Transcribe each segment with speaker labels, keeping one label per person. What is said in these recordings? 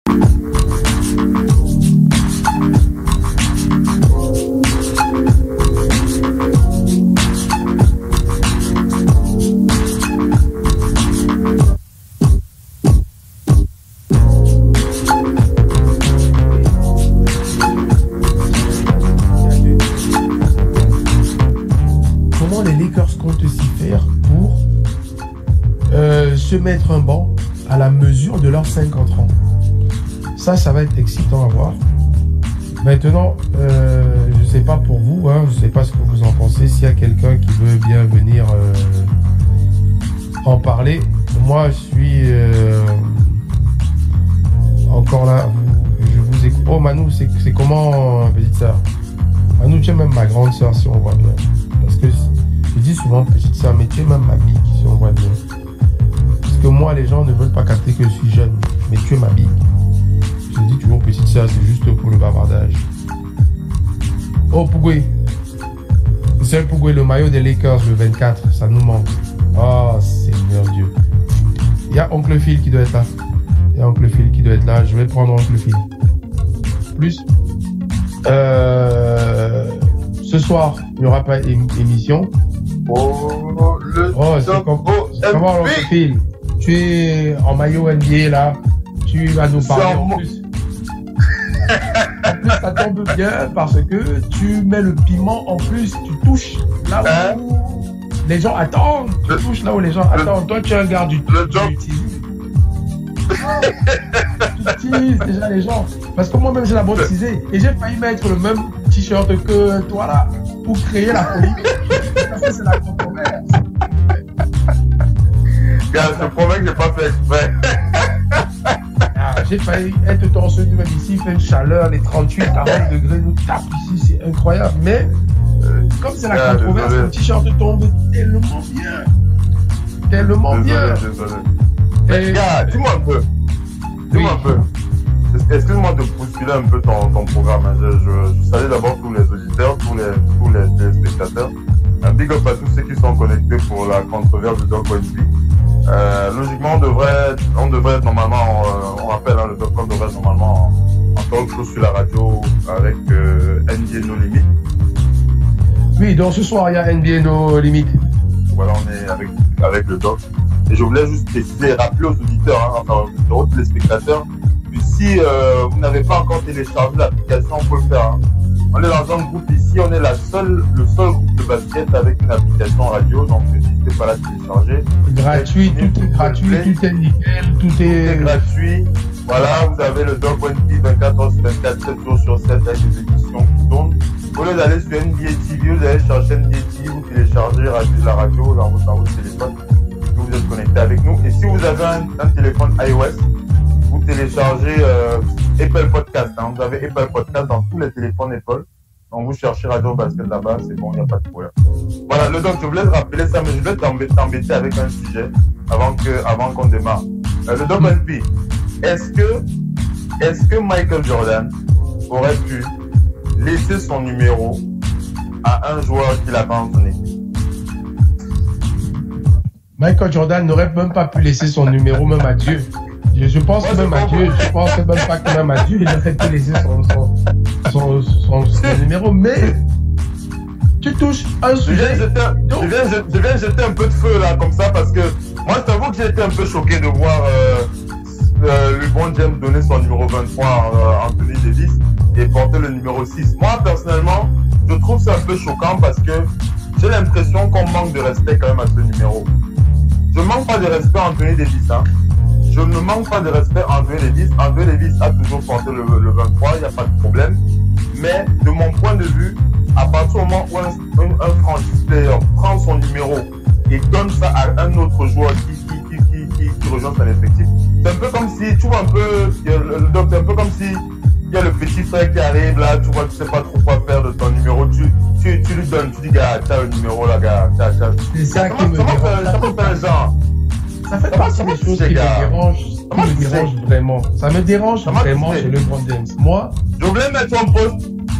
Speaker 1: Comment les Lakers comptent s'y faire pour se mettre un banc à la mesure de leurs 50 ans? Ça va être excitant à voir. Maintenant, je ne sais pas pour vous, hein, je ne sais pas ce que vous en pensez. S'il y a quelqu'un qui veut bien venir en parler, moi je suis encore là. Je vous écoute. Oh Manu, c'est comment, petite sœur? Manu, tu es même ma grande sœur si on voit bien. Parce que je dis souvent petite sœur, mais tu es même ma big si on voit bien. Parce que moi, les gens ne veulent pas capter que je suis jeune, mais tu es ma big. Je dis toujours petite sœur, c'est juste pour le bavardage. Oh Pougoué. C'est Pougoué, le maillot des Lakers, le 24, ça nous manque. Oh Seigneur Dieu. Il y a Oncle Phil qui doit être là. Il y a Oncle Phil qui doit être là. Je vais prendre Oncle Phil. Plus. Ce soir, il n'y aura pas émission.
Speaker 2: Oh,
Speaker 1: c'est comment Oncle Phil? Tu es en maillot NBA là. Tu vas nous parler en plus. En plus, ça tombe bien parce que tu mets le piment en plus. Tu touches là où les gens attendent. Tu touches là où les gens attendent. Toi, tu es un gars du tu utilises déjà les gens. Parce que moi-même, j'ai la bonne teasée. Et j'ai failli mettre le même t-shirt que toi là pour créer la folie. Parce que c'est la controverse.
Speaker 2: Gars, je te promets que j'ai pas fait exprès.
Speaker 1: J'ai failli être torse nu, même ici, il fait une chaleur, les 38, 40 degrés nous tapent ici, c'est incroyable. Mais comme c'est la controverse, le t-shirt tombe tellement bien. Tellement bien.
Speaker 2: Mais gars, dis-moi un peu. Excuse-moi de bousculer un peu ton programme. Je salue d'abord tous les auditeurs, tous les téléspectateurs. Un big up à tous ceux qui sont connectés pour la controverse de Doc Wendy. Logiquement, on devrait être normalement, on rappelle, hein, le Doc devrait être normalement en talk show sur la radio avec NBA No Limit.
Speaker 1: Oui, donc ce soir, il y a NBA No Limit.
Speaker 2: Voilà, on est avec le Doc. Et je voulais juste préciser et rappeler aux auditeurs, hein, enfin aux téléspectateurs, que si vous n'avez pas encore téléchargé l'application, on peut le faire. Hein. On est dans un groupe ici, on est le seul groupe de basket avec une application radio, donc n'hésitez pas à la télécharger.
Speaker 1: Gratuit, tout est gratuit, tout est nickel, tout est
Speaker 2: gratuit. Voilà, vous avez le Doc Wendy 24h/24, 7 jours sur 7 avec des émissions qui tournent. Au lieu d'aller sur NBA TV, vous allez chercher NBA TV, vous téléchargez la radio dans votre téléphone, et vous êtes connecté avec nous. Et si vous avez un téléphone iOS, vous téléchargez Apple Podcast. Hein. Vous avez Apple Podcast dans tous les téléphones Apple. Donc vous cherchez Radio Basket là-bas, c'est bon, il n'y a pas de problème. Voilà, le Doc, je voulais te rappeler ça, mais je vais t'embêter avec un sujet avant qu'on démarre. Le Doc NP, est-ce que Michael Jordan aurait pu laisser son numéro à un joueur qu'il a pas en son équipe?
Speaker 1: Michael Jordan n'aurait même pas pu laisser son numéro même à Dieu. Je pense même à Dieu, je pense même pas que même à Dieu, il aurait pu laisser son numéro, mais tu touches un sujet.
Speaker 2: Je viens jeter un peu de feu là, comme ça, parce que moi je t'avoue que j'ai été un peu choqué de voir LeBron James donner son numéro 23 à Anthony Davis et porter le numéro 6. Moi personnellement, je trouve ça un peu choquant parce que j'ai l'impression qu'on manque de respect quand même à ce numéro. Je ne manque pas de respect à Anthony Davis, hein. Je ne manque pas de respect à Anthony Davis. Anthony Davis a toujours porté le 23, il n'y a pas de problème. Mais de mon point de vue, à partir du moment où un franchise player prend son numéro et donne ça à un autre joueur qui rejoint son effectif, c'est un peu comme si, tu vois un peu, c'est un peu comme si il y a le petit frère qui arrive là, tu vois, tu sais pas trop quoi faire de ton numéro, tu lui donnes, tu dis gars, t'as le numéro là, gars, t'as.
Speaker 1: C'est ça qui me dérange. Ça fait partie des choses qui me dérangent vraiment. Ça me dérange vraiment chez LeBron James. Moi,
Speaker 2: je voulais mettre un post.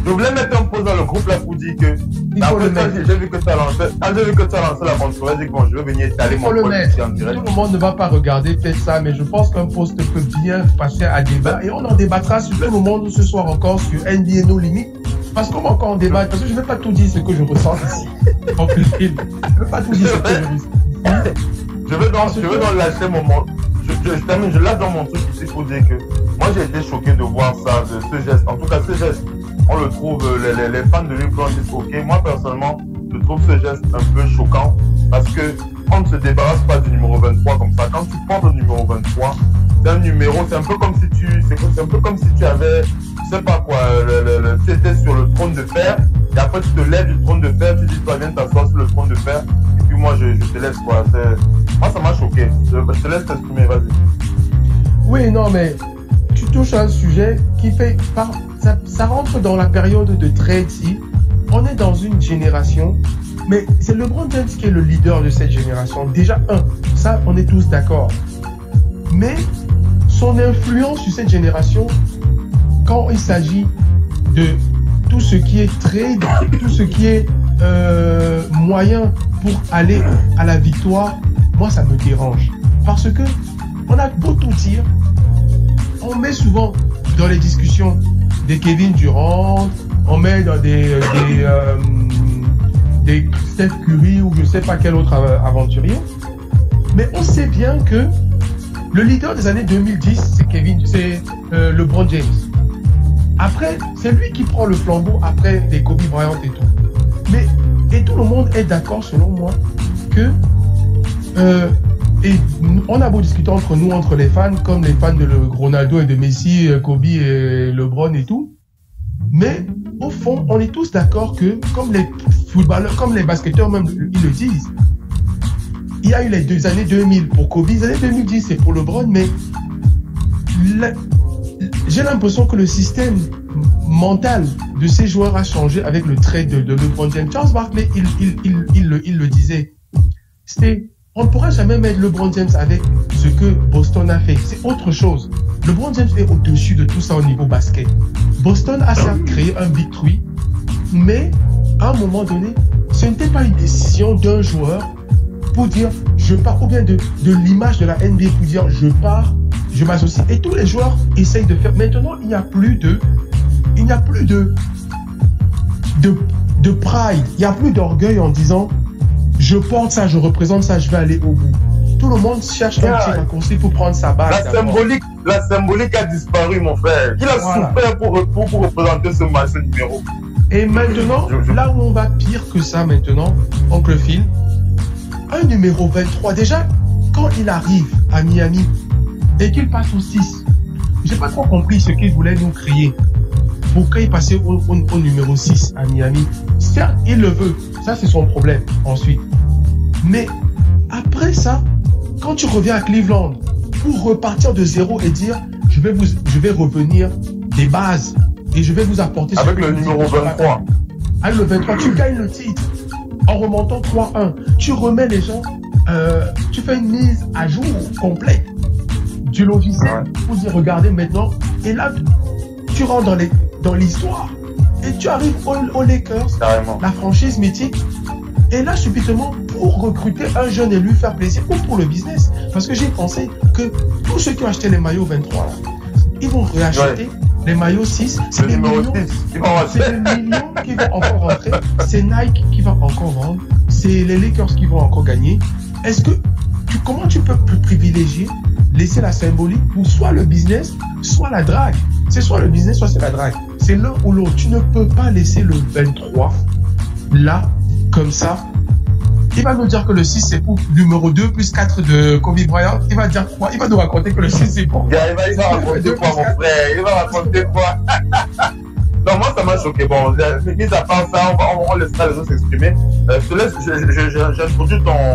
Speaker 2: Je voulais mettre un pause dans le groupe là pour dire que.
Speaker 1: Il faut le mettre.
Speaker 2: J'ai vu que tu as lancé. Quand j'ai vu que tu as lancé la controverse, j'ai dit bon, je vais venir étaler mon
Speaker 1: point ici
Speaker 2: en direct.
Speaker 1: Tout le monde ne va pas regarder peut-être ça, mais je pense qu'un post peut bien passer à débat. Et on en débattra sur tout le monde ce soir encore sur NBA No Limit. Parce qu'on va encore en débattre. Parce que je ne vais pas tout dire ce que je ressens ici. En plus, je ne vais pas tout dire ce que je ressens.
Speaker 2: Je vais donc lâcher mon mot. Je termine, je lâche dans mon truc ici pour dire que moi j'ai été choqué de voir ça, de ce geste. En tout cas, ce geste, on le trouve, les fans de LeBron disent ok. Moi personnellement, je trouve ce geste un peu choquant parce que on ne se débarrasse pas du numéro 23 comme ça. Quand tu portes le numéro 23, c'est un numéro, c'est un peu comme si tu avais, je sais pas quoi, tu étais sur le trône de fer et après tu te lèves du trône de fer, tu dis toi viens t'asseoir sur le trône de fer et puis moi je te laisse quoi. Moi ça m'a choqué. Je te laisse t'exprimer, vas-y.
Speaker 1: Oui, non, mais tu touches à un sujet qui fait ça rentre dans la période de trade ici. On est dans une génération, mais c'est LeBron James qui est le leader de cette génération. Déjà, ça, on est tous d'accord. Mais son influence sur cette génération, quand il s'agit de tout ce qui est trade, tout ce qui est moyen pour aller à la victoire, moi, ça me dérange. Parce que on a beau tout dire, on met souvent dans les discussions des Kevin Durant, on met dans des Steph Curry ou je sais pas quel autre aventurier. Mais on sait bien que le leader des années 2010, c'est LeBron James. Après, c'est lui qui prend le flambeau après les Kobe Bryant et tout. Et tout le monde est d'accord, selon moi, que et on a beau discuter entre nous, entre les fans, comme les fans de Ronaldo et de Messi, Kobe et LeBron et tout. Mais au fond, on est tous d'accord que, comme les footballeurs, comme les basketteurs même, ils le disent, il y a eu les 2 années 2000 pour Kobe, les années 2010 c'est pour LeBron, mais j'ai l'impression que le système mental de ces joueurs a changé avec le trade de LeBron James. Charles Barkley, il le disait, on ne pourra jamais mettre LeBron James avec ce que Boston a fait. C'est autre chose. LeBron James est au-dessus de tout ça au niveau basket. Boston a certes créé un Big Three, mais à un moment donné, ce n'était pas une décision d'un joueur pour dire je pars, ou bien de l'image de la NBA pour dire je pars, je m'associe. Et tous les joueurs essayent de faire. Maintenant, il n'y a plus de pride, il n'y a plus d'orgueil en disant je porte ça, je représente ça, je vais aller au bout. Tout le monde cherche un petit raccourci pour prendre sa base.
Speaker 2: La symbolique a disparu, mon frère. Il a souffert pour représenter ce numéro.
Speaker 1: Et maintenant, là où on va pire que ça maintenant, Oncle Phil, un numéro 23, déjà, quand il arrive à Miami et qu'il passe au 6, j'ai pas trop compris ce qu'il voulait nous crier. Pourquoi il passait au numéro 6 à Miami? Certes, il le veut. Ça, c'est son problème, ensuite. Mais après ça, quand tu reviens à Cleveland pour repartir de zéro et dire je vais revenir des bases et je vais vous apporter
Speaker 2: avec le numéro 23.
Speaker 1: Avec le 23, tu gagnes le titre en remontant 3-1. Tu remets les gens, tu fais une mise à jour complète du logiciel pour dire regardez maintenant. Et là, tu rentres dans l'histoire et tu arrives aux Lakers,
Speaker 2: carrément,
Speaker 1: la franchise mythique. Et là, subitement, pour recruter un jeune et lui faire plaisir, ou pour le business, parce que j'ai pensé que tous ceux qui ont acheté les maillots 23, là, ils vont réacheter les maillots 6. C'est des millions qui vont encore rentrer. C'est Nike qui va encore vendre. C'est les Lakers qui vont encore gagner. Comment tu peux privilégier, laisser la symbolique pour soit le business, soit la drague? C'est soit le business, soit c'est la drague. C'est l'un ou l'autre. Tu ne peux pas laisser le 23 là, comme ça. Il va nous dire que le 6 c'est pour numéro 2 plus 4 de Kobe Bryant. Il va dire quoi? Il va nous raconter que le 6 c'est pour.
Speaker 2: Il va raconter quoi, mon frère? Il va raconter quoi? Non, moi ça m'a choqué. Bon, mis à part ça, on laissera les autres s'exprimer. Je te laisse, j'introduis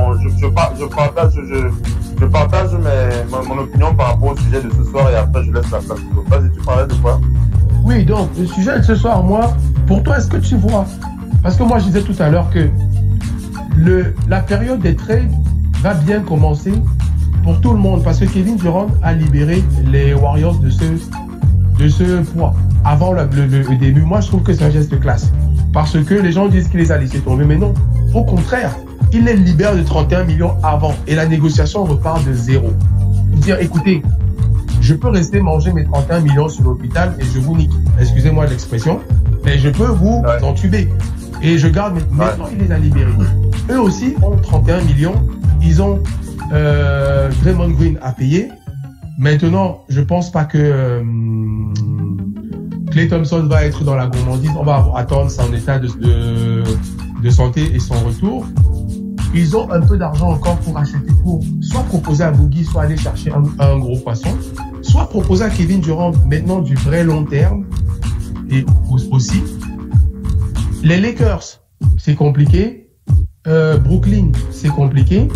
Speaker 2: je partage mon opinion par rapport au sujet de ce soir et après je laisse la place. Vas-y, tu parlais de quoi?
Speaker 1: Oui, donc le sujet de ce soir, moi, pour toi, est-ce que tu vois? Parce que moi je disais tout à l'heure que la période des trades va bien commencer pour tout le monde parce que Kevin Durant a libéré les Warriors de avant le début, moi je trouve que c'est un geste classe. Parce que les gens disent qu'il les a laissés tomber, mais non. Au contraire, il les libère de 31 millions avant et la négociation repart de zéro. Dire, écoutez, je peux rester manger mes 31 millions sur l'hôpital et je vous nique. Excusez-moi l'expression, mais je peux vous entuber. Et je garde, maintenant il les a libérés. Eux aussi ont 31 millions, ils ont Draymond Green à payer. Maintenant, je pense pas que Klay Thompson va être dans la gourmandise. On va attendre son état de santé et son retour. Ils ont un peu d'argent encore pour acheter, pour soit proposer à Boogie, soit aller chercher un gros poisson, soit proposer à Kevin Durant maintenant du vrai long terme. Et aussi, les Lakers, c'est compliqué. Brooklyn, c'est compliqué.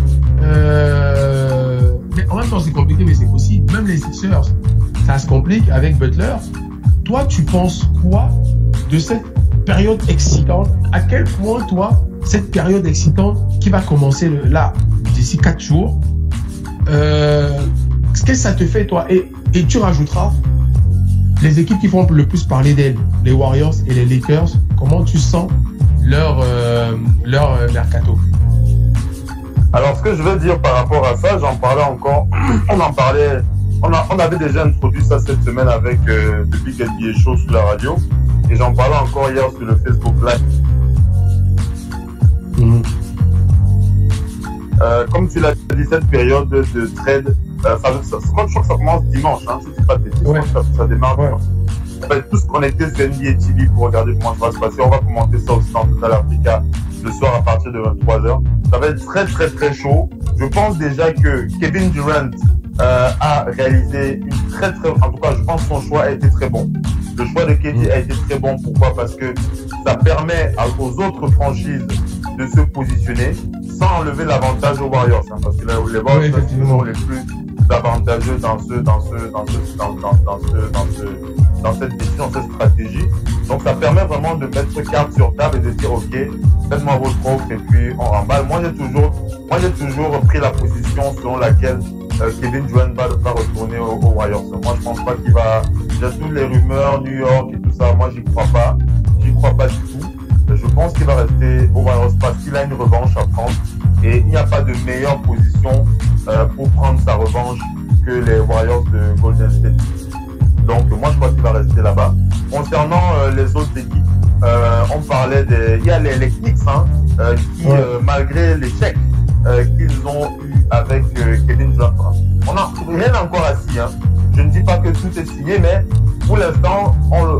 Speaker 1: Mais en même temps, c'est compliqué, mais c'est possible. Même les Sixers, ça se complique avec Butler. Toi, tu penses quoi de cette période excitante? À quel point, toi, cette période excitante qui va commencer là, d'ici 4 jours, qu'est-ce que ça te fait, toi? Et tu rajouteras les équipes qui font le plus parler d'elles, les Warriors et les Lakers. Comment tu sens leur mercato?
Speaker 2: Alors, ce que je veux dire par rapport à ça, j'en parlais encore, on avait déjà introduit ça cette semaine avec depuis qu'il est chaud sur la radio, et j'en parlais encore hier sur le Facebook Live. Comme tu l'as dit, cette période de trade, moi je crois que ça commence dimanche, hein, si je ne dis pas de bêtises, ça démarre dimanche. On va être tous connectés sur NBA TV pour regarder comment ça va se passer. On va commenter ça aussi dans Total Africa le soir à partir de 23h. Ça va être très très très chaud. Je pense déjà que Kevin Durant a réalisé une très très... En tout cas, je pense que son choix a été très bon. Le choix de KD a été très bon. Pourquoi? Parce que ça permet aux autres franchises de se positionner sans enlever l'avantage aux Warriors. Hein, parce que les Warriors sont toujours les plus avantageux dans cette décision, cette stratégie. Donc ça permet vraiment de mettre carte sur table et de dire ok, faites-moi votre offre et puis on remballe. Moi j'ai toujours pris la position selon laquelle Kevin Durant va retourner aux Warriors. Moi je pense pas qu'il va. Il y a toutes les rumeurs, New York et tout ça, moi j'y crois pas du tout. Je pense qu'il va rester aux Warriors parce qu'il a une revanche à prendre et il n'y a pas de meilleure position pour prendre sa revanche que les Warriors de Golden State. Donc moi je crois qu'il va rester là-bas. Concernant les autres équipes, on parlait il y a les Knicks qui malgré l'échec qu'ils ont eu avec Kevin Durant, on n'a rien encore assis. Hein. Je ne dis pas que tout est signé, mais pour l'instant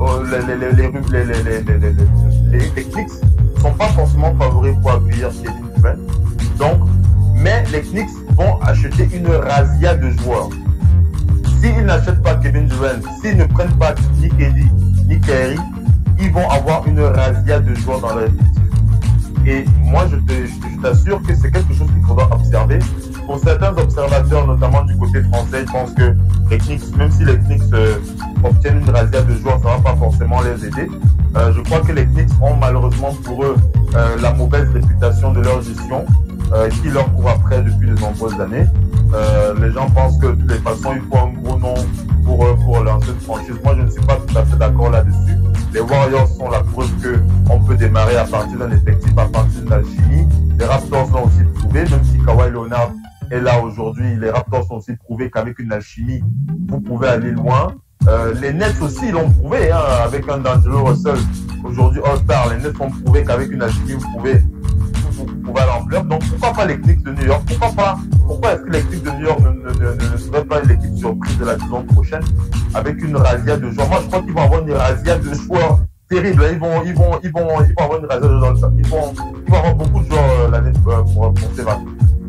Speaker 2: les Knicks sont pas forcément favorables pour accueillir Kevin Durant. Donc, mais les Knicks vont acheter une razzia de joueurs. S'ils n'achètent pas Kevin Durant, s'ils ne prennent pas ni KD, ni Kyrie, ils vont avoir une razzia de joueurs dans leur effectif. Et moi, je t'assure que c'est quelque chose qu'il faudra observer. Pour certains observateurs, notamment du côté français, ils pensent que les Knicks, même si les Knicks obtiennent une razzia de joueurs, ça ne va pas forcément les aider. Je crois que les Knicks ont malheureusement pour eux la mauvaise réputation de leur gestion qui leur court après depuis de nombreuses années. Les gens pensent que de toutes les façons, il faut un gros nom pour lancer une franchise. Moi, je ne suis pas tout à fait d'accord là-dessus. Les Warriors sont la preuve qu'on peut démarrer à partir d'un effectif, à partir d'une alchimie. Les Raptors l'ont aussi prouvé, même si Kawhi Leonard est là aujourd'hui. Les Raptors ont aussi prouvé qu'avec une alchimie, vous pouvez aller loin. Les Nets aussi l'ont prouvé, hein, avec un D'Angelo Russell. Aujourd'hui, All-Star, les Nets ont prouvé qu'avec une alchimie, vous pouvez aller en pleurs. Donc, pourquoi pas les Knicks de New York? Pourquoi est-ce que les Knicks de New York ne seraient pas l'équipe surprise de la saison prochaine avec une razzia de joueurs? Moi, je crois qu'ils vont avoir une razzia de joueurs terrible. Ils vont avoir une razzia de joueurs. Ils vont avoir beaucoup de joueurs l'année pour ces vacances.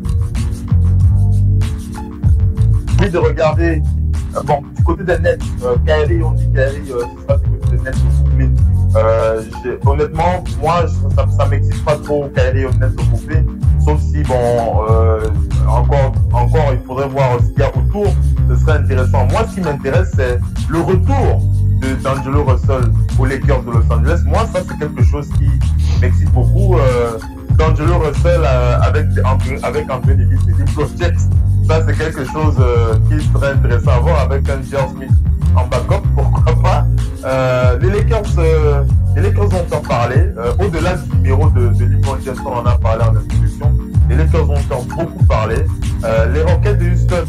Speaker 2: Puis de regarder, bon, du côté des Nets, Kyrie, on dit Kyrie, c'est pas du côté des Nets au Brooklyn. Honnêtement, moi, ça m'excite pas trop Kyrie au Nets au Brooklyn. Sauf si, bon, encore, il faudrait voir ce qu'il y a autour. Ce serait intéressant. Moi, ce qui m'intéresse, c'est le retour d'Angelo Russell aux Lakers de Los Angeles. Moi, ça, c'est quelque chose qui m'excite beaucoup. D'Angelo Russell avec Anthony Davis et les Projects, ça, c'est quelque chose qui serait intéressant à voir avec un J.R. Smith en backup. Pourquoi ont en parlé. Au-delà du numéro de LeBron James, on en a parlé en introduction. Les Lakers ont en beaucoup parlé. Les Rockets de Houston,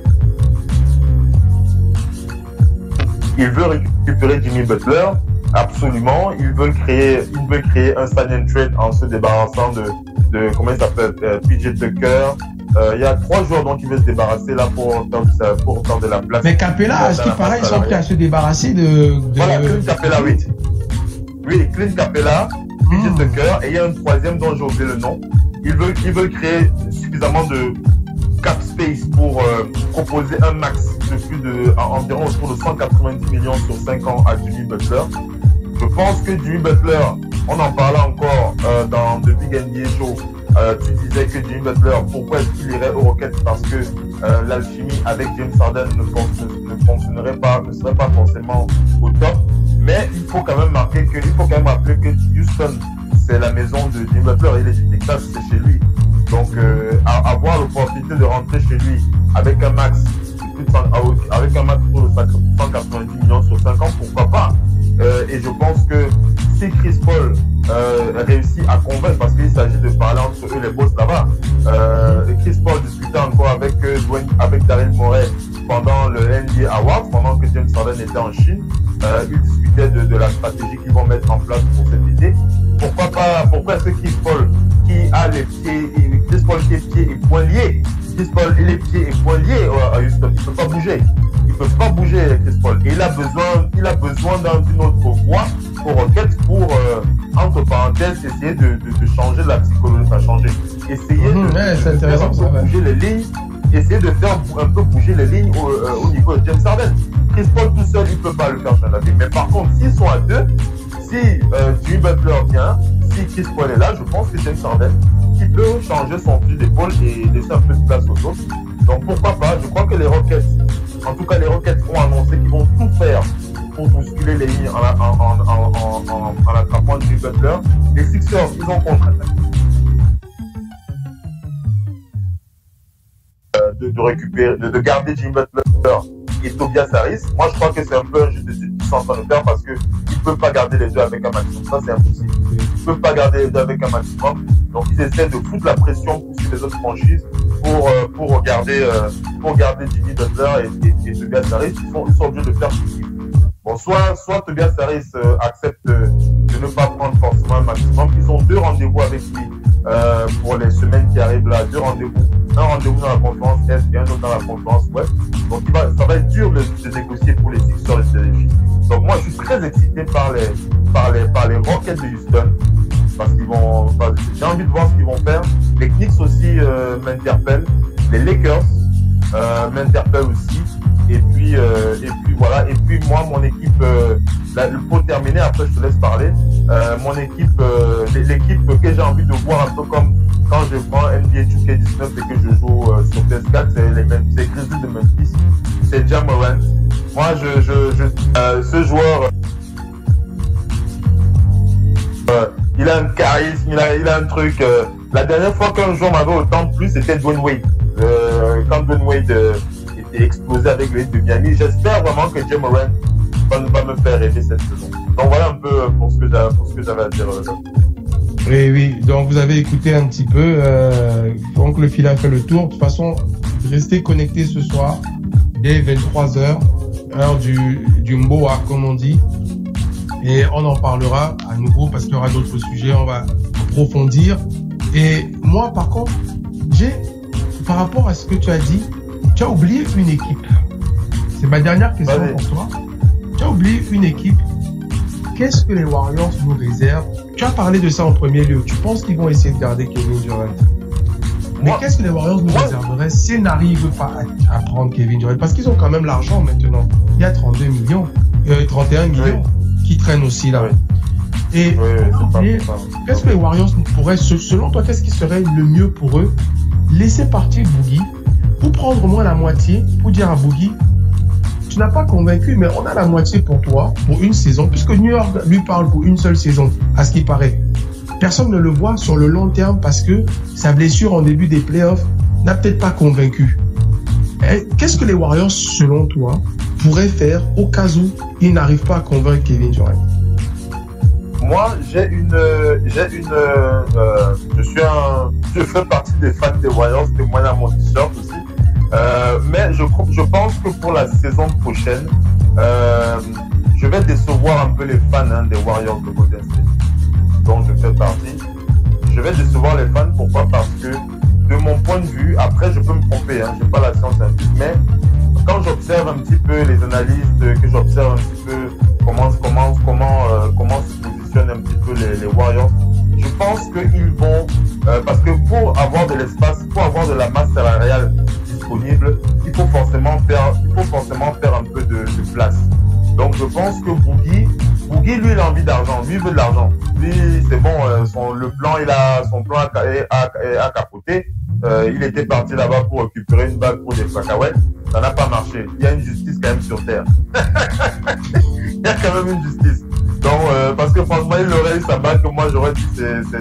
Speaker 2: ils veulent récupérer Jimmy Butler. Absolument. Ils veulent créer un sign and trade en se débarrassant de comment il s'appelle, PJ Tucker. Il y a 3 joueurs dont ils veulent se débarrasser là pour faire de la place.
Speaker 1: Mais Capella, à ce qui paraît, ils sont prêts à se débarrasser de...
Speaker 2: Voilà, Clint Capella, oui. Oui, Clint Capella, PJ Tucker, et il y a un troisième dont j'ai oublié le nom. Ils veulent créer suffisamment de cap space pour proposer un max de plus de environ autour de 190 millions sur 5 ans à Jimmy Butler. Je pense que Jimmy Butler, on en parlait encore dans The Big NBA Show. Tu disais que Jimmy Butler, pourquoi est-ce qu'il irait aux Rockets? Parce que l'alchimie avec James Harden ne fonctionnerait pas, ne serait pas forcément au top. Mais il faut quand même rappeler que Houston, c'est la maison de Jimmy Butler. Il est du Texas, c'est chez lui. Donc avoir l'opportunité de rentrer chez lui avec un max avec un max pour 190 millions sur 5 ans, pourquoi pas? Et je pense que si Chris Paul réussit à convaincre, parce qu'il s'agit de parler entre eux les boss là-bas, Chris Paul discutait encore avec Daryl Morey pendant le NBA Awards, pendant que James Harden était en Chine. Ils discutaient de la stratégie qu'ils vont mettre en place pour cet été. Pourquoi est-ce que Chris Paul, qui a les pieds et poings liés, Chris Paul et les pieds et poings liés à Houston, il ne peut pas bouger. Il peut pas bouger, Chris Paul. Et il a besoin d'une autre voie pour Rockets pour, entre parenthèses, essayer de changer la psychologie, essayer de faire un peu bouger les lignes, essayer de faire un peu bouger les lignes au niveau de James Harden. Chris Paul tout seul, il peut pas le faire, je l'avais. Mais par contre, s'ils sont à deux, si Jimmy Butler vient, si Chris Paul est là, je pense que James Harden, qui peut changer son fusil d'épaule et laisser un peu de place aux autres. Donc pourquoi pas? Je crois que les Rockets, en tout cas les Rockets ont annoncé qu'ils vont tout faire pour bousculer les lignes en attrapant Jimmy Butler. Les Sixers, ils ont contracté de garder Jimmy Butler et Tobias Harris. Moi je crois que c'est un peu un jeu de qu'ils sont en train de faire parce que ils peuvent pas garder les deux avec un maximum. Ça c'est impossible. Ils peuvent pas garder les deux avec un maximum. Donc ils essaient de foutre la pression sur les autres franchises pour garder Jimmy Butler et Tobias Harris. Ils sont obligés de faire ce. Bon, soit Tobias Harris accepte de ne pas prendre forcément un maximum. Ils ont 2 rendez-vous avec lui pour les semaines qui arrivent là. 2 rendez-vous. Un rendez-vous dans la conférence Est et un autre dans la conférence Ouest. Donc ça va être dur de négocier pour les Sixers et les filles. Donc moi je suis très excité par les Rockets de Houston. Parce qu'ils vont, j'ai envie de voir ce qu'ils vont faire. Les Knicks aussi m'interpellent. Les Lakers m'interpellent aussi. Et puis voilà. Et puis moi, mon équipe, pour terminer, après je te laisse parler. Mon équipe, l'équipe que j'ai envie de voir un peu comme quand je prends NBA 2K19 et que je joue sur PS4, c'est Grizzlies de Memphis. C'est Ja Morant. Moi, ce joueur, il a un charisme, il a un truc. La dernière fois qu'un joueur m'avait autant plu, c'était Dwayne Wade. Quand Dwayne Wade était explosé avec le hit de Miami, j'espère vraiment que Ja Morant va me faire rêver cette saison. Donc voilà un peu pour ce que j'avais à dire.
Speaker 1: Oui. Donc vous avez écouté un petit peu. Donc le fil a fait le tour. De toute façon, restez connectés ce soir dès 23h, heure du Mboa, comme on dit. Et on en parlera à nouveau parce qu'il y aura d'autres sujets, on va approfondir. Et moi, par contre, par rapport à ce que tu as dit, tu as oublié une équipe. C'est ma dernière question pour toi. Tu as oublié une équipe. Qu'est-ce que les Warriors nous réservent? Tu as parlé de ça en premier lieu. Tu penses qu'ils vont essayer de garder Kevin Durant? Mais qu'est-ce que les Warriors nous réserveraient s'ils n'arrivent pas à prendre Kevin Durant? Parce qu'ils ont quand même l'argent maintenant. Il y a 31 millions qui traînent aussi là. Et qu'est-ce que les Warriors pourraient, selon toi, qu'est-ce qui serait le mieux pour eux? Laisser partir Boogie ou prendre au moins la moitié pour dire à Boogie, tu n'as pas convaincu, mais on a la moitié pour toi, pour une saison, puisque New York lui parle pour une seule saison, à ce qui paraît. Personne ne le voit sur le long terme parce que sa blessure en début des playoffs n'a peut-être pas convaincu. Qu'est-ce que les Warriors, selon toi, pourraient faire au cas où ils n'arrivent pas à convaincre Kevin Durant?
Speaker 2: moi, je fais partie des fans des Warriors, témoigne à mon t-shirt aussi. Mais je pense que pour la saison prochaine, je vais décevoir un peu les fans des Warriors de Golden State, dont je fais partie. Je vais décevoir les fans, pourquoi? Parce que, de mon point de vue, après je peux me tromper, j'ai pas la science infuse, mais quand j'observe un petit peu les analystes, que j'observe un petit peu comment se positionnent un petit peu les Warriors, je pense qu'ils vont, parce que pour avoir de l'espace, pour avoir de la masse salariale disponible, il faut forcément faire un peu de place. Donc je pense que Boogie, lui, il a envie d'argent, lui, il veut de l'argent. Lui, c'est bon, son plan a capoté. Il était parti là-bas pour récupérer une bague pour des cacahuètes. Ça n'a pas marché. Il y a une justice quand même sur Terre. Il y a quand même une justice. Donc, parce que franchement, il aurait eu sa bague que moi j'aurais dit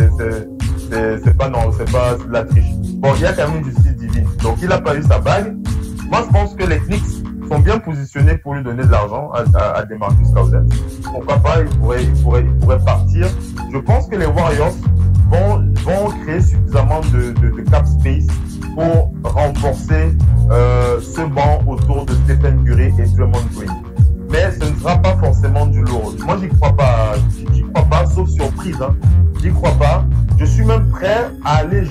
Speaker 2: c'est pas de la triche. Bon, il y a quand même une justice divine. Donc, il n'a pas eu sa bague. Moi, je pense que les Knicks sont bien positionnés pour lui donner de l'argent à DeMarcus Cousins. Pourquoi pas, il pourrait partir. Je pense que les Warriors vont créer suffisamment de cap space pour renforcer ce banc autour de Stephen Curry et Draymond Green. Mais ce ne sera pas forcément du lourd. Moi, j'y crois pas, sauf surprise. J'y crois pas. Je suis même prêt à aller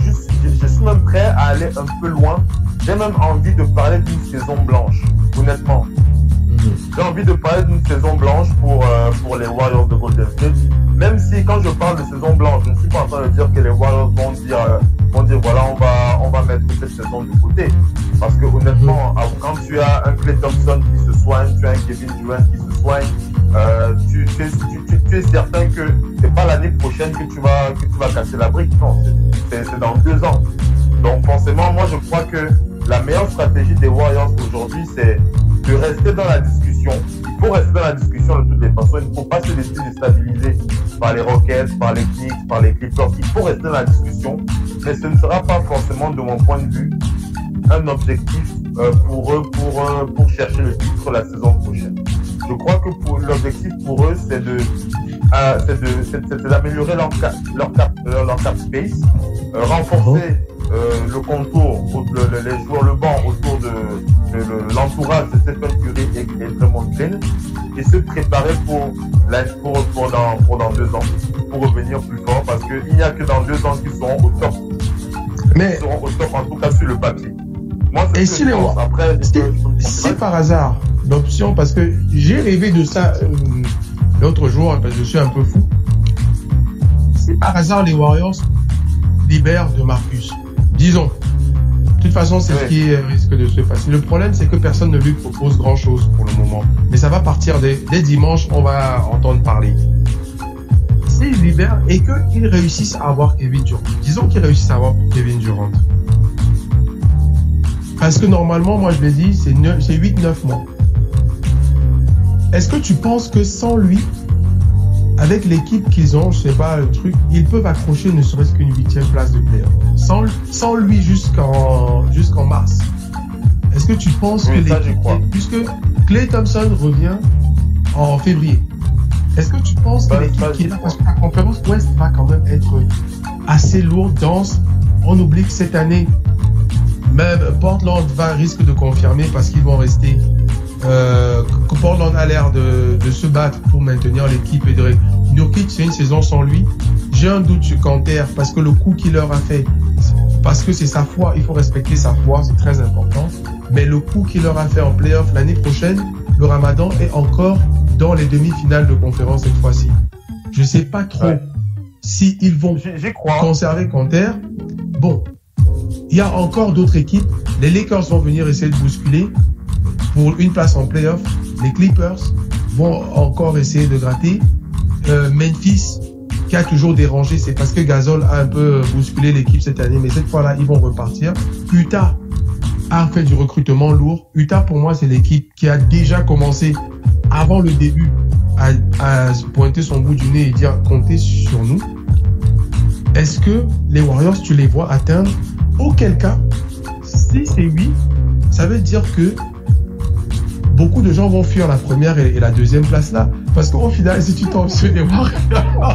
Speaker 2: un peu loin. J'ai même envie de parler d'une saison blanche, honnêtement. J'ai envie de parler d'une saison blanche pour les Warriors de Golden State. Même si quand je parle de saison blanche, je ne suis pas en train de dire que les Warriors vont dire voilà, on va mettre cette saison de côté. Parce que honnêtement, quand tu as un Klay Thompson qui se soigne, tu as un Kevin Durant qui se soigne, tu es certain que c'est pas l'année prochaine que tu vas casser la brique. Non, c'est dans 2 ans. Donc forcément, moi je crois que la meilleure stratégie des Warriors aujourd'hui, c'est de rester dans la discussion. Il faut rester dans la discussion de toutes les façons. Il ne faut pas se laisser déstabiliser par les Rockets, par les Knicks, par les Clippers. Il faut rester dans la discussion. Mais ce ne sera pas forcément, de mon point de vue, un objectif pour eux pour chercher le titre la saison prochaine. Je crois que l'objectif pour eux, c'est d'améliorer leur cap space, renforcer le contour, les joueurs, le banc autour de l'entourage de Stephen Curry et Draymond Green, et se préparer pour dans 2 ans, pour revenir plus fort, parce qu'il n'y a que dans 2 ans qu'ils seront au top.
Speaker 1: Mais
Speaker 2: ils seront au top, en tout cas sur le papier. Moi,
Speaker 1: et si les si par hasard l'option, parce que j'ai rêvé de ça l'autre jour, parce que je suis un peu fou. Si par hasard les Warriors libèrent DeMarcus, disons, de toute façon c'est ce qui risque de se passer. Le problème, c'est que personne ne lui propose grand chose pour le moment, mais ça va partir dès dimanche, on va entendre parler. S'ils libèrent et qu'ils réussissent à avoir Kevin Durant, disons qu'ils réussissent à avoir Kevin Durant, parce que normalement, moi je l'ai dit, c'est 8-9 mois. Est-ce que tu penses que sans lui, avec l'équipe qu'ils ont, je sais pas, le truc, ils peuvent accrocher ne serait-ce qu'une 8e place de playoff sans lui jusqu'en mars? Est-ce que tu penses que l'équipe, puisque Klay Thompson revient en février, est-ce que tu penses que l'équipe qui est là, parce que la conférence Ouest va quand même être assez lourde, dense? On oublie que cette année, même Portland risque de confirmer parce qu'ils vont rester. Que Portland a l'air de se battre pour maintenir l'équipe et de Nurkic, c'est une saison sans lui. J'ai un doute sur Kanter parce que le coup qu'il leur a fait, parce que c'est sa foi, il faut respecter sa foi, c'est très important. Mais le coup qu'il leur a fait en playoff l'année prochaine, le Ramadan est encore dans les demi-finales de conférence cette fois-ci. Je sais pas trop si ils vont conserver Kanter. Bon. Il y a encore d'autres équipes. Les Lakers vont venir essayer de bousculer pour une place en playoff. Les Clippers vont encore essayer de gratter. Memphis, qui a toujours dérangé, c'est parce que Gasol a un peu bousculé l'équipe cette année, mais cette fois-là, ils vont repartir. Utah a fait du recrutement lourd. Utah, pour moi, c'est l'équipe qui a déjà commencé, avant le début, à pointer son bout du nez et dire « comptez sur nous ». Est-ce que les Warriors, tu les vois atteindre? Auquel cas, si c'est oui, ça veut dire que beaucoup de gens vont fuir la première et la deuxième place là. Parce qu'au final, si tu tombes sur des Warriors,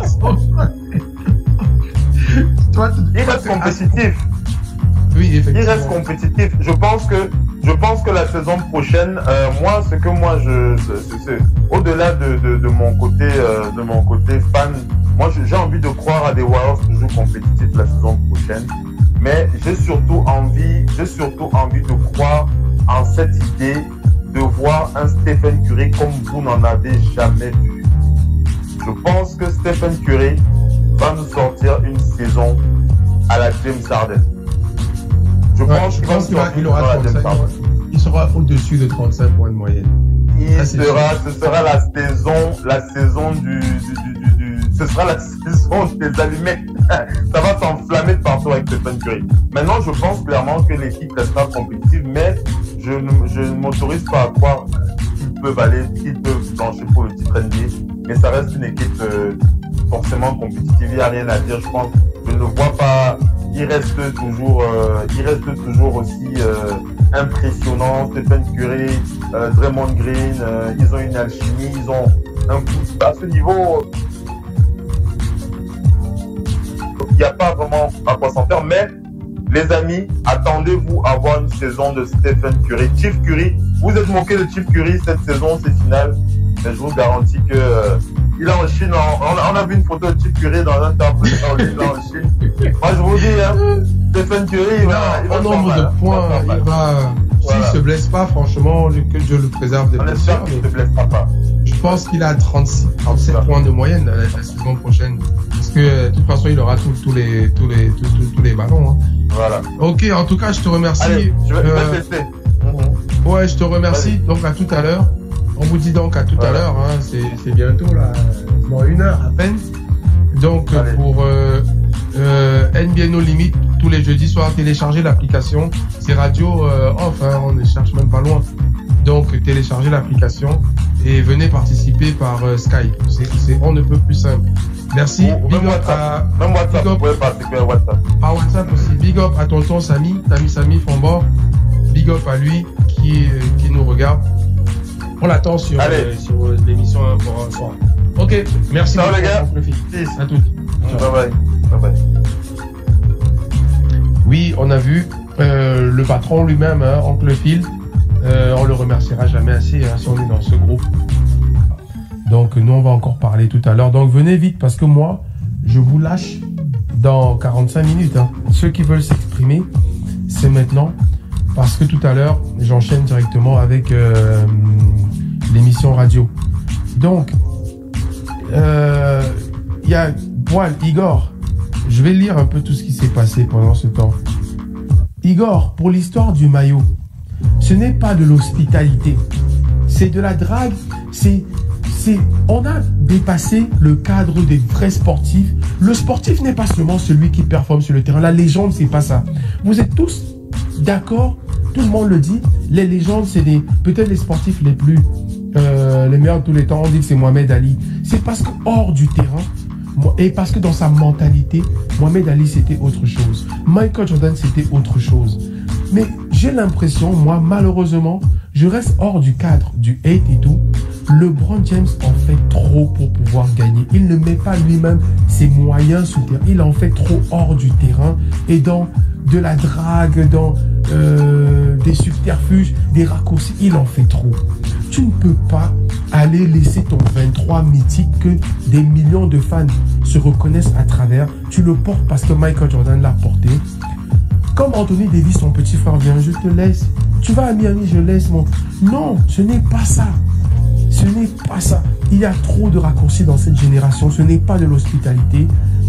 Speaker 2: il reste compétitif.
Speaker 1: Oui, effectivement.
Speaker 2: Il reste compétitif. Je pense que la saison prochaine, moi, au-delà de mon côté fan, moi, j'ai envie de croire à des Warriors toujours compétitifs la saison prochaine. Mais j'ai surtout envie de croire en cette idée de voir un Stephen Curry comme vous n'en avez jamais vu. Je pense que Stephen Curry va nous sortir une saison à la James Harden. Je pense qu'il
Speaker 1: sera au-dessus de 35 points de moyenne.
Speaker 2: Ce sera la saison ce sera la saison des allumettes. Ça va s'enflammer de partout avec Stephen Curry. Maintenant, je pense clairement que l'équipe restera compétitive, mais je ne m'autorise pas à croire qu'ils peuvent plancher pour le titre NBA. Mais ça reste une équipe forcément compétitive. Il n'y a rien à dire, je pense. Je ne vois pas. Il reste toujours aussi impressionnant. Stephen Curry, Draymond Green, ils ont une alchimie, ils ont un coup à ce niveau. Il n'y a pas vraiment à quoi s'en faire, mais les amis, attendez-vous à voir une saison de Stephen Curry. Chief Curry, vous êtes moqué de Chief Curry cette saison, c'est final, mais je vous garantis que il est en Chine. On a vu une photo de Chief Curry dans un temple en Chine. Moi, je vous dis, Stephen Curry, il va
Speaker 1: nombre de points, s'il ne se blesse pas, franchement, que Dieu le préserve des blessures.
Speaker 2: On espère qu'il ne se blessera pas.
Speaker 1: Je pense qu'il a 37 points de moyenne la saison prochaine. Parce que de toute façon, il aura tous les ballons. Hein.
Speaker 2: Voilà.
Speaker 1: Ok, en tout cas, je te remercie.
Speaker 2: Allez, je vais te laisser.
Speaker 1: Ouais, je te remercie. Donc à tout à l'heure. On vous dit donc à tout à l'heure. Hein. C'est bientôt là, dans 1 heure à peine. Donc pour NBA No Limit, tous les jeudis soirs, téléchargez l'application. C'est radio off, hein, on ne cherche même pas loin. Donc téléchargez l'application et venez participer par Skype. On ne peut plus simple. Merci.
Speaker 2: Même WhatsApp, vous pouvez participer à WhatsApp.
Speaker 1: Par WhatsApp aussi. Big up à tonton Samy, Samy Fombord. Big up à lui qui nous regarde. On l'attend sur l'émission pour un soir. Ok, merci.
Speaker 2: Ciao les gars.
Speaker 1: À toutes.
Speaker 2: Bye bye.
Speaker 1: Oui, on a vu le patron lui-même, hein, Oncle Phil. On le remerciera jamais assez hein, si on est dans ce groupe. Donc nous on va encore parler tout à l'heure. Donc venez vite parce que moi je vous lâche dans 45 minutes. Hein. Ceux qui veulent s'exprimer, c'est maintenant. Parce que tout à l'heure, j'enchaîne directement avec l'émission radio. Donc, il y a Igor. Je vais lire un peu tout ce qui s'est passé pendant ce temps. Igor, pour l'histoire du maillot, ce n'est pas de l'hospitalité. C'est de la drague. On a dépassé le cadre des vrais sportifs. Le sportif n'est pas seulement celui qui performe sur le terrain. La légende, c'est pas ça. Vous êtes tous d'accord? Tout le monde le dit. Les légendes, c'est peut-être les sportifs les meilleurs de tous les temps. On dit que c'est Mohamed Ali. C'est parce que hors du terrain, et parce que dans sa mentalité, Mohamed Ali, c'était autre chose. Michael Jordan, c'était autre chose. Mais j'ai l'impression, moi, malheureusement, je reste hors du cadre du hate et tout. LeBron James en fait trop pour pouvoir gagner. Il ne met pas lui-même ses moyens sous terre. Il en fait trop hors du terrain et dans de la drague, dans des subterfuges, des raccourcis. Il en fait trop. Tu ne peux pas aller laisser ton 23 mythique que des millions de fans se reconnaissent à travers. Tu le portes parce que Michael Jordan l'a porté. Comme Anthony Davis, son petit frère, vient, je te laisse. Tu vas à Miami, je laisse mon... Non, ce n'est pas ça. Ce n'est pas ça. Il y a trop de raccourcis dans cette génération. Ce n'est pas de l'hospitalité.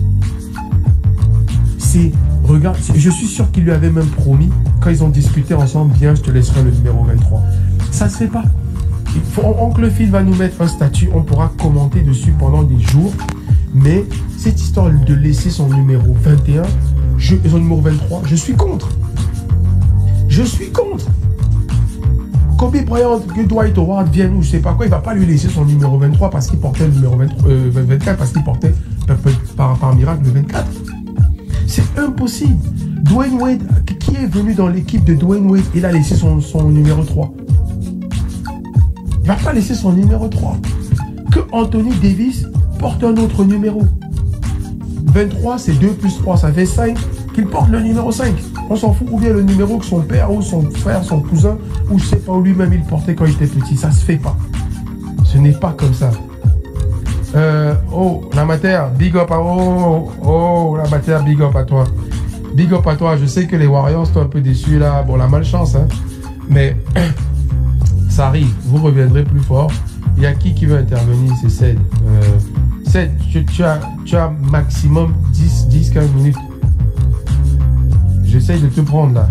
Speaker 1: Regarde, je suis sûr qu'il lui avait même promis, quand ils ont discuté ensemble, bien, je te laisserai le numéro 23. Ça ne se fait pas. Oncle Phil va nous mettre un statut, on pourra commenter dessus pendant des jours. Mais cette histoire de laisser son numéro 21, son numéro 23, je suis contre. Je suis contre. Kobe Bryant, que Dwight Howard vienne ou je sais pas quoi, il va pas lui laisser son numéro 23 parce qu'il portait le numéro 24, parce qu'il portait par miracle le 24. C'est impossible. Dwayne Wade, qui est venu dans l'équipe de Dwayne Wade, il a laissé son numéro 3. Il va pas laisser son numéro 3. Que Anthony Davis porte un autre numéro. 23, c'est 2 plus 3, ça fait 5. Qu'il porte le numéro 5. On s'en fout, ou bien le numéro que son père, ou son frère, son cousin, ou je sais pas, où lui-même il portait quand il était petit. Ça se fait pas. Ce n'est pas comme ça. Oh, la matière, big up à... Oh, la matière, big up à toi. Big up à toi. Je sais que les Warriors sont un peu déçus là. Bon, la malchance, hein. Mais ça arrive. Vous reviendrez plus fort. Il y a qui veut intervenir? C'est Ced. Ced, tu as maximum 10-15 minutes. J'essaye de te prendre là.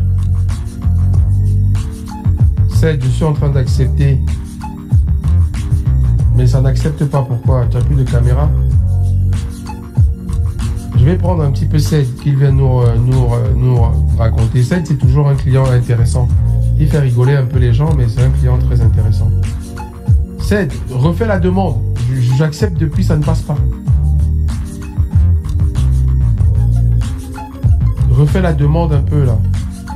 Speaker 1: Ced, je suis en train d'accepter. Mais ça n'accepte pas. Pourquoi? Tu n'as plus de caméra? Je vais prendre un petit peu Ced qu'il vient nous raconter. Ced, c'est toujours un client intéressant. Il fait rigoler un peu les gens, mais c'est un client très intéressant. Ced, refais la demande. J'accepte depuis, ça ne passe pas. Refais la demande un peu là.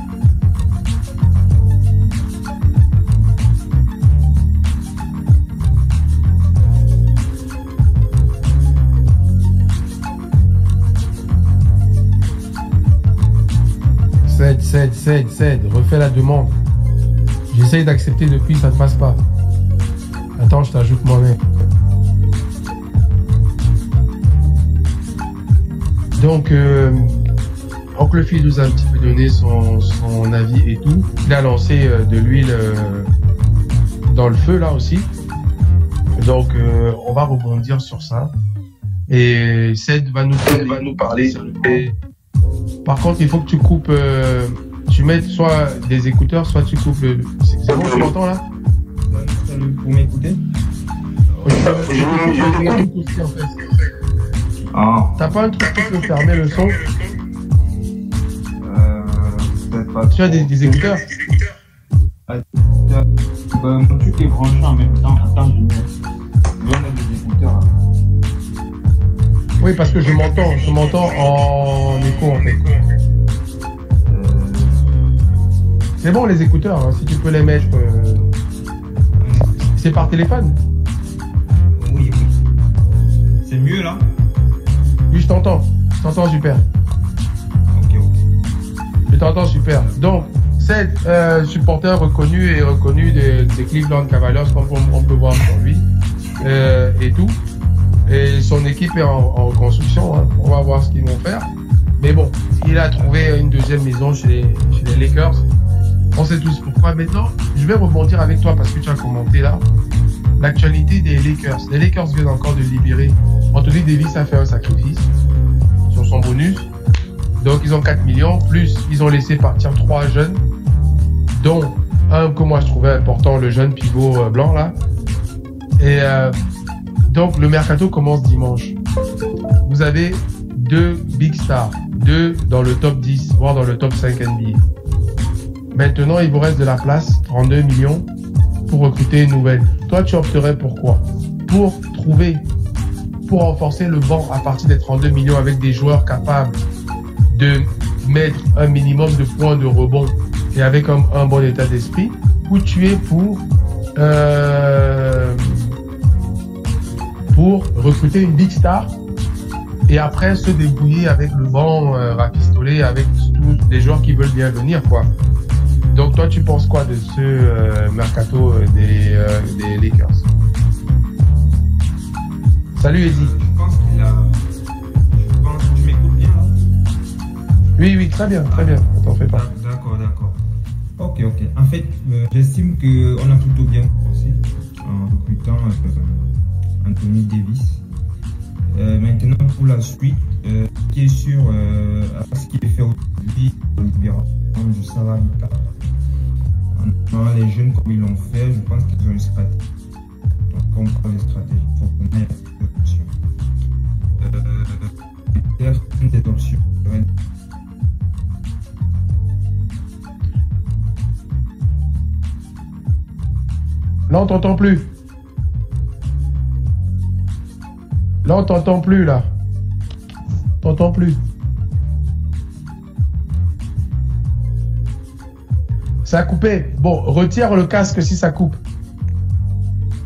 Speaker 1: Ced, refais la demande. J'essaye d'accepter depuis, ça ne passe pas. Attends, je t'ajoute moi-même. Donc, Oncle Phil nous a un petit peu donné son avis et tout. Il a lancé de l'huile dans le feu là aussi. Donc, on va rebondir sur ça. Et Ced va nous parler. Et, par contre, il faut que tu coupes, tu mettes soit des écouteurs, soit tu coupes le... C'est bon, tu m'entends là?
Speaker 3: Vous m'écoutez?
Speaker 1: Je t'écoute aussi en fait.
Speaker 3: Ah.
Speaker 1: T'as pas un truc qui peut fermer le son?
Speaker 3: Peut-être pas.
Speaker 1: Tu as des écouteurs?
Speaker 3: Mon truc est branché en même temps. Attends, je vais mettre des écouteurs.
Speaker 1: Oui, parce que je m'entends en écho en fait. C'est bon les écouteurs, hein, si tu peux les mettre. C'est par téléphone?
Speaker 3: Oui. C'est mieux là?
Speaker 1: Oui, je t'entends super.
Speaker 3: Ok.
Speaker 1: Je t'entends super. Donc, c'est supporter reconnu des Cleveland Cavaliers, comme on peut voir sur lui, et tout. Et son équipe est en construction, hein. On va voir ce qu'ils vont faire. Mais bon, il a trouvé une deuxième maison chez les Lakers. On sait tous pourquoi. Maintenant, je vais rebondir avec toi parce que tu as commenté là l'actualité des Lakers. Les Lakers viennent encore de libérer. Anthony Davis a fait un sacrifice sur son bonus. Donc, ils ont 4 millions. Plus, ils ont laissé partir 3 jeunes, dont un que moi je trouvais important, le jeune pivot blanc là. Et donc, le mercato commence dimanche. Vous avez 2 big stars, 2 dans le top 10, voire dans le top 5 NBA. Maintenant, il vous reste de la place, 32 millions, pour recruter une nouvelle. Toi, tu opterais pour quoi? Pour renforcer le banc à partir des 32 millions avec des joueurs capables de mettre un minimum de points de rebond et avec un bon état d'esprit, ou tu es pour recruter une big star et après se débrouiller avec le banc rafistolé avec tous les joueurs qui veulent bien venir, quoi. Donc toi, tu penses quoi de ce mercato des Lakers? Salut Eddie.
Speaker 3: Je pense qu'il a... Tu m'écoutes bien là?
Speaker 1: Oui, très bien. T'en fais pas.
Speaker 3: D'accord. Ok. En fait, j'estime qu'on a plutôt bien commencé en recrutant Anthony Davis. Maintenant, pour la suite, qui est sûr à ce qui est fait aujourd'hui, du Saravita. Les jeunes, comme ils l'ont fait, je pense qu'ils ont une stratégie. Donc, on prend les stratégies, il faut qu'on ait des options. Peut-être une des options serait...
Speaker 1: Là, on t'entend plus. Là. T'entends plus. Ça a coupé. Bon, retire le casque si ça coupe.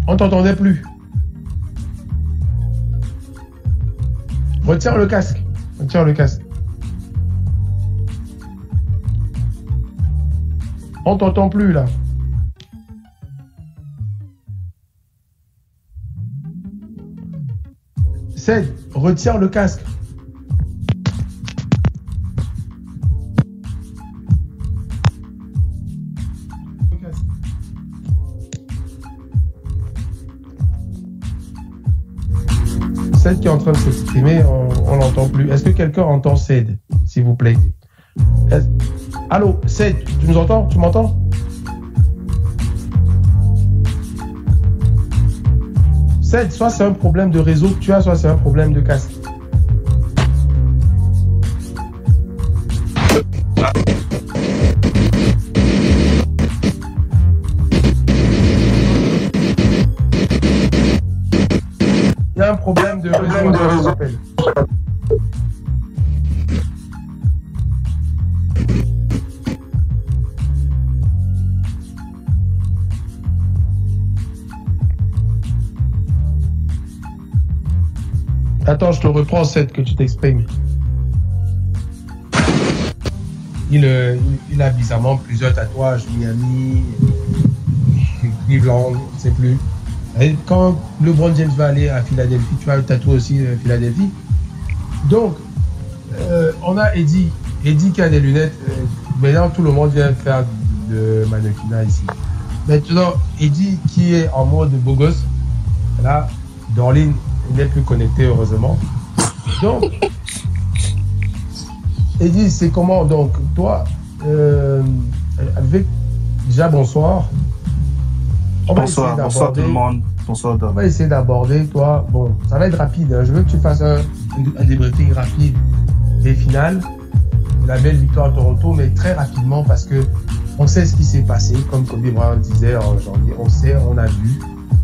Speaker 1: On t'entendait plus. Retire le casque. Retire le casque. On t'entend plus là. Ced, retire le casque. Ced qui est en train de s'exprimer, on l'entend plus. Est-ce que quelqu'un entend Ced, s'il vous plaît? Allô, Ced, tu nous entends? Tu m'entends? Ced, soit c'est un problème de réseau que tu as, soit c'est un problème de casque. Il y a un problème de réseau. Attends, je te reprends, Ced, que tu t'exprimes. Il a bizarrement plusieurs tatouages, Miami, Cleveland, je ne sais plus. Et quand LeBron James va aller à Philadelphie, tu vas le tatouer aussi Philadelphie. Donc, on a Eddie qui a des lunettes. Maintenant, tout le monde vient faire de mannequinat ici. Maintenant, Eddie qui est en mode beau gosse, là, Dorline n'est plus connecté, heureusement. Donc, Eddie, c'est comment? Donc, toi, avec déjà bonsoir.
Speaker 4: Bonsoir tout le monde. Bonsoir.
Speaker 1: On va essayer d'aborder, toi. Bon, ça va être rapide. Hein. Je veux que tu fasses un débriefing rapide des finales. La belle victoire à Toronto, mais très rapidement parce que on sait ce qui s'est passé, comme Kobe Bryant disait en janvier. On sait, on a vu.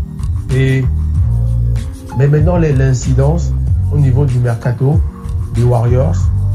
Speaker 1: Mais maintenant, l'incidence au niveau du mercato des Warriors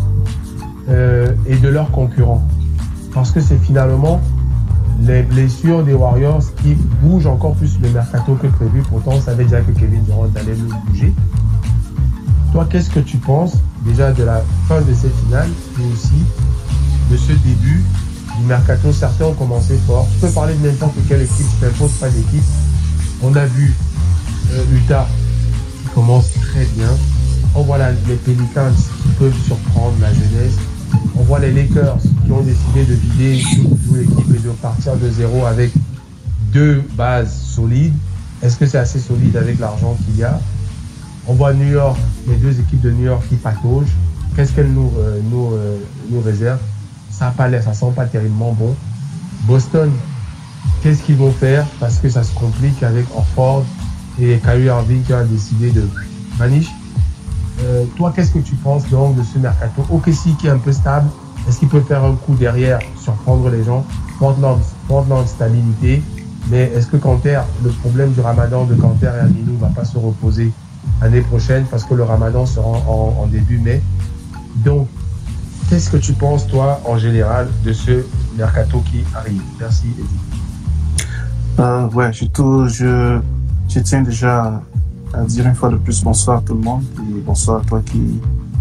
Speaker 1: et de leurs concurrents. Parce que c'est finalement les blessures des Warriors qui bougent encore plus le mercato que prévu. Pourtant, on savait déjà que Kevin Durant allait le bouger. Toi, qu'est-ce que tu penses déjà de la fin de cette finale et aussi de ce début du mercato? Certains ont commencé fort. Tu peux parler de n'importe quelle équipe, je n'impose pas d'équipe. On a vu Utah qui commence très bien. On voit les Pelicans qui peuvent surprendre la jeunesse. On voit les Lakers qui ont décidé de vider toute l'équipe et de partir de zéro avec deux bases solides. Est-ce que c'est assez solide avec l'argent qu'il y a? On voit New York, les deux équipes de New York qui pataugent. Qu'est-ce qu'elles nous réservent? Ça sent pas terriblement bon. Boston, qu'est-ce qu'ils vont faire? Parce que ça se complique avec Horford et Kyrie Irving qui a décidé de Manish. Toi, qu'est-ce que tu penses donc de ce mercato? OKC qui est un peu stable, est-ce qu'il peut faire un coup derrière, surprendre les gens? Portland, stabilité, mais est-ce que Kanter, le problème du Ramadan de Kanter et Aminou ne va pas se reposer l'année prochaine parce que le Ramadan sera en début mai? Donc, qu'est-ce que tu penses, toi, en général, de ce mercato qui arrive? Merci, Eddie.
Speaker 4: Ouais, je tiens déjà à dire une fois de plus bonsoir à tout le monde et bonsoir à toi qui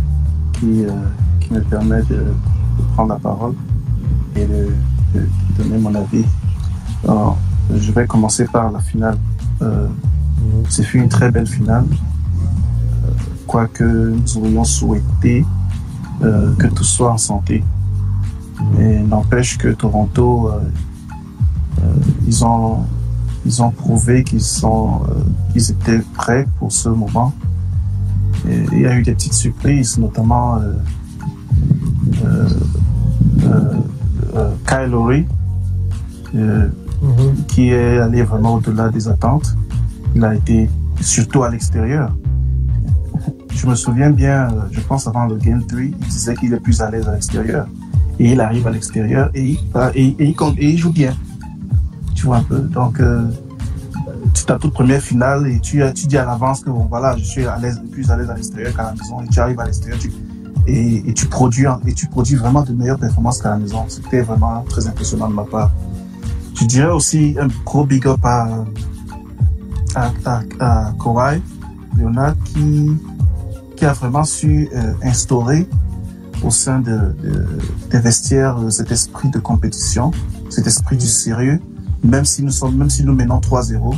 Speaker 4: me permet de prendre la parole et de donner mon avis. Alors, je vais commencer par la finale. C'est fut une très belle finale, quoique nous aurions souhaité que tout soit en santé. Mais n'empêche que Toronto, ils ont prouvé qu'ils étaient prêts pour ce moment. Et il y a eu des petites surprises, notamment Kyle Lowry, qui est allé vraiment au-delà des attentes. Il a été surtout à l'extérieur. Je me souviens bien, je pense avant le Game 3, il disait qu'il est plus à l'aise à l'extérieur. Et il arrive à l'extérieur et il joue bien. Tu vois un peu. Donc, c'est ta toute première finale et tu dis à l'avance que bon, voilà, je suis plus à l'aise à l'extérieur qu'à la maison. Et tu arrives à l'extérieur et tu produis vraiment de meilleures performances qu'à la maison. C'était vraiment très impressionnant de ma part. Je dirais aussi un gros big up à Kawhi Leonard qui a vraiment su instaurer au sein des vestiaires cet esprit de compétition, cet esprit du sérieux, même si nous menons 3-0.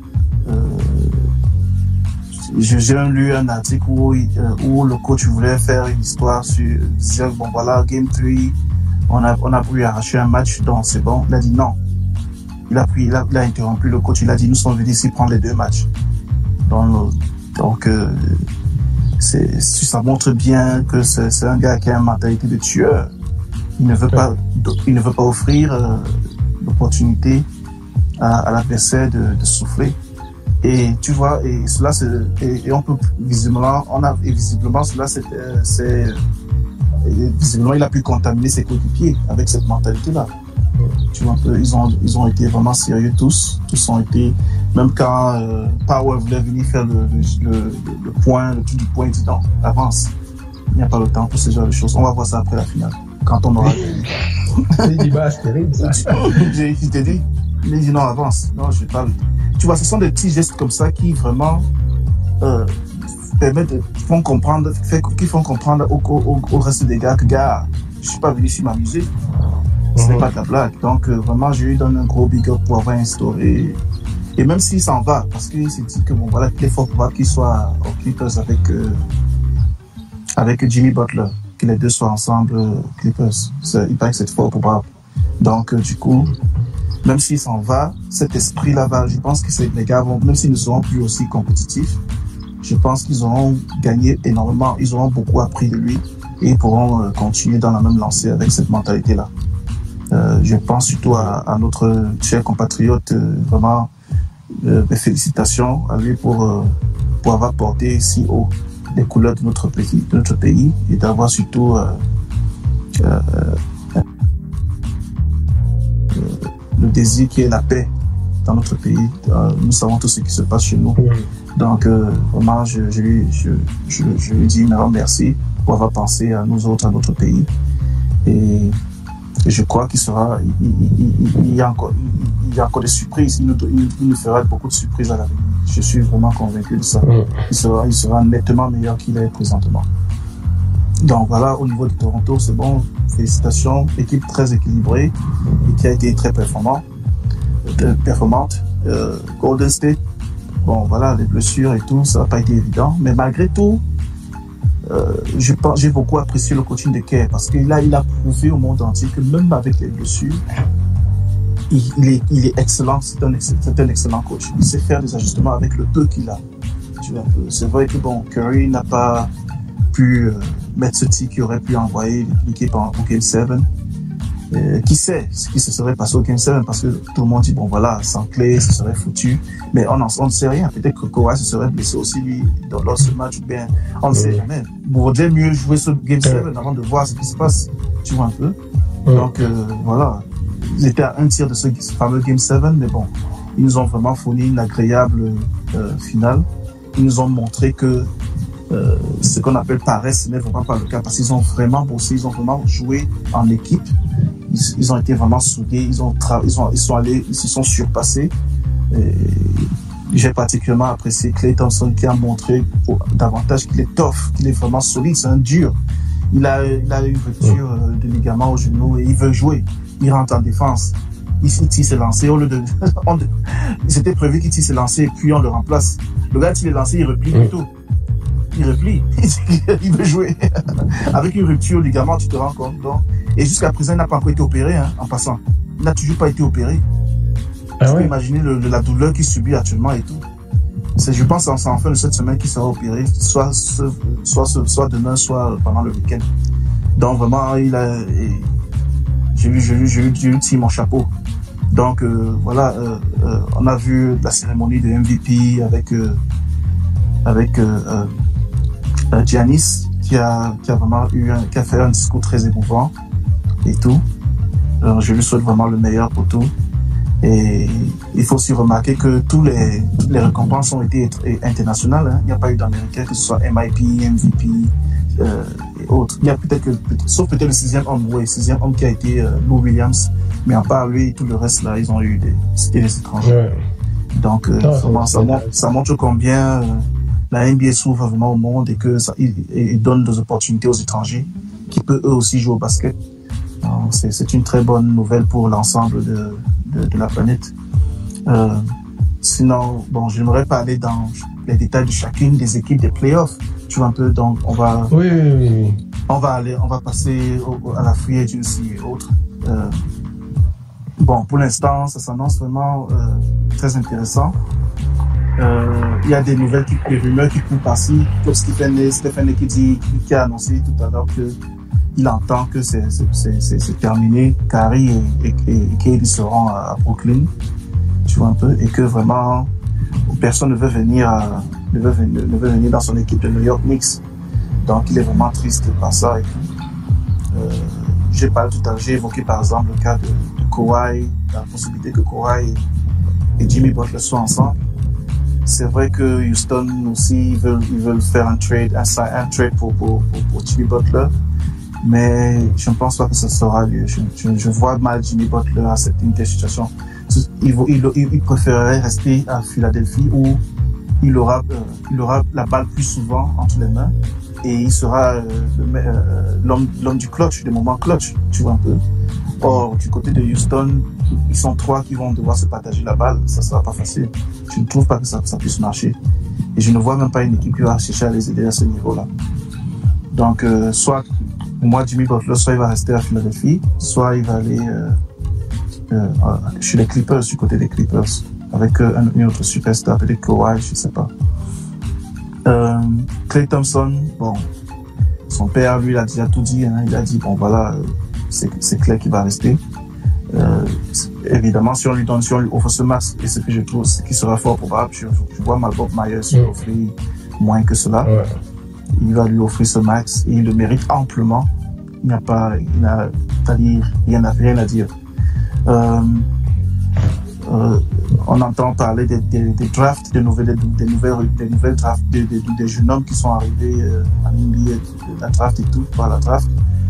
Speaker 4: J'ai lu un article où le coach voulait faire une histoire sur dire bon voilà, game 3, on a pu arracher un match, donc c'est bon. Il a dit non. Il a interrompu le coach, il a dit nous sommes venus ici prendre les 2 matchs. Donc ça montre bien que c'est un gars qui a une mentalité de tueur. Il ne veut pas offrir l'opportunité à l'adversaire de souffler. Et tu vois, et cela et on peut visiblement visiblement il a pu contaminer ses coéquipiers avec cette mentalité là. Tu vois un peu, ils ont été vraiment sérieux tous ont été, même quand Powell voulait venir faire le point, le tour du point, il dit non, avance, il n'y a pas le temps pour ce genre de choses, on va voir ça après la finale quand on aura
Speaker 1: il dit bah c'est terrible ça.
Speaker 4: Je t'ai dit, il dit non, avance, non je vais pas. Tu vois, ce sont des petits gestes comme ça qui vraiment font comprendre au reste des gars que gars, je suis pas venu ici m'amuser. Ce n'est pas de la blague. Donc, vraiment, je lui donne un gros big up pour avoir instauré. Et même s'il s'en va, parce qu'il s'est dit que bon, voilà, il est fort probable qu'il soit aux Clippers avec Jimmy Butler, que les deux soient ensemble Clippers. Il paraît que c'est fort probable. Donc, du coup, même s'il s'en va, cet esprit-là va, je pense que les gars vont, même s'ils ne seront plus aussi compétitifs, je pense qu'ils auront gagné énormément, ils auront beaucoup appris de lui et ils pourront continuer dans la même lancée avec cette mentalité-là. Je pense surtout à notre cher compatriote, vraiment mes félicitations à lui pour avoir porté si haut les couleurs de notre pays et d'avoir surtout le désir qui est la paix dans notre pays. Nous savons tout ce qui se passe chez nous. Donc vraiment je lui dis un merci pour avoir pensé à nous autres, à notre pays. Et je crois qu'il sera, il y a encore des surprises. Il nous fera beaucoup de surprises à l'avenir. Je suis vraiment convaincu de ça. Il sera nettement meilleur qu'il est présentement. Donc voilà, au niveau de Toronto, c'est bon. Félicitations. Équipe très équilibrée et qui a été très performante. Golden State, bon voilà, les blessures et tout, ça n'a pas été évident. Mais malgré tout, j'ai beaucoup apprécié le coaching de Kerr parce qu'il a prouvé au monde entier que même avec les blessures, il est excellent. C'est un excellent coach. Il sait faire des ajustements avec le peu qu'il a. C'est vrai que bon, Curry n'a pas pu mettre ce tir qui aurait pu envoyer l'équipe en Game 7. Qui sait ce qui se serait passé au Game 7 parce que tout le monde dit bon voilà, sans clé, ce serait foutu. Mais on ne sait rien. Peut-être que Kawhi se serait blessé aussi lui dans ce match ou bien on ne sait jamais. Vous vaudrait mieux jouer ce Game 7 avant de voir ce qui se passe. Tu vois un peu. Donc voilà, ils étaient à un tir de ce fameux Game 7, mais bon, ils nous ont vraiment fourni une agréable finale. Ils nous ont montré que ce qu'on appelle paresse, ce n'est vraiment pas le cas parce qu'ils ont vraiment bossé, ils ont vraiment joué en équipe. Ils ont été vraiment soudés, ils se sont surpassés. J'ai particulièrement apprécié Klay Thompson qui a montré davantage qu'il est tough, qu'il est vraiment solide, c'est un dur. Il a une rupture de ligament au genou et il veut jouer. Il rentre en défense. Il tire ses lancers au lieu de. C'était prévu qu'il tire ses lancers et puis on le remplace. Le gars tire les lancers, il replie plutôt. Il replie. Il veut jouer. Avec une rupture au ligament, tu te rends compte. Donc, et jusqu'à présent, il n'a pas encore été opéré, hein, en passant. Il n'a toujours pas été opéré. Tu peux imaginer la douleur qu'il subit actuellement et tout. Je pense que c'est en fin de cette semaine qu'il sera opéré, soit demain, soit pendant le week-end. Donc vraiment, j'ai eu tiré mon chapeau. Donc voilà, on a vu la cérémonie de MVP avec Giannis qui a vraiment qui a fait un discours très émouvant et tout. Alors, je lui souhaite vraiment le meilleur pour tout. Et il faut aussi remarquer que toutes les récompenses ont été internationales. Hein. Il n'y a pas eu d'Américains, que ce soit MIP, MVP et autres. Il y a sauf peut-être le 6e homme, oui, 6e homme qui a été Lou Williams. Mais à part lui, tout le reste là, c'était des étrangers. Donc, ça montre combien la NBA s'ouvre vraiment au monde et que il donne des opportunités aux étrangers qui peuvent eux aussi jouer au basket. C'est une très bonne nouvelle pour l'ensemble de la planète. Sinon, bon, j'aimerais parler dans les détails de chacune des équipes des playoffs. Tu vois un peu, donc on va.
Speaker 1: Oui.
Speaker 4: On va passer à la free agency et autres. Bon, pour l'instant, ça s'annonce vraiment très intéressant. Il y a des rumeurs qui courent par-ci, comme Stephen qui a annoncé tout à l'heure que il entend que c'est terminé. Kyrie et KD seront à Brooklyn, tu vois un peu, et que vraiment personne ne veut venir dans son équipe de New York Knicks. Donc il est vraiment triste par ça. J'ai évoqué par exemple le cas de Kawhi, la possibilité que Kawhi et Jimmy Butler soient ensemble. C'est vrai que Houston aussi ils veulent faire un trade pour Jimmy Butler, mais je ne pense pas que ça sera lieu. Je vois mal Jimmy Butler à cette situation. Il préférerait rester à Philadelphie où il aura la balle plus souvent entre les mains et il sera l'homme du clutch, des moments clutch, tu vois un peu. Or, du côté de Houston, ils sont 3 qui vont devoir se partager la balle. Ça sera pas facile. Je ne trouve pas que ça puisse marcher. Et je ne vois même pas une équipe qui va chercher à les aider à ce niveau-là. Donc, soit, pour moi, Jimmy Butler, soit il va rester à Philadelphie, soit il va aller chez les Clippers, du côté des Clippers, avec une autre superstar, peut-être Kawhi, je ne sais pas. Klay Thompson, bon, son père, lui, il a déjà tout dit. Hein, il a dit, bon, voilà, c'est Klay qui va rester. Évidemment, si on lui offre ce max, et ce que je trouve, ce qui sera fort probable, je vois mal Bob Myers lui offrir moins que cela. Ouais. Il va lui offrir ce max et il le mérite amplement. Il n'a rien à dire. On entend parler des drafts, des nouvelles drafts, des jeunes hommes qui sont arrivés à NBA, la draft et tout, par la draft.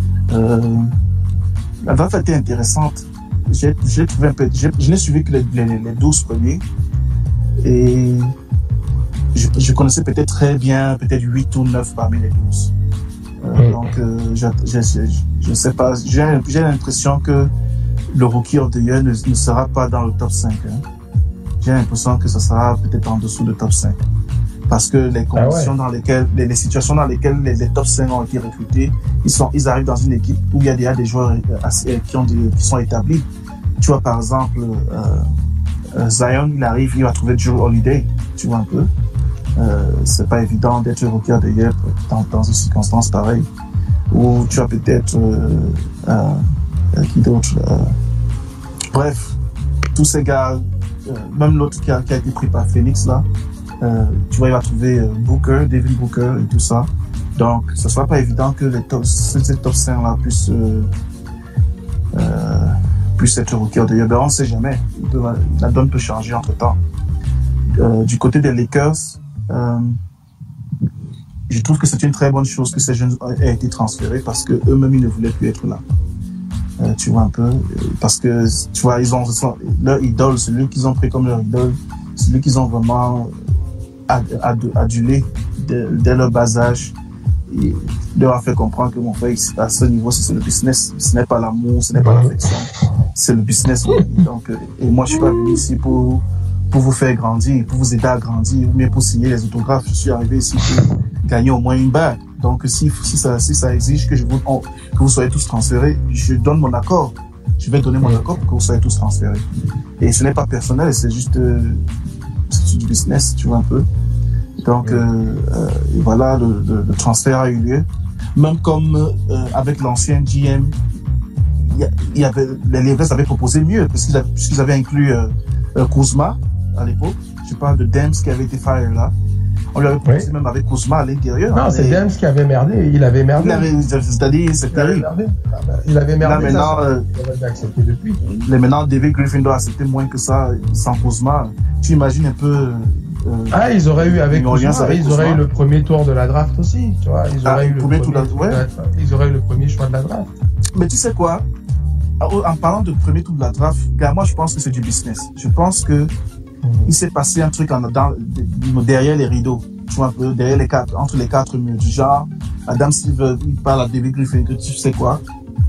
Speaker 4: La draft a été intéressante. J'ai trouvé je n'ai suivi que les 12 premiers et je connaissais peut-être très bien, peut-être 8 ou 9 parmi les 12. Donc, je sais pas, j'ai l'impression que le Rookie of the Year ne sera pas dans le top 5. Hein. J'ai l'impression que ça sera peut-être en dessous de top 5. Parce que les conditions dans lesquelles, les situations dans lesquelles les top 5 ont été recrutés, ils arrivent dans une équipe où il y a déjà des joueurs qui sont établis. Tu vois, par exemple, Zion, il va trouver Drew Holiday, tu vois un peu. C'est pas évident d'être Rookie of the Year dans une circonstance pareille. Ou tu as peut-être, qui d'autre, bref, tous ces gars, même l'autre qui a été pris par Phoenix, là, tu vois, il va trouver Devin Booker et tout ça. Donc, ce sera pas évident que ces top 5 là puissent être Rookie of the Year. Ben, on ne sait jamais. La donne peut changer entre temps. Du côté des Lakers, je trouve que c'est une très bonne chose que ces jeunes aient été transférés parce que eux-mêmes ils ne voulaient plus être là. Tu vois un peu, parce que tu vois, ils ont leur idole, celui qu'ils ont pris comme leur idole, celui qu'ils ont vraiment adulé dès leur bas âge. Il leur a fait comprendre que mon frère, à ce niveau, c'est le business. Ce n'est pas l'amour, ce n'est pas l'affection, c'est le business. Donc, et moi, je suis pas venu ici pour vous faire grandir, pour vous aider à grandir, ou bien pour signer les autographes. Je suis arrivé ici pour gagner au moins une bague. Donc, si ça exige que vous soyez tous transférés, je donne mon accord. Je vais donner mon accord pour que vous soyez tous transférés. Et ce n'est pas personnel, c'est juste c'est du business, tu vois un peu. Donc, voilà, le transfert a eu lieu. Même comme avec l'ancien GM, les Lakers avaient proposé mieux, parce qu'ils avaient inclus Kuzma à l'époque. Je parle de Dems qui avait été fire là. On lui avait proposé même avec Kuzma à l'intérieur.
Speaker 1: Non, c'est Dems qui avait merdé. Il avait merdé.
Speaker 4: C'est-à-dire, c'est terrible.
Speaker 1: Il avait merdé.
Speaker 4: Là, maintenant,
Speaker 1: il avait accepté depuis.
Speaker 4: Maintenant, David Griffin doit accepter moins que ça sans Kuzma. Tu imagines un peu.
Speaker 1: Ils auraient eu avec Kuzma, ils auraient eu le premier tour de la draft aussi. Tu vois, ils auraient eu ils auraient eu le premier choix de la draft.
Speaker 4: Mais tu sais quoi? En parlant de premier tour de la draft, moi je pense que c'est du business. Je pense que il s'est passé un truc derrière les rideaux. Tu vois un peu, entre les quatre murs. Du genre, Adam Silver, il parle à David Griffin, que tu sais quoi.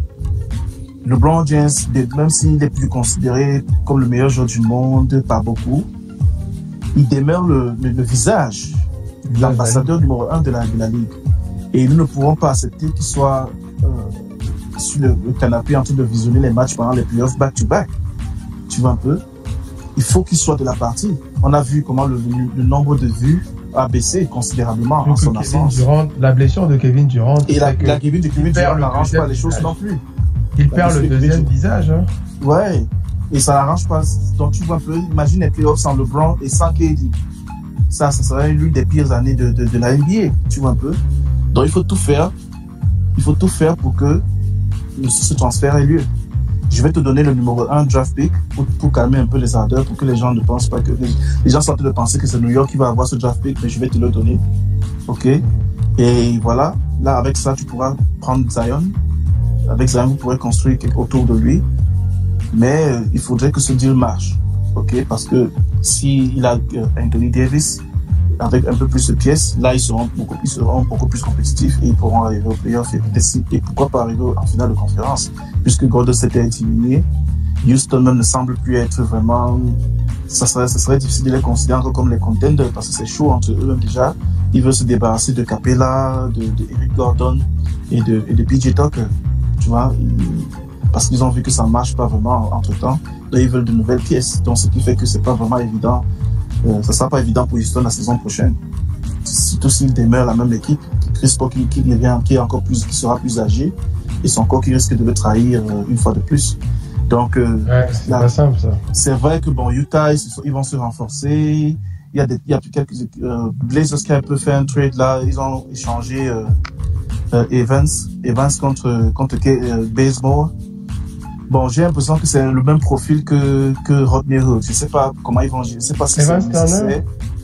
Speaker 4: LeBron James, même s'il est plus considéré comme le meilleur joueur du monde, pas beaucoup, il demeure le visage, l'ambassadeur numéro 1 de la ligue. Et nous ne pourrons pas accepter qu'il soit sur le canapé en train de visionner les matchs pendant les playoffs back-to-back. Tu vois un peu? Il faut qu'il soit de la partie. On a vu comment le nombre de vues a baissé considérablement en son absence.
Speaker 1: La blessure de Kevin Durant.
Speaker 4: Et la Kevin Durant n'arrange pas les choses non plus.
Speaker 1: Il perd le deuxième visage. Hein.
Speaker 4: Ouais. Et ça n'arrange pas. Donc tu vois un peu, imagine les playoffs sans LeBron et sans KD. Ça serait l'une des pires années de la NBA. Tu vois un peu. Donc il faut tout faire. Il faut tout faire pour que ce transfert ait lieu. Je vais te donner le numéro 1 draft pick pour calmer un peu les ardeurs, pour que les gens ne pensent pas que... Les gens sont en train de penser que c'est New York qui va avoir ce draft pick, mais je vais te le donner. OK? Et voilà. Là, avec ça, tu pourras prendre Zion. Avec Zion, vous pourrez construire autour de lui. Mais il faudrait que ce deal marche. OK? Parce que s'il a Anthony Davis, avec un peu plus de pièces, là, ils seront beaucoup plus compétitifs et ils pourront arriver au playoff et pourquoi pas arriver en finale de conférence. Puisque Golden State est éliminé, Houston ne semble plus être vraiment... Ça serait difficile de les considérer encore comme les contenders parce que c'est chaud entre eux déjà. Ils veulent se débarrasser de Capella, de Eric Gordon et de PJ Tucker. Tu vois, parce qu'ils ont vu que ça marche pas vraiment entre-temps. Là, ils veulent de nouvelles pièces. Donc, ce qui fait que c'est pas vraiment évident. Ça sera pas évident pour Houston la saison prochaine. Surtout s'il demeure la même équipe. Chris Paul qui sera plus âgé et son corps qui risque de le trahir une fois de plus. Donc,
Speaker 1: c'est pas simple ça. C'est
Speaker 4: vrai que Utah, ils vont se renforcer. Il y a quelques Blazers qui a un peu fait un trade là. Ils ont échangé Evans contre Bazemore. Bon, j'ai l'impression que c'est le même profil que Rodney Hood. Je sais pas comment ils vont. Je sais pas si c'est nécessaire.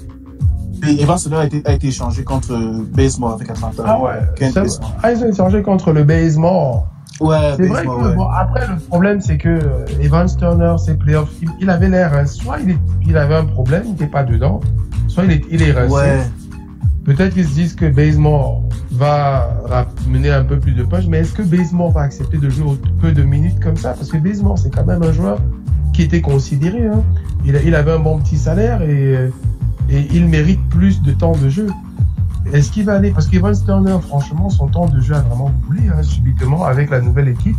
Speaker 4: Evans Turner a été échangé contre Bazemore avec Atlanta.
Speaker 1: Ah ouais. Ils ont échangé contre le Bazemore.
Speaker 4: Ouais.
Speaker 1: C'est vrai que bon, après le problème c'est que Evans Turner, ses playoffs, il avait l'air, soit il avait un problème, il n'était pas dedans, soit il est rincé.
Speaker 4: Ouais.
Speaker 1: Peut-être qu'ils se disent que Bazemore va mener un peu plus de punch, mais est-ce que Bazemore va accepter de jouer peu de minutes comme ça? Parce que Bazemore, c'est quand même un joueur qui était considéré. Hein. Il avait un bon petit salaire et il mérite plus de temps de jeu. Est-ce qu'il va aller? Parce qu'Evans Turner, franchement, son temps de jeu a vraiment coulé subitement avec la nouvelle équipe.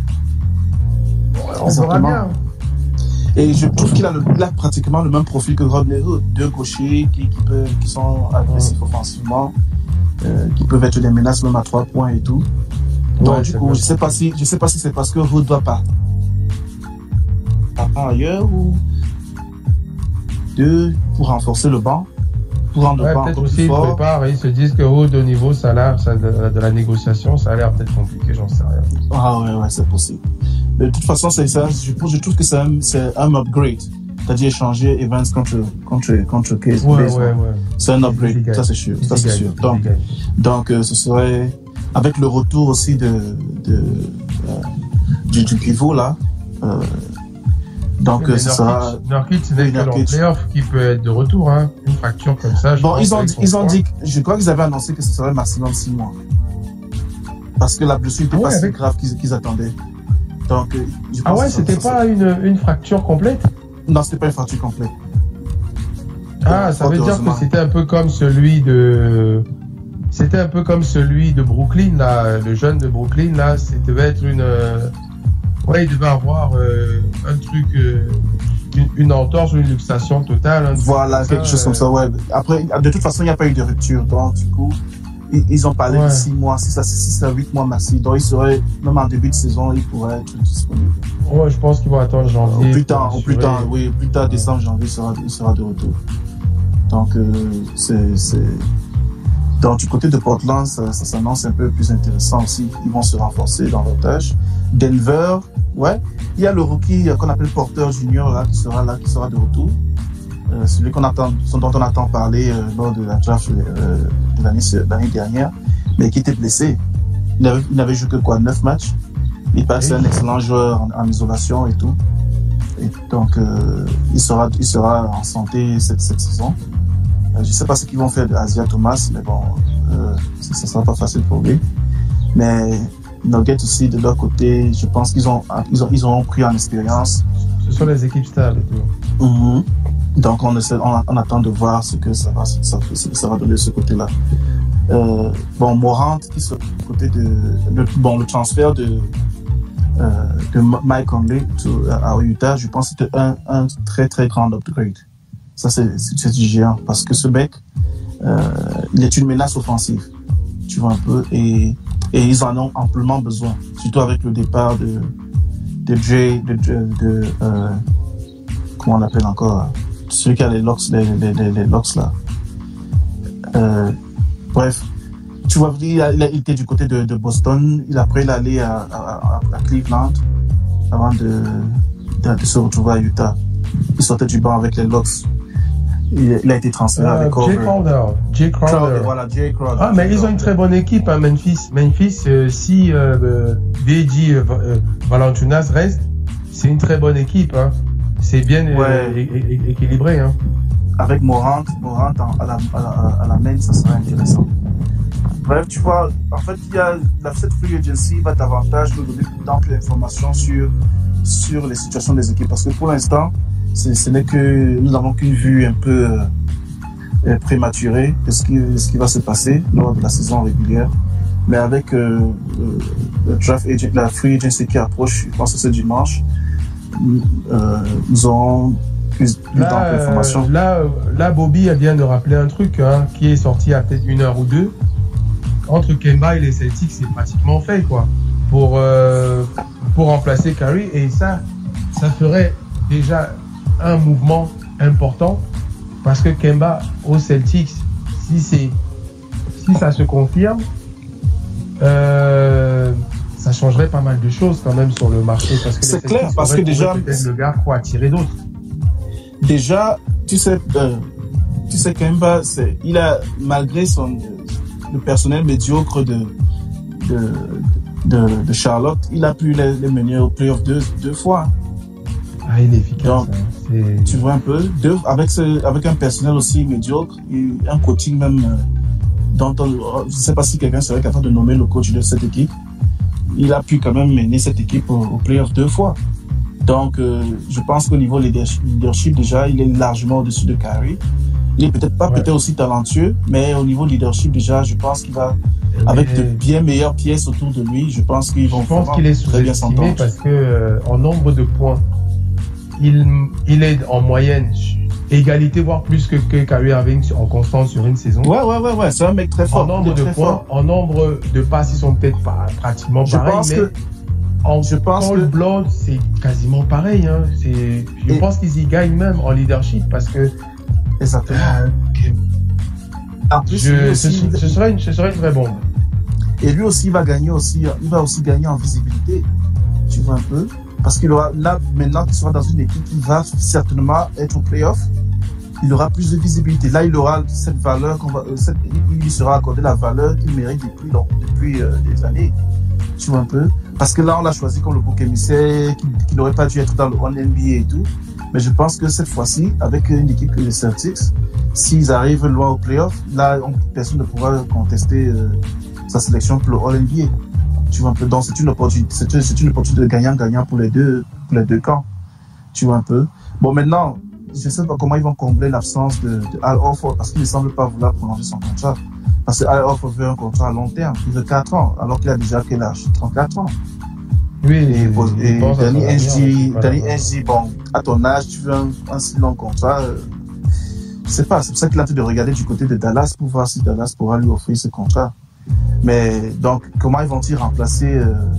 Speaker 1: On verra bien.
Speaker 4: Et je trouve qu'il a pratiquement le même profil que Rodney Hood. Deux gauchers qui sont agressifs offensivement, qui peuvent être des menaces même à 3 points et tout. Donc du coup, je sais pas si c'est parce que Hood doit pas ailleurs ou pour renforcer le banc, pour rendre le banc
Speaker 1: peut-être
Speaker 4: encore
Speaker 1: aussi
Speaker 4: plus fort.
Speaker 1: Ils préparent, ils se disent que Hood au niveau salaire de la négociation, ça a l'air peut-être compliqué, j'en sais rien.
Speaker 4: Ah ouais, c'est possible. Mais de toute façon, c'est ça. Je trouve que c'est un upgrade. C'est-à-dire échanger Evans contre Case.
Speaker 1: Ouais.
Speaker 4: C'est un upgrade. Ça, c'est sûr. Donc, ce serait, avec le retour aussi du pivot, là, donc, ce sera.
Speaker 1: Nurkic, c'est dans le playoff qui peut être de retour, hein. Une fracture comme ça.
Speaker 4: Bon, ils ont dit, je crois qu'ils avaient annoncé que ce serait maximum 6 mois. Parce que la blessure n'était pas si grave qu'ils attendaient. Donc,
Speaker 1: c'était pas une fracture complète?
Speaker 4: Non, c'était pas une fracture complète.
Speaker 1: Ah, ça veut dire que c'était un peu comme celui de Brooklyn, là, le jeune de Brooklyn, là, devait être il devait avoir un truc, une entorse ou une luxation totale.
Speaker 4: Voilà, quelque chose comme ça, ouais. Après, de toute façon, il n'y a pas eu de rupture, donc, du coup, ils ont parlé de 6 mois, 6 à 8 mois maxi. Donc, ils seraient, même en début de saison, ils pourraient être disponibles.
Speaker 1: Ouais, je pense qu'ils vont attendre janvier.
Speaker 4: Plus tard, décembre, janvier, il sera de retour. Donc, donc, du côté de Portland, ça s'annonce un peu plus intéressant aussi. Ils vont se renforcer davantage. Denver, il y a le rookie qu'on appelle Porter Junior, là, qui sera de retour. Celui dont on attend parler lors de la draft de l'année dernière, mais qui était blessé. Il n'avait joué que 9 matchs. Il passe un excellent joueur en isolation et tout. Et donc, il sera en santé cette saison. Je ne sais pas ce qu'ils vont faire d'Asia Thomas, mais bon, ça ne sera pas facile pour lui. Mais Nuggets aussi, de leur côté, je pense qu'ils ont pris en expérience.
Speaker 1: Ce sont les équipes stables et tout.
Speaker 4: Donc, on attend de voir ce que ça va donner de ce côté-là. Morant, qui sont du côté le transfert de Mike Conley à Utah, je pense que c'était un très très grand upgrade. Ça, c'est du géant, parce que ce mec, il est une menace offensive, tu vois un peu, et ils en ont amplement besoin, surtout avec le départ de Jay, comment on l'appelle encore, celui qui a les locks là. Bref, tu vois, il était du côté de Boston, après il allait à Cleveland avant de se retrouver à Utah. Il sortait du banc avec les locks. Il a été transféré avec
Speaker 1: Jay Crowder.
Speaker 4: Voilà, Jay Crowder.
Speaker 1: Ah, mais ils ont une très bonne équipe, hein, Memphis. Si DJ Valanciunas reste, c'est une très bonne équipe. Hein. C'est bien équilibré. Hein.
Speaker 4: Avec Morant à la main, ça serait intéressant. Bref, tu vois, en fait, cette free agency va davantage nous donner d'amples informations sur les situations des équipes. Parce que pour l'instant, ce n'est que nous n'avons qu'une vue un peu prématurée de ce qui va se passer lors de la saison régulière. Mais avec le draft agent, la free agency qui approche, je pense que c'est dimanche, nous aurons plus d'amples informations.
Speaker 1: Là, Bobby vient de rappeler un truc qui est sorti à peut-être 1 heure ou 2. Entre Kemba et les Celtics, c'est pratiquement fait, quoi, pour remplacer Curry, et ça ferait déjà un mouvement important, parce que Kemba aux Celtics, si ça se confirme, ça changerait pas mal de choses quand même sur le marché, parce que
Speaker 4: c'est clair, parce que déjà
Speaker 1: le gars pour attirer d'autres.
Speaker 4: Déjà, tu sais Kemba, il a, malgré le personnel médiocre de Charlotte, il a pu les mener au playoff deux fois.
Speaker 1: Ah, il est efficace.
Speaker 4: Donc, tu vois un peu, avec un personnel aussi médiocre, et un coaching même, je ne sais pas si quelqu'un serait capable de nommer le coach de cette équipe. Il a pu quand même mener cette équipe au playoff 2 fois. Donc, je pense qu'au niveau leadership, déjà, il est largement au-dessus de Kyrie. Il est peut-être aussi talentueux, mais au niveau leadership, déjà, je pense qu'il va, avec de bien meilleures pièces autour de lui, je pense qu'ils vont
Speaker 1: qu'il est très bien s'entendre. Parce que en nombre de points, il est en moyenne égalité, voire plus que Kyrie Irving en constance sur une saison.
Speaker 4: Ouais, c'est un mec très fort.
Speaker 1: En nombre de points, en nombre de passes, ils sont peut-être pas pratiquement pareils, mais je pense que Blood, c'est quasiment pareil. Hein. Je pense qu'ils y gagnent même en leadership, parce que
Speaker 4: exactement. En plus,
Speaker 1: ce serait une vraie bombe.
Speaker 4: Et lui aussi, il va aussi gagner en visibilité. Tu vois un peu, parce qu'il aura là maintenant qu'il sera dans une équipe qui va certainement être au playoff, il aura plus de visibilité. Là, il aura cette valeur il lui sera accordé la valeur qu'il mérite depuis des années. Tu vois un peu, parce que là, on l'a choisi comme le bouc émissaire, qui n'aurait pas dû être dans le All-NBA et tout. Mais je pense que cette fois-ci, avec une équipe que les Celtics, s'ils arrivent loin au playoff, là, personne ne pourra contester sa sélection pour le All-NBA. Tu vois un peu, donc c'est une opportunité de gagnant-gagnant pour les deux camps. Tu vois un peu. Bon, maintenant, je ne sais pas comment ils vont combler l'absence de Al Horford, parce qu'il ne semble pas vouloir prolonger son contrat. Parce que Al Horford veut un contrat à long terme, il veut 4 ans, alors qu'il a déjà quel âge? 34 ans.
Speaker 1: Oui,
Speaker 4: et Danny Ainge, bon, à ton âge, tu veux un si long contrat, je sais pas, c'est pour ça qu'il a fait de regarder du côté de Dallas pour voir si Dallas pourra lui offrir ce contrat. Mais donc, comment ils vont-ils remplacer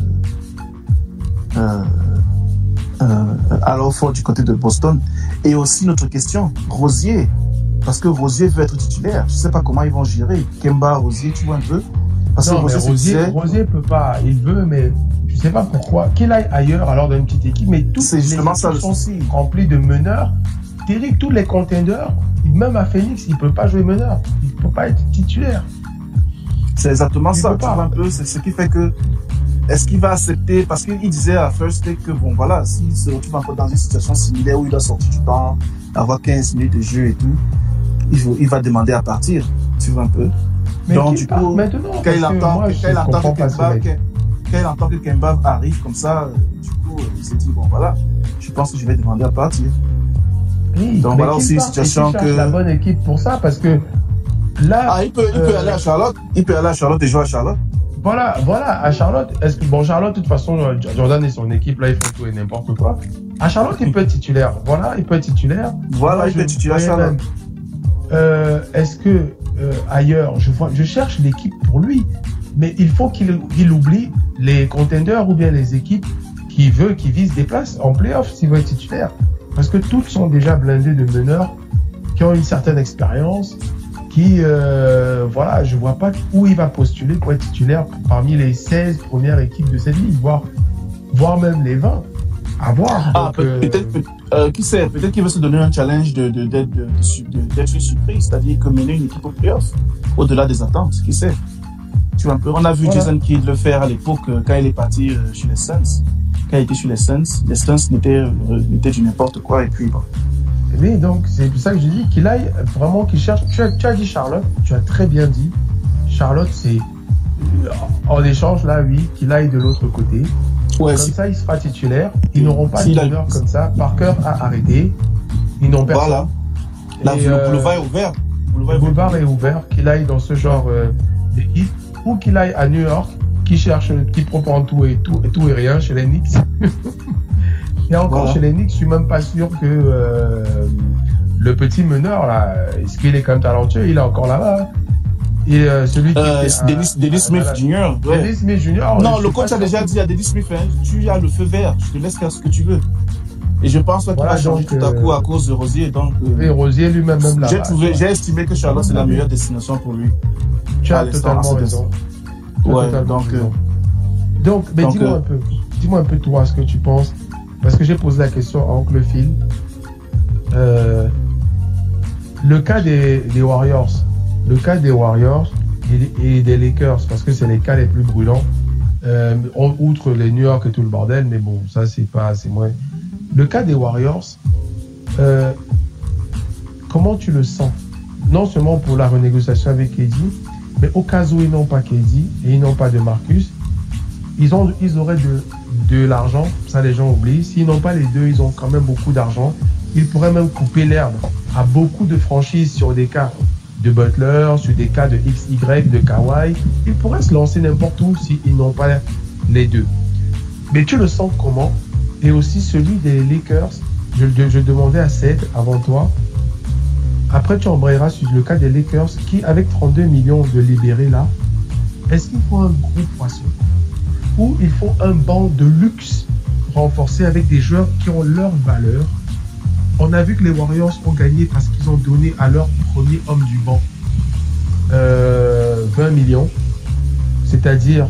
Speaker 4: Al Horford du côté de Boston? Et aussi notre question, Rosier, parce que Rosier veut être titulaire. Je sais pas comment ils vont gérer Kemba, Rosier, tu vois un peu. Parce
Speaker 1: non, que Rosier peut pas, il veut, mais je sais pas pourquoi. Qu'il aille ailleurs alors dans une petite équipe, mais toutes les équipes sont remplies de meneurs. Terrible, tous les contenders, même à Phoenix, il peut pas jouer meneur, il peut pas être titulaire.
Speaker 4: C'est exactement ça, tu vois un peu, c'est ce qui fait que est-ce qu'il va accepter, parce qu'il disait à First Take que bon voilà, s'il se retrouve encore dans une situation similaire où il doit sortir du banc, avoir 15 minutes de jeu et tout, il va demander à partir, tu vois un peu.
Speaker 1: Mais
Speaker 4: donc du coup, quand il entend que Kemba arrive comme ça, du coup, il s'est dit bon voilà, je pense que je vais demander à partir.
Speaker 1: Oui,
Speaker 4: donc voilà aussi une situation que
Speaker 1: la bonne équipe pour ça, parce que là,
Speaker 4: il peut aller à Charlotte, il peut aller à Charlotte et jouer à Charlotte.
Speaker 1: Voilà, à Charlotte, est-ce que bon, Charlotte, de toute façon, Jordan et son équipe, là, ils font tout et n'importe quoi. À Charlotte, il peut être titulaire. Voilà, il peut être titulaire.
Speaker 4: Voilà, il peut être titulaire à Charlotte.
Speaker 1: Est-ce que ailleurs, je cherche l'équipe pour lui, mais il faut qu'il oublie les contenders ou bien les équipes qui visent des places en playoff s'il veut être titulaire. Parce que toutes sont déjà blindées de meneurs qui ont une certaine expérience. Voilà, je vois pas où il va postuler pour être titulaire parmi les 16 premières équipes de cette ligue, voire même les 20. À voir.
Speaker 4: Peut-être, qui sait, peut-être qu'il veut se donner un challenge d'être surprise, c'est-à-dire que mener une équipe au playoff, au-delà des attentes, qui sait. Tu vois un peu, on a vu Jason Kidd le faire à l'époque quand il est parti chez les Suns. Quand il était chez les Suns n'étaient du n'importe quoi, et puis bon.
Speaker 1: Oui, donc c'est pour ça que je dis qu'il aille vraiment, qu'il cherche. Tu as dit Charlotte, tu as très bien dit. Charlotte, c'est en échange là, oui, qu'il aille de l'autre côté. Ouais, comme ça, il sera titulaire. Ils n'auront pas de meneur comme ça. Parker a arrêté. Ils n'ont personne.
Speaker 4: Voilà. Le boulevard est ouvert.
Speaker 1: Le boulevard est ouvert. Qu'il aille dans ce genre d'équipe, ou qu'il aille à New York, qui prend tout et rien chez les Knicks. Et encore chez les Knicks, je suis même pas sûr que le petit meneur là, est-ce qu'il est quand même talentueux, il est encore là-bas. Et celui qui
Speaker 4: Dennis Smith Jr.
Speaker 1: Ouais. Dennis Smith Jr.
Speaker 4: Non, le coach a déjà dit à Dennis Smith, hein, tu as le feu vert, je te laisse faire ce que tu veux. Et je pense qu'il va changer tout à coup à cause de Rosier. Donc,
Speaker 1: et Rosier lui-même là.
Speaker 4: J'ai estimé que Charlotte c'est la meilleure destination pour lui.
Speaker 1: Tu as totalement raison.
Speaker 4: Ouais,
Speaker 1: donc, mais dis-moi un peu toi ce que tu penses. Parce que j'ai posé la question à Oncle Phil. Le cas des Warriors et des Lakers, parce que c'est les cas les plus brûlants, outre les New York et tout le bordel, mais bon, ça c'est moins. Le cas des Warriors, comment tu le sens? Non seulement pour la renégociation avec KD, mais au cas où ils n'ont pas KD et ils n'ont pas de Marcus, ils auraient de l'argent, ça les gens oublient. S'ils n'ont pas les deux, ils ont quand même beaucoup d'argent. Ils pourraient même couper l'herbe à beaucoup de franchises sur des cas de Butler, sur des cas de XY, de Kawhi. Ils pourraient se lancer n'importe où s'ils n'ont pas les deux. Mais tu le sens comment? Et aussi celui des Lakers, je demandais à Seth avant toi. Après, tu embrayeras sur le cas des Lakers qui, avec 32 millions de libérés là, est-ce qu'il faut un gros poisson? Ou il faut un banc de luxe renforcé avec des joueurs qui ont leur valeur. On a vu que les Warriors ont gagné parce qu'ils ont donné à leur premier homme du banc 20 millions. C'est-à-dire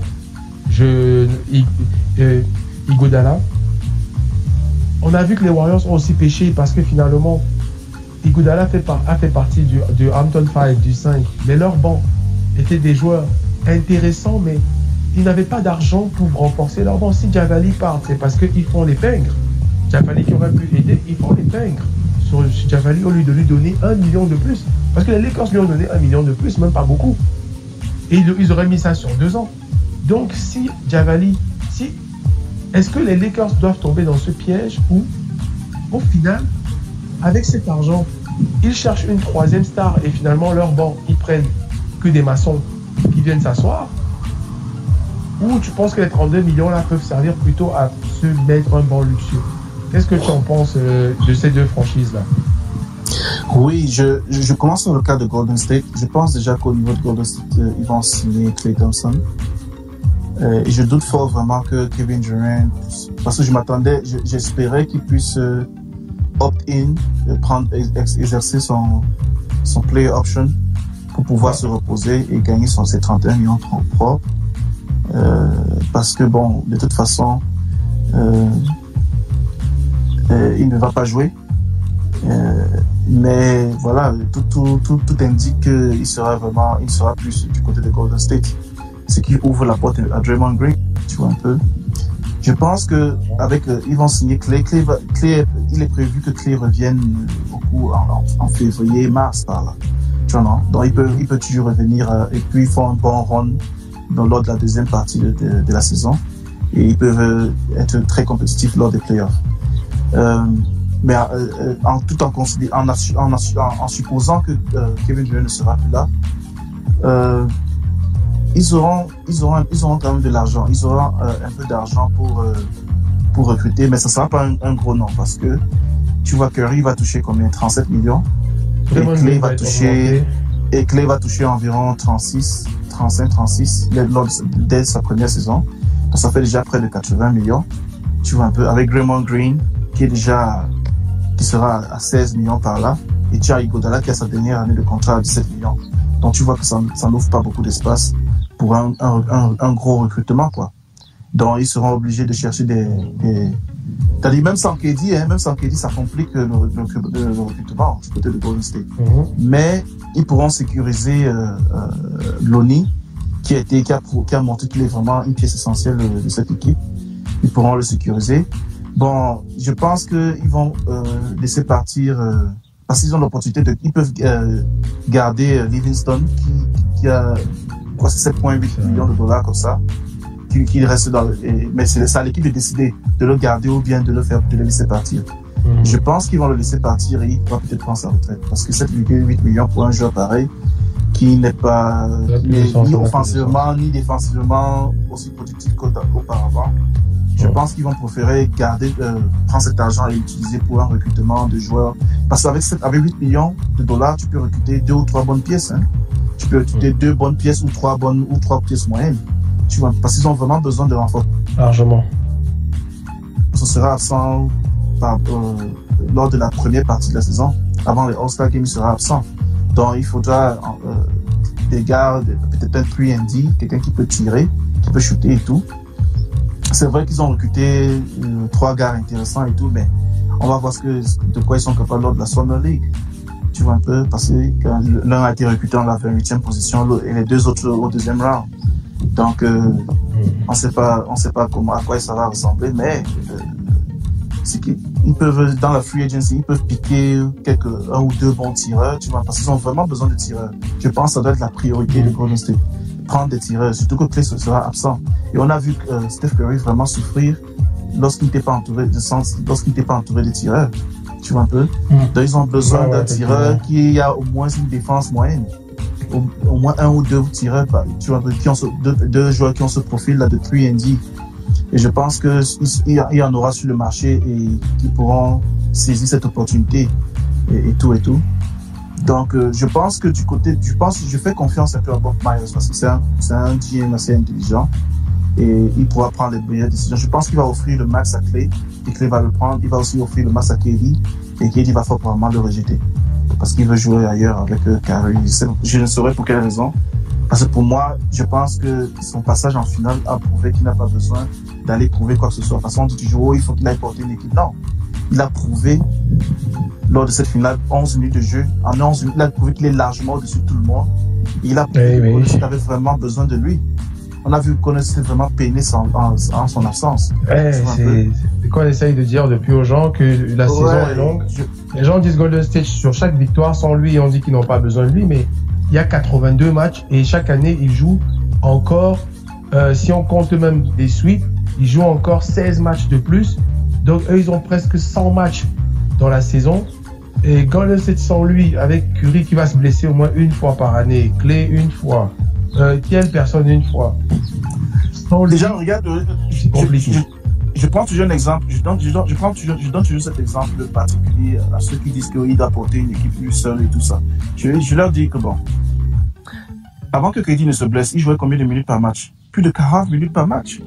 Speaker 1: Iguodala. On a vu que les Warriors ont aussi pêché parce que finalement Iguodala a fait partie du Hampton 5, du 5. Mais leur banc était des joueurs intéressants, mais ils n'avaient pas d'argent pour renforcer leur banc. Si Javali part, c'est parce qu'ils font les pingres. Javali qui aurait pu aider, ils font les pingres sur Javali au lieu de lui donner 1 million de plus. Parce que les Lakers lui ont donné 1 million de plus, même pas beaucoup. Et ils auraient mis ça sur 2 ans. Donc si Javali, est-ce que les Lakers doivent tomber dans ce piège où, au final, avec cet argent, ils cherchent une troisième star et finalement leur banc, ils prennent que des maçons qui viennent s'asseoir? Ou tu penses que les 32 millions là peuvent servir plutôt à se mettre un banc luxueux? Qu'est-ce que tu en penses de ces deux franchises là?
Speaker 4: Oui, je commence sur le cas de Golden State. Je pense déjà qu'au niveau de Golden State, ils vont signer Klay Thompson. Et je doute fort vraiment que Kevin Durant, parce que j'espérais qu'il puisse opt-in, exercer son player option pour pouvoir se reposer et gagner ses 31 millions propres. Parce que bon, de toute façon, il ne va pas jouer. Mais voilà, tout indique qu'il sera plus du côté de Golden State, ce qui ouvre la porte à Draymond Green. Tu vois un peu. Je pense que avec ils vont signer Clay. Il est prévu que Clay revienne en février, mars par là. Tu vois non? Donc il peut toujours revenir et puis ils font un bon run lors de la deuxième partie de la saison et ils peuvent être très compétitifs lors des playoffs. Mais tout en supposant que Kevin Durant ne sera plus là, ils auront quand même de l'argent. Ils auront un peu d'argent pour recruter, mais ça sera pas un gros nom parce que tu vois Curry va toucher combien? 37 millions. Et Clay va toucher environ 35-36 dès sa première saison. Donc ça fait déjà près de 80 millions. Tu vois un peu avec Draymond Green qui sera à 16 millions par là. Et tu as Iguodala qui a sa dernière année de contrat à 17 millions. Donc tu vois que ça n'ouvre pas beaucoup d'espace pour un gros recrutement, quoi. Donc ils seront obligés de chercher t'as dit même sans KD, ça complique le recrutement du côté de Golden State. Mais ils pourront sécuriser Lonnie qui a montré qu'il est vraiment une pièce essentielle de cette équipe. Ils pourront le sécuriser. Bon, je pense que ils vont laisser partir parce qu'ils ont l'opportunité ils peuvent garder Livingston qui a quoi, c'est 7,8 millions de dollars comme ça. Qu'il reste mais c'est à l'équipe de décider de le garder ou bien de le laisser partir. Je pense qu'ils vont le laisser partir et il pourra peut-être prendre sa retraite parce que 7,8 millions pour un joueur pareil qui n'est pas ni offensivement ni défensivement aussi productif qu'auparavant. Je pense qu'ils vont préférer prendre cet argent et l'utiliser pour un recrutement de joueurs. Parce qu'avec 8 millions de dollars, tu peux recruter 2 ou 3 bonnes pièces. Hein. Tu peux recruter 2 bonnes pièces ou 3 pièces moyennes. Tu vois, parce qu'ils ont vraiment besoin de renfort.
Speaker 1: Largement.
Speaker 4: Ce sera absent lors de la première partie de la saison. Avant les All-Star Games, il sera absent. Donc, il faudra des gars, peut-être un 3&D, quelqu'un qui peut tirer, qui peut shooter et tout. C'est vrai qu'ils ont recruté 3 gars intéressants et tout, mais on va voir de quoi ils sont capables lors de la Summer League. Tu vois un peu, parce que l'un a été recruté en la 28e position et les 2 autres au deuxième round. Donc, on sait pas à quoi ça va ressembler, mais c'est qu'ils peuvent, dans la free agency, ils peuvent piquer un ou 2 bons tireurs, tu vois, parce qu'ils ont vraiment besoin de tireurs. Je pense que ça doit être la priorité de Golden State. Prendre des tireurs, surtout que Clay sera absent. Et on a vu Steph Curry vraiment souffrir lorsqu'il n'était pas entouré de tireurs. Tu vois un peu? Donc, ils ont besoin d'un tireur qui a au moins une défense moyenne. Au moins 1 ou 2 tireurs, tu vois, deux joueurs qui ont ce profil là de 3&D. Et je pense que il y en aura sur le marché et qui pourront saisir cette opportunité et tout. Donc, je pense que je fais confiance un peu à Bob Myers parce que c'est un GM assez intelligent et il pourra prendre les meilleures décisions. Je pense qu'il va offrir le max à Clay et Clay va le prendre. Il va aussi offrir le max à KD et KD va probablement le rejeter parce qu'il veut jouer ailleurs avec Kyrie. Je ne saurais pour quelle raison. Parce que pour moi, je pense que son passage en finale a prouvé qu'il n'a pas besoin d'aller prouver quoi que ce soit. De toute façon, on dit toujours, il faut qu'il aille porter une équipe. Non. Il a prouvé, lors de cette finale, 11 minutes de jeu. En 11 minutes, il a prouvé qu'il est largement au-dessus de tout le monde. Et il a prouvé que Golden State avait vraiment besoin de lui. On a vu que Golden State vraiment peiné en son absence.
Speaker 1: C'est quoi on essaye de dire depuis aux gens que la saison est longue. Les gens disent Golden State sur chaque victoire sans lui, on dit qu'ils n'ont pas besoin de lui, mais il y a 82 matchs et chaque année, il joue encore, si on compte même des sweeps, il joue encore 16 matchs de plus. Donc, eux, ils ont presque 100 matchs dans la saison. Et Golden State sans lui, avec Curry qui va se blesser au moins une fois par année, Clay une fois, Thiel personne une fois.
Speaker 4: Déjà, regarde,
Speaker 1: c'est compliqué.
Speaker 4: Je prends toujours un exemple, je donne toujours cet exemple particulier à ceux qui disent qu'il doit porter une équipe lui seul et tout ça. Je leur dis que bon, avant que KD ne se blesse, il jouait combien de minutes par match? Plus de 40 minutes par match.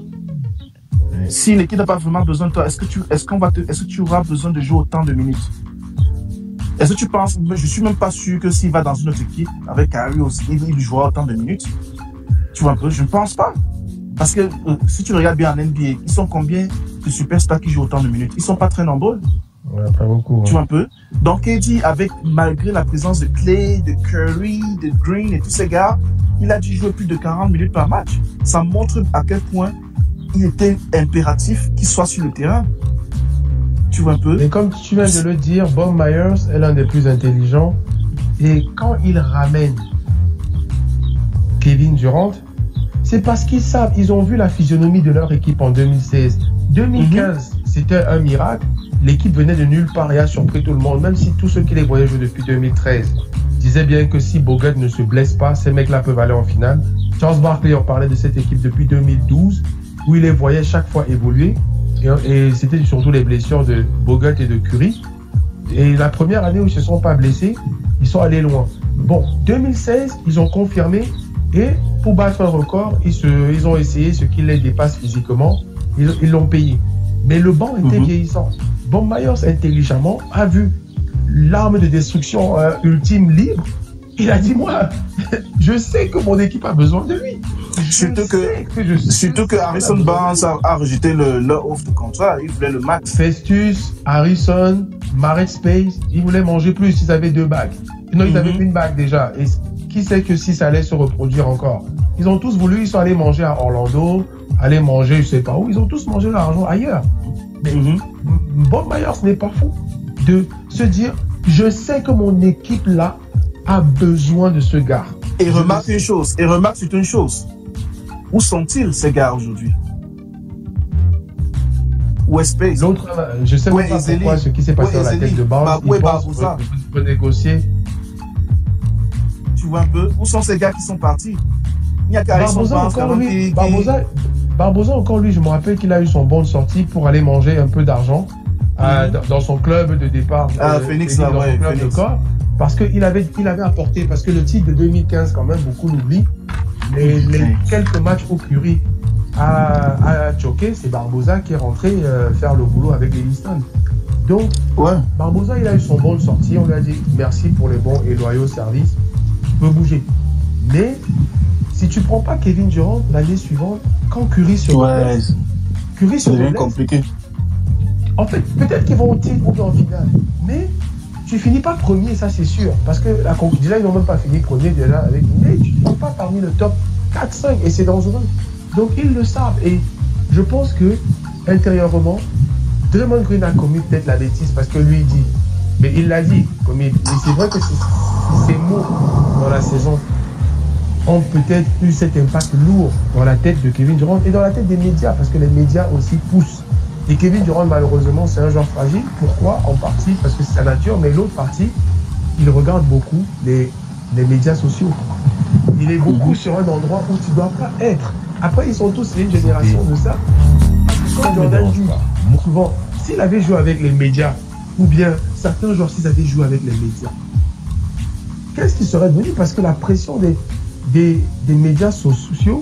Speaker 4: Si l'équipe n'a pas vraiment besoin de toi, est-ce que tu auras besoin de jouer autant de minutes? Est-ce que tu penses, je suis même pas sûr que s'il va dans une autre équipe, avec Kyrie aussi, il jouera autant de minutes? Tu vois un peu, je ne pense pas. Parce que si tu regardes bien en NBA, ils sont combien de superstars qui jouent autant de minutes? Ils sont pas très nombreux.
Speaker 1: Ouais, pas beaucoup.
Speaker 4: Tu vois un peu? Donc, KD, malgré la présence de Clay, de Curry, de Green et tous ces gars, il a dû jouer plus de 40 minutes par match. Ça montre à quel point il était impératif qu'il soit sur le terrain. Tu vois un peu?
Speaker 1: Et comme tu viens de le dire, Bob Myers est l'un des plus intelligents. Et quand il ramène Kevin Durant, c'est parce qu'ils savent, ils ont vu la physionomie de leur équipe en 2016. 2015, c'était un miracle. L'équipe venait de nulle part et a surpris tout le monde, même si tous ceux qui les voyaient jouer depuis 2013 disaient bien que si Bogut ne se blesse pas, ces mecs-là peuvent aller en finale. Charles Barkley en parlait de cette équipe depuis 2012, où il les voyait chaque fois évoluer. Et c'était surtout les blessures de Bogut et de Curry. Et la première année où ils ne se sont pas blessés, ils sont allés loin. Bon, 2016, ils ont confirmé. Et pour battre un record, ils ont essayé ce qui les dépasse physiquement. Ils l'ont payé. Mais le banc était vieillissant. Bob Myers, intelligemment, a vu l'arme de destruction ultime libre. Il a dit, moi, je sais que mon équipe a besoin de lui.
Speaker 4: Surtout que Harrison Barnes a rejeté leur offre de contrat. Il voulait le max.
Speaker 1: Festus, Harrison, Marek Space, ils voulaient manger plus. Ils avaient 2 bagues. Non, ils avaient une bague déjà. Et qui sait que si ça allait se reproduire encore. Ils ont tous voulu, ils sont allés manger à Orlando, aller manger je sais pas où. Ils ont tous mangé leur argent ailleurs. Mais Bob Myers n'est pas fou de se dire, je sais que mon équipe là a besoin de ce gars.
Speaker 4: Et remarque une chose. Où sont-ils ces gars aujourd'hui? Où est Space?
Speaker 1: L'autre, je sais pas pourquoi ce qui s'est passé dans la tête de Barnes. Il pense qu'on peut négocier.
Speaker 4: Tu vois un peu? Où sont ces gars qui sont partis? Il n'y a qu'à
Speaker 1: Barbosa encore lui, je me rappelle qu'il a eu son bon de sortie pour aller manger un peu d'argent dans son club de départ.
Speaker 4: Phoenix,
Speaker 1: dans son club de corps, parce qu'il avait apporté, parce que le titre de 2015 quand même beaucoup l'oublient. Les quelques matchs où Curry a choqué, c'est Barbosa qui est rentré faire le boulot avec les Pistons. Donc Barbosa il a eu son bon de sortie, on lui a dit merci pour les bons et loyaux services, tu peux bouger. Mais si tu prends pas Kevin Durant l'année suivante, quand Curry se blesse,
Speaker 4: ça devient compliqué.
Speaker 1: En fait, peut-être qu'ils vont au titre ou en finale, mais tu finis pas premier, ça c'est sûr, parce que déjà ils n'ont même pas fini premier déjà avec, mais tu ne finis pas parmi le top 4-5 et c'est dangereux. Donc ils le savent et je pense que intérieurement, Draymond Green a commis peut-être la bêtise parce que lui il dit, mais il l'a dit, et c'est vrai que ces mots dans la saison ont peut-être eu cet impact lourd dans la tête de Kevin Durant et dans la tête des médias, parce que les médias aussi poussent. Et Kevin Durant, malheureusement, c'est un joueur fragile. Pourquoi? En partie, parce que c'est sa nature, mais l'autre partie, il regarde beaucoup les médias sociaux. Il est beaucoup sur un endroit où tu ne dois pas être. Après, ils sont tous une génération de ça. Quand Jordan dit, souvent, s'il avait joué avec les médias, ou bien certains joueurs, s'ils avaient joué avec les médias, qu'est-ce qui serait devenu? Parce que la pression des médias sociaux,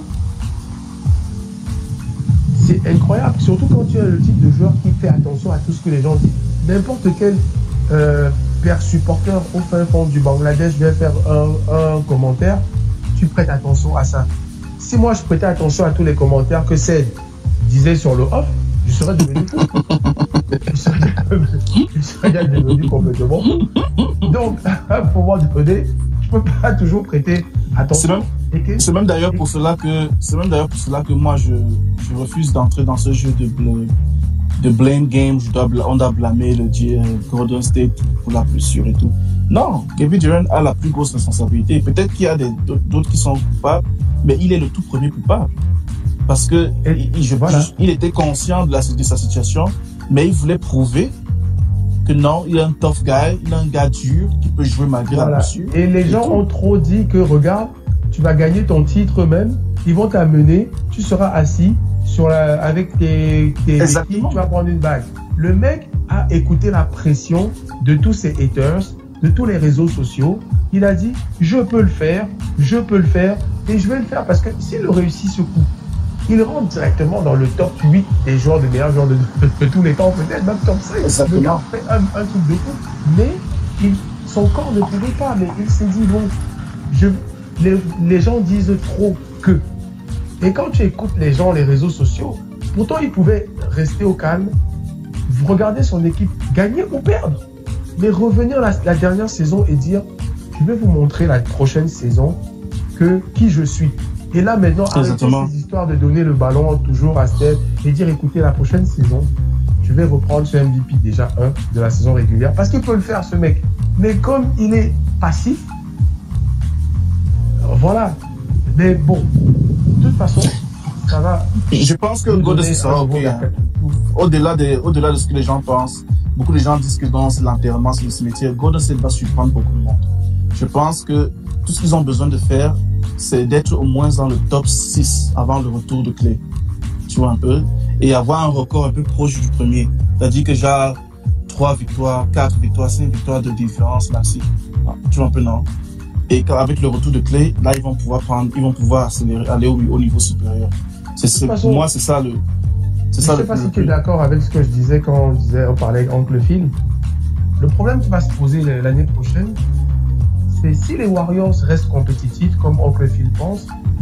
Speaker 1: c'est incroyable, surtout quand tu es le type de joueur qui fait attention à tout ce que les gens disent. N'importe quel père supporter au fin fond du Bangladesh vient faire un commentaire, tu prêtes attention à ça. Si moi je prêtais attention à tous les commentaires que Ced disait sur le off, je serais devenu fou. je serais déjà devenu complètement fou. Donc, à un moment donné, je ne peux pas toujours prêter attention.
Speaker 4: C'est même d'ailleurs pour cela que moi je refuse d'entrer dans ce jeu de blame game. On doit blâmer le Golden State pour la blessure et tout. Non, Kevin Durant a la plus grosse responsabilité. Peut-être qu'il y a d'autres qui sont coupables, mais il est le tout premier coupable. Parce que il était conscient de sa situation, mais il voulait prouver que non, il est un tough guy, il est un gars dur qui peut jouer malgré la blessure.
Speaker 1: Et les gens ont trop dit que regarde, tu vas gagner ton titre même, ils vont t'amener, tu seras assis avec tes équipes, tu vas prendre une bague. Le mec a écouté la pression de tous ses haters, de tous les réseaux sociaux. Il a dit, je peux le faire, et je vais le faire parce que s'il réussit ce coup, il rentre directement dans le top 8 des joueurs, des meilleurs joueurs de tous les temps, peut-être même top 5.
Speaker 4: Exactement.
Speaker 1: Le gars fait un truc de fou. Mais son corps ne pouvait pas, mais il s'est dit, bon, les gens disent trop que. Et quand tu écoutes les gens, les réseaux sociaux, pourtant il pouvait rester au calme, regarder son équipe gagner ou perdre, mais revenir la dernière saison et dire, je vais vous montrer la prochaine saison qui je suis. Et là, maintenant, arrêtez ces histoires de donner le ballon toujours à Steph et dire, écoutez, la prochaine saison, je vais reprendre ce MVP déjà de la saison régulière. Parce qu'il peut le faire, ce mec. Mais comme il est passif, voilà. Mais bon, de toute façon, ça va.
Speaker 4: Je pense que Golden State sera OK. Au-delà de ce que les gens pensent, beaucoup de gens disent que c'est l'enterrement, c'est le cimetière. Golden State va surprendre beaucoup de monde. Je pense que tout ce qu'ils ont besoin de faire, c'est d'être au moins dans le top 6 avant le retour de Clay. Tu vois un peu? Et avoir un record un peu proche du premier. C'est-à-dire que j'ai 3 victoires, 4 victoires, 5 victoires de différence, merci. Tu vois un peu, non? Et avec le retour de Clay, là, ils vont pouvoir accélérer, aller au niveau supérieur. Pour moi, c'est ça le.
Speaker 1: Je ne sais pas si tu es d'accord avec ce que je disais quand on parlait avec Oncle Phil. Le problème qui va se poser l'année prochaine, c'est si les Warriors restent compétitifs, comme Oncle Phil pense,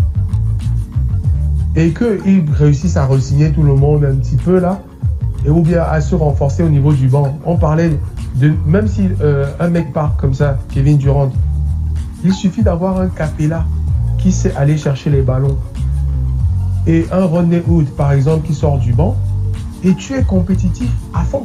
Speaker 1: et qu'ils réussissent à re-signer tout le monde un petit peu là, et ou bien à se renforcer au niveau du banc. On parlait de, même si un mec part comme ça, Kevin Durant, il suffit d'avoir un Capella qui sait aller chercher les ballons et un Rodney Hood par exemple qui sort du banc et tu es compétitif à fond.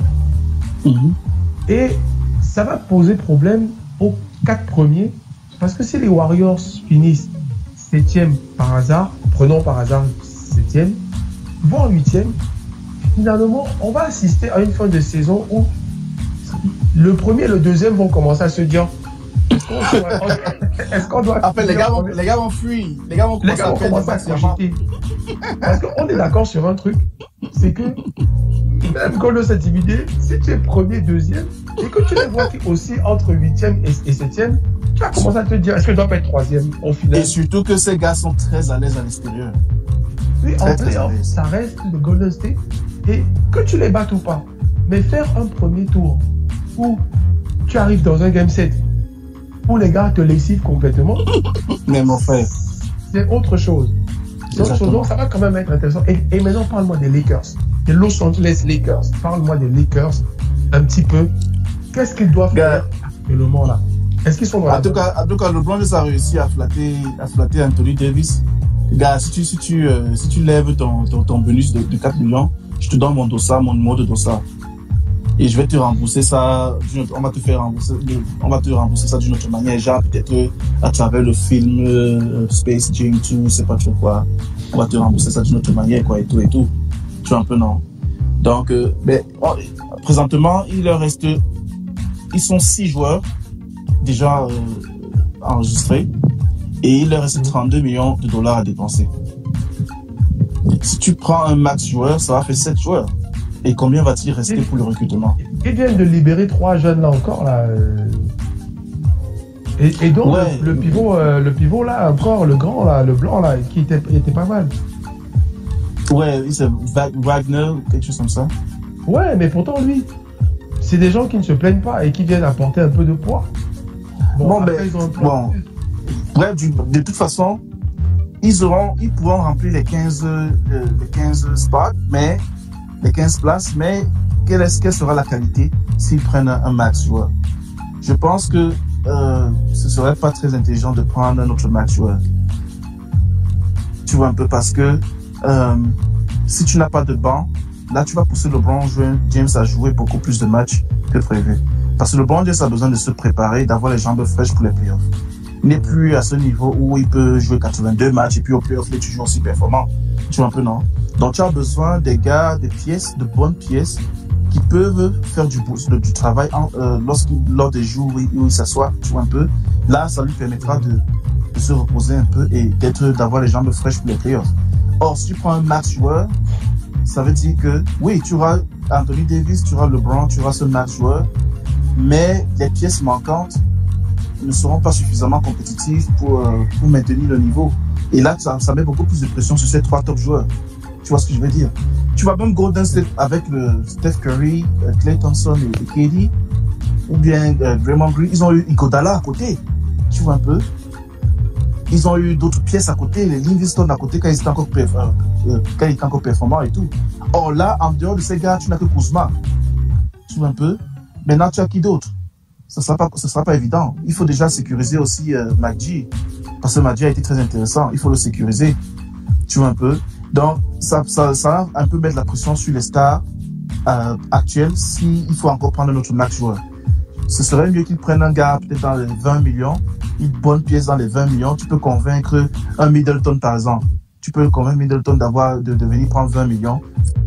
Speaker 1: Et ça va poser problème aux 4 premiers parce que si les Warriors finissent 7e par hasard, prenons par hasard 7e, voire 8e, finalement on va assister à une fin de saison où le premier et le deuxième vont commencer à se dire est-ce qu'on doit
Speaker 4: après les gars vont fuir, les gars vont commencer à
Speaker 1: s'agiter. Parce qu'on est d'accord sur un truc, c'est que même quand le intimidé, si tu es premier, deuxième, et que tu les vois aussi entre 8e et 7e, tu vas commencer à te dire est-ce que je dois pas être 3e au final.
Speaker 4: Et surtout que ces gars sont très à l'aise à l'extérieur.
Speaker 1: Oui, en playoff, ça reste le Golden State, et que tu les battes ou pas, mais faire un premier tour où tu arrives dans un game set où les gars te lessivent complètement,
Speaker 4: mais mon frère,
Speaker 1: c'est autre chose. Donc ça va quand même être intéressant. Et maintenant, parle-moi des Lakers, des Los Angeles Lakers. Parle-moi des Lakers un petit peu. Qu'est-ce qu'ils doivent faire actuellement là? Est-ce qu'ils sont dans
Speaker 4: en tout cas, LeBron a réussi à flatter Anthony Davis. Gars, si tu lèves ton bonus de 4 millions, je te donne mon numéro de dossard. Et je vais te rembourser ça, on va te rembourser ça d'une autre manière, genre peut-être à travers le film Space Jam 2, c'est pas trop quoi. On va te rembourser ça d'une autre manière, quoi, et tout. Tu vois un peu, non? Donc, présentement, ils sont 6 joueurs déjà enregistrés et il leur reste 32 millions de dollars à dépenser. Si tu prends un max joueur, ça va faire 7 joueurs. Et combien va-t-il rester pour le recrutement?
Speaker 1: Ils viennent de libérer 3 jeunes là encore là. Et donc ouais, le pivot là encore, le grand là, le blanc là, qui était pas mal.
Speaker 4: Ouais, c'est Wagner ou quelque chose comme ça.
Speaker 1: Ouais, mais pourtant lui, c'est des gens qui ne se plaignent pas et qui viennent apporter un peu de poids.
Speaker 4: Bref, de toute façon, ils pourront remplir les 15 spots, mais les 15 places, mais quelle sera la qualité s'ils prennent un max joueur? Je pense que ce serait pas très intelligent de prendre un autre max joueur. Tu vois un peu, parce que si tu n'as pas de banc, là tu vas pousser LeBron James à jouer beaucoup plus de matchs que prévu. Parce que LeBron James a besoin de se préparer, d'avoir les jambes fraîches pour les playoffs. Il n'est plus à ce niveau où il peut jouer 82 matchs et puis au playoff il est toujours aussi performant. Tu vois un peu, non? Donc tu as besoin des gars, de bonnes pièces qui peuvent faire du travail lors des jours où il s'assoit, tu vois un peu. Là, ça lui permettra de se reposer un peu et d'avoir les jambes fraîches pour les playoffs. Or, si tu prends un max joueur, ça veut dire que oui, tu auras Anthony Davis, tu auras LeBron, tu auras ce max joueur, mais les pièces manquantes ne seront pas suffisamment compétitives pour maintenir le niveau. Et là, ça met beaucoup plus de pression sur ces 3 top joueurs. Tu vois ce que je veux dire? Tu vois même Golden State avec le Steph Curry, Klay Thompson et KD, ou bien Draymond Green, ils ont eu Iguodala à côté. Tu vois un peu? Ils ont eu d'autres pièces à côté, les Livingston à côté quand ils étaient encore performants et tout. Or là, en dehors de ces gars, tu n'as que Kuzma. Tu vois un peu? Maintenant, tu as qui d'autre? Ça sera pas évident. Il faut déjà sécuriser aussi McGee. Parce que Madji a été très intéressant. Il faut le sécuriser. Tu vois un peu. Donc, ça va un peu mettre la pression sur les stars actuelles s'il faut encore prendre un autre max joueur. Ce serait mieux qu'ils prennent un gars peut-être dans les 20 millions, une bonne pièce dans les 20 millions. Tu peux convaincre un Middleton, par exemple. Tu peux convaincre Middleton de venir prendre 20 millions.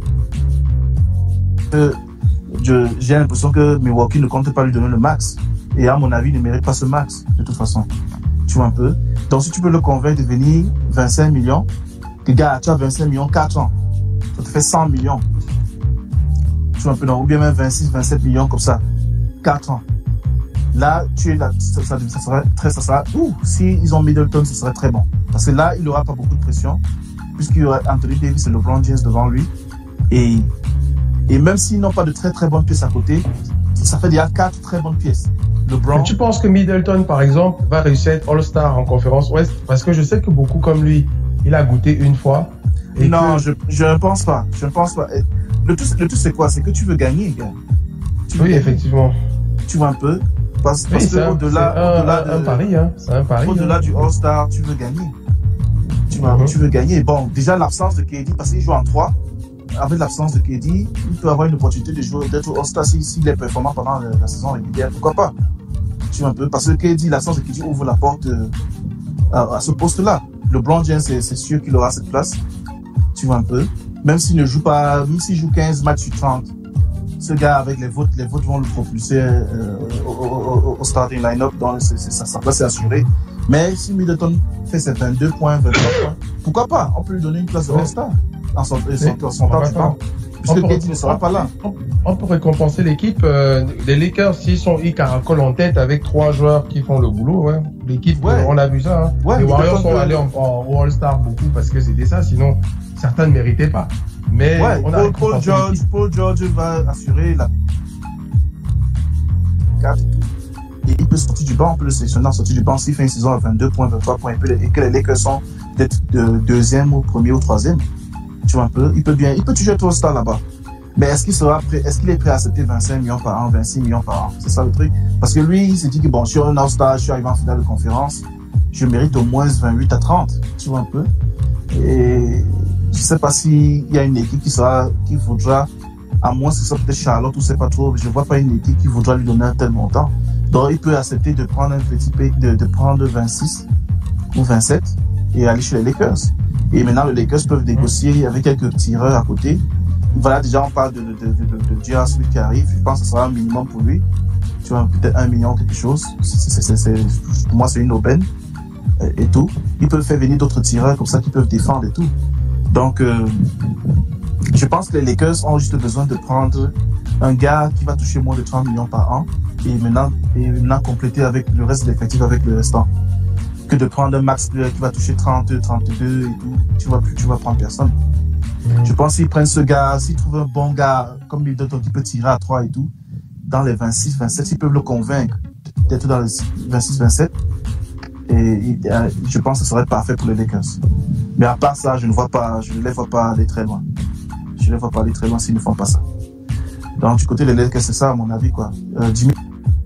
Speaker 4: J'ai l'impression que Milwaukee ne compte pas lui donner le max. Et à mon avis, il ne mérite pas ce max, de toute façon. Tu vois un peu. Donc, si tu peux le convaincre de venir 25 millions, que gars, tu as 25 millions, 4 ans. Ça te fait 100 millions. Tu vois un peu, non, ou bien même 26, 27 millions comme ça. 4 ans. Là, ça sera, si ils ont Middleton, ce serait très bon. Parce que là, il n'aura pas beaucoup de pression, puisqu'il y aura Anthony Davis et LeBron James devant lui. Et même s'ils n'ont pas de très très bonnes pièces à côté, ça fait déjà 4 très bonnes pièces. LeBron.
Speaker 1: Mais tu penses que Middleton, par exemple, va réussir à être All-Star en conférence Ouest? Parce que je sais que beaucoup comme lui, il a goûté une fois. Et
Speaker 4: non, je ne pense pas. Je ne pense pas. Le tout c'est quoi? C'est que tu veux gagner, gars.
Speaker 1: Oui, effectivement.
Speaker 4: Tu vois un peu. Parce
Speaker 1: Oui,
Speaker 4: que au-delà
Speaker 1: un pari, hein. C'est un pari.
Speaker 4: Au-delà du All-Star, tu veux gagner. Tu veux gagner. Bon, déjà l'absence de KD, parce qu'il joue en 3. Avec l'absence de KD, il peut avoir une opportunité de jouer d'être All-Star s'il est performant pendant la saison régulière. Pourquoi pas? Tu vois un peu. Parce que KD, l'absence de KD ouvre la porte à ce poste-là. LeBron James, c'est sûr qu'il aura cette place. Tu vois un peu. Même s'il ne joue pas, même s'il joue 15 matchs sur 30, ce gars avec les votes vont le propulser au starting line-up, donc sa place est assurée. Mais si Middleton fait ses 22 points, 23 points, pourquoi pas? On peut lui donner une place de All-Star en son temps du banc. Puisque KD ne sera pas là.
Speaker 1: On peut récompenser l'équipe. Les Lakers, ils caracolent en tête avec 3 joueurs qui font le boulot. Ouais. L'équipe, on a vu ça. Hein.
Speaker 4: Ouais,
Speaker 1: les Warriors sont allés au All-Star beaucoup parce que c'était ça. Sinon, certains ne méritaient pas. Mais
Speaker 4: Paul George va assurer la 4 et tout. Et il peut sortir du banc, on peut le sélectionner en sortie du banc s'il fait une saison à 22 points, 23 points, et que les Lakers sont peut-être deuxième ou premier ou troisième. Tu vois un peu, il peut toujours être All-Star là-bas. Mais est-ce qu'il est prêt à accepter 25 millions par an, 26 millions par an? C'est ça le truc. Parce que lui, il s'est dit que bon, je suis un All-Star, je suis arrivé en finale de conférence, je mérite au moins 28 à 30. Tu vois un peu. Et je sais pas s'il y a une équipe qui voudra, à moins que ce soit peut-être Charlotte ou c'est pas trop, je vois pas une équipe qui voudra lui donner un tel montant. Donc, il peut accepter de prendre un petit peu, de prendre 26 ou 27 et aller chez les Lakers. Et maintenant, les Lakers peuvent négocier avec quelques tireurs à côté. Voilà, déjà, on parle de J.R. Smith qui arrive. Je pense que ce sera un minimum pour lui. Tu vois, peut-être 1 million, quelque chose. Pour moi, c'est une aubaine. Et tout. Ils peuvent faire venir d'autres tireurs comme ça qui peuvent défendre et tout. Donc, je pense que les Lakers ont juste besoin de prendre un gars qui va toucher moins de 30 millions par an et maintenant compléter avec le reste de l'effectif avec le restant. Que de prendre un max player qui va toucher 30, 32 et tout. Tu vas prendre personne. Je pense qu'ils prennent ce gars, s'ils trouvent un bon gars comme Middleton qui peut tirer à 3 et tout, dans les 26, 27, ils peuvent le convaincre d'être dans les 26, 27. Et je pense que ce serait parfait pour les Lakers. Mais à part ça, je ne les vois pas aller très loin. Je ne les vois pas aller très loin s'ils ne font pas ça. Donc, du côté des Lakers, c'est ça, à mon avis, quoi. Jimmy,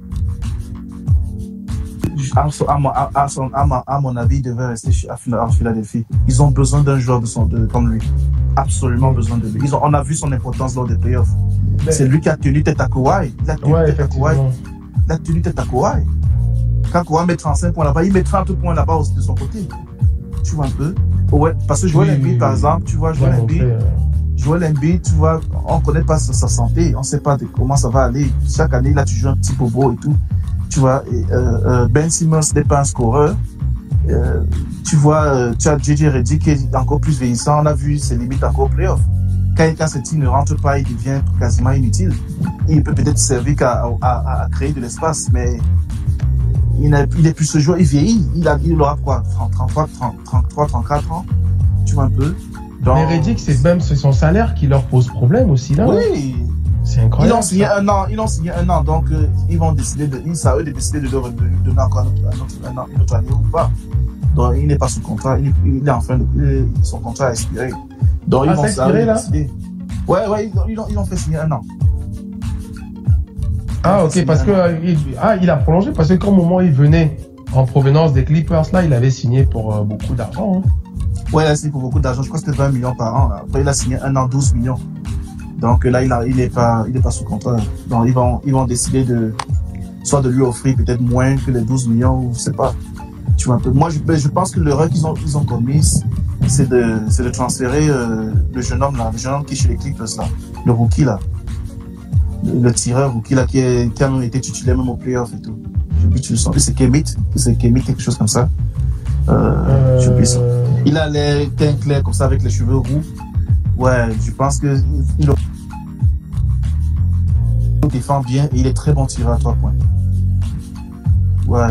Speaker 4: à mon avis, il devait rester en Philadelphie. Ils ont besoin d'un joueur comme lui. Absolument besoin de lui. On a vu son importance lors des playoffs. Mais c'est lui qui a tenu tête à Kawhi. Il a tenu tête à Kawhi. Quand Kawhi met 35 points là-bas, il met 30 points là-bas aussi de son côté. Tu vois un peu? Ouais, parce que Joel Embiid, par exemple, tu vois, Joel Embiid, tu vois, on connaît pas sa santé, on sait pas comment ça va aller. Chaque année, là, tu joues un petit bobo et tout. Tu vois, Ben Simmons n'est pas un scoreur. Tu vois, tu as JJ Redick qui est encore plus vieillissant. On a vu ses limites encore au playoff. Quand ce team ne rentre pas, il devient quasiment inutile. Il peut peut-être servir à créer de l'espace, mais il est plus ce joueur, il vieillit. Il aura quoi, 33, 34 ans. Tu vois un peu. Donc,
Speaker 1: mais Redick, c'est son salaire qui leur pose problème aussi, là.
Speaker 4: Oui.
Speaker 1: C'est incroyable.
Speaker 4: Ils ont signé un an, donc ils vont décider c'est à eux de décider de lui donner encore une autre année ou pas. Donc il n'est pas sous contrat, il est en fin de son contrat a expiré. Donc ils vont
Speaker 1: expirer, là?
Speaker 4: Décider. Ouais, ils ont fait signer un an.
Speaker 1: Ah ok, parce que il a prolongé parce que qu'au moment où il venait en provenance des Clippers, là, il avait signé pour beaucoup d'argent. Hein.
Speaker 4: Ouais, il a signé pour beaucoup d'argent. Je crois que c'était 20 millions par an. Là. Après, il a signé 1 an, 12 millions. Donc là, il est pas sous contrat. Donc ils vont décider soit de lui offrir peut-être moins que les 12 millions, ou je sais pas. Tu vois un peu. Moi, je pense que l'erreur qu'ils ont commise, c'est de transférer le jeune homme qui est chez les Clippers là, le rookie là, le tireur rookie là qui a même été titulaire même au playoff et tout. J'oublie tu le sens. C'est Kemet, quelque chose comme ça. J'oublie ça. Il a les teint clair comme ça avec les cheveux roux. Ouais, je pense que il défend bien et il est très bon tireur à 3 points. Ouais.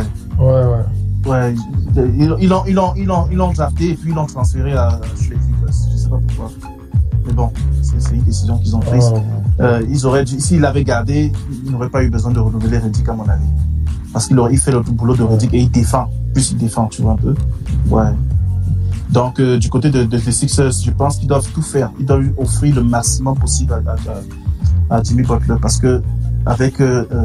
Speaker 4: Ils l'ont drafté et puis ils l'ont transféré chez les Clippers. Je sais pas pourquoi. Mais bon, c'est une décision qu'ils ont prise. Ils auraient dû, s'ils l'avaient gardé, ils n'auraient pas eu besoin de renouveler Redick à mon avis. Parce qu'il fait le boulot de Redick et il défend. Plus il défend, tu vois un peu. Ouais. Donc, du côté des Sixers, je pense qu'ils doivent tout faire. Ils doivent lui offrir le maximum possible à Jimmy Butler parce que avec